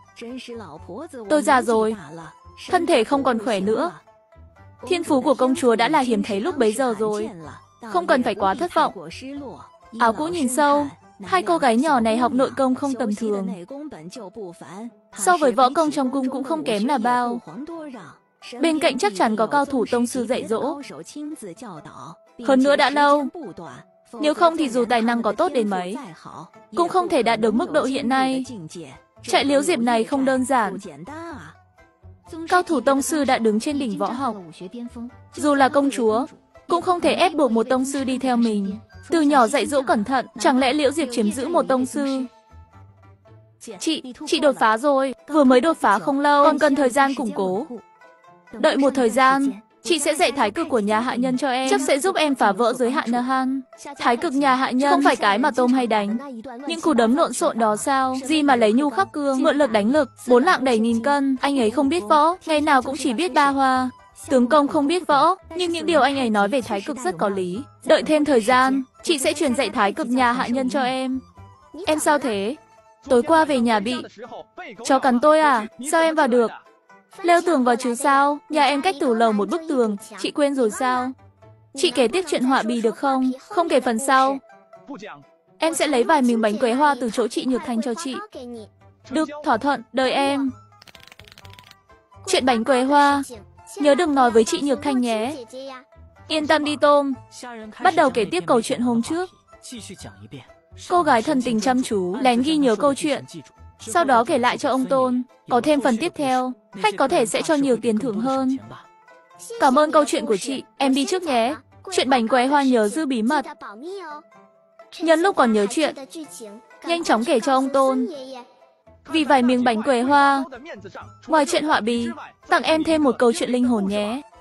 Tôi già rồi, thân thể không còn khỏe nữa. Thiên phú của công chúa đã là hiếm thấy lúc bấy giờ rồi. Không cần phải quá thất vọng. Áo cũ nhìn sâu. Hai cô gái nhỏ này học nội công không tầm thường. So với võ công trong cung cũng không kém là bao. Bên cạnh chắc chắn có cao thủ tông sư dạy dỗ. Hơn nữa đã lâu. Nếu không thì dù tài năng có tốt đến mấy, cũng không thể đạt được mức độ hiện nay. Trại Liễu Diệp này không đơn giản. Cao thủ tông sư đã đứng trên đỉnh võ học. Dù là công chúa, cũng không thể ép buộc một tông sư đi theo mình. Từ nhỏ dạy dỗ cẩn thận, chẳng lẽ Liễu Diệp chiếm giữ một tông sư? Chị, chị đột phá rồi. Vừa mới đột phá không lâu, còn cần thời gian củng cố. Đợi một thời gian, chị sẽ dạy thái cực của nhà hạ nhân cho em. Chắc sẽ giúp em phá vỡ giới hạn Na Han. Thái cực nhà hạ nhân không phải cái mà tôm hay đánh. Những cú đấm lộn xộn đó sao? Gì mà lấy nhu khắc cương, mượn lực đánh lực. Bốn lạng đẩy nghìn cân. Anh ấy không biết võ, ngày nào cũng chỉ biết ba hoa. Tướng công không biết võ, nhưng những điều anh ấy nói về thái cực rất có lý. Đợi thêm thời gian, chị sẽ truyền dạy thái cực nhà hạ nhân cho em. Em sao thế? Tối qua về nhà bị chó cắn tôi à? Sao em vào được? Leo tường vào chứ sao? Nhà em cách tủ lầu một bức tường, chị quên rồi sao? Chị kể tiếp chuyện họa bì được không? Không kể phần sau. Em sẽ lấy vài miếng bánh quế hoa từ chỗ chị Nhược Thanh cho chị. Được, thỏa thuận, đợi em. Chuyện bánh quế hoa, nhớ đừng nói với chị Nhược Thanh nhé. Yên tâm đi Tôm. Bắt đầu kể tiếp câu chuyện hôm trước. Cô gái thần tình chăm chú, lén ghi nhớ câu chuyện. Sau đó kể lại cho ông Tôn. Có thêm phần tiếp theo, khách có thể sẽ cho nhiều tiền thưởng hơn. Cảm ơn câu chuyện của chị, em đi trước nhé. Chuyện bánh quế hoa nhớ giữ bí mật. Nhân lúc còn nhớ chuyện, nhanh chóng kể cho ông Tôn. Vì vài miếng bánh quế hoa, ngoài chuyện họa bì, tặng em thêm một câu chuyện linh hồn nhé.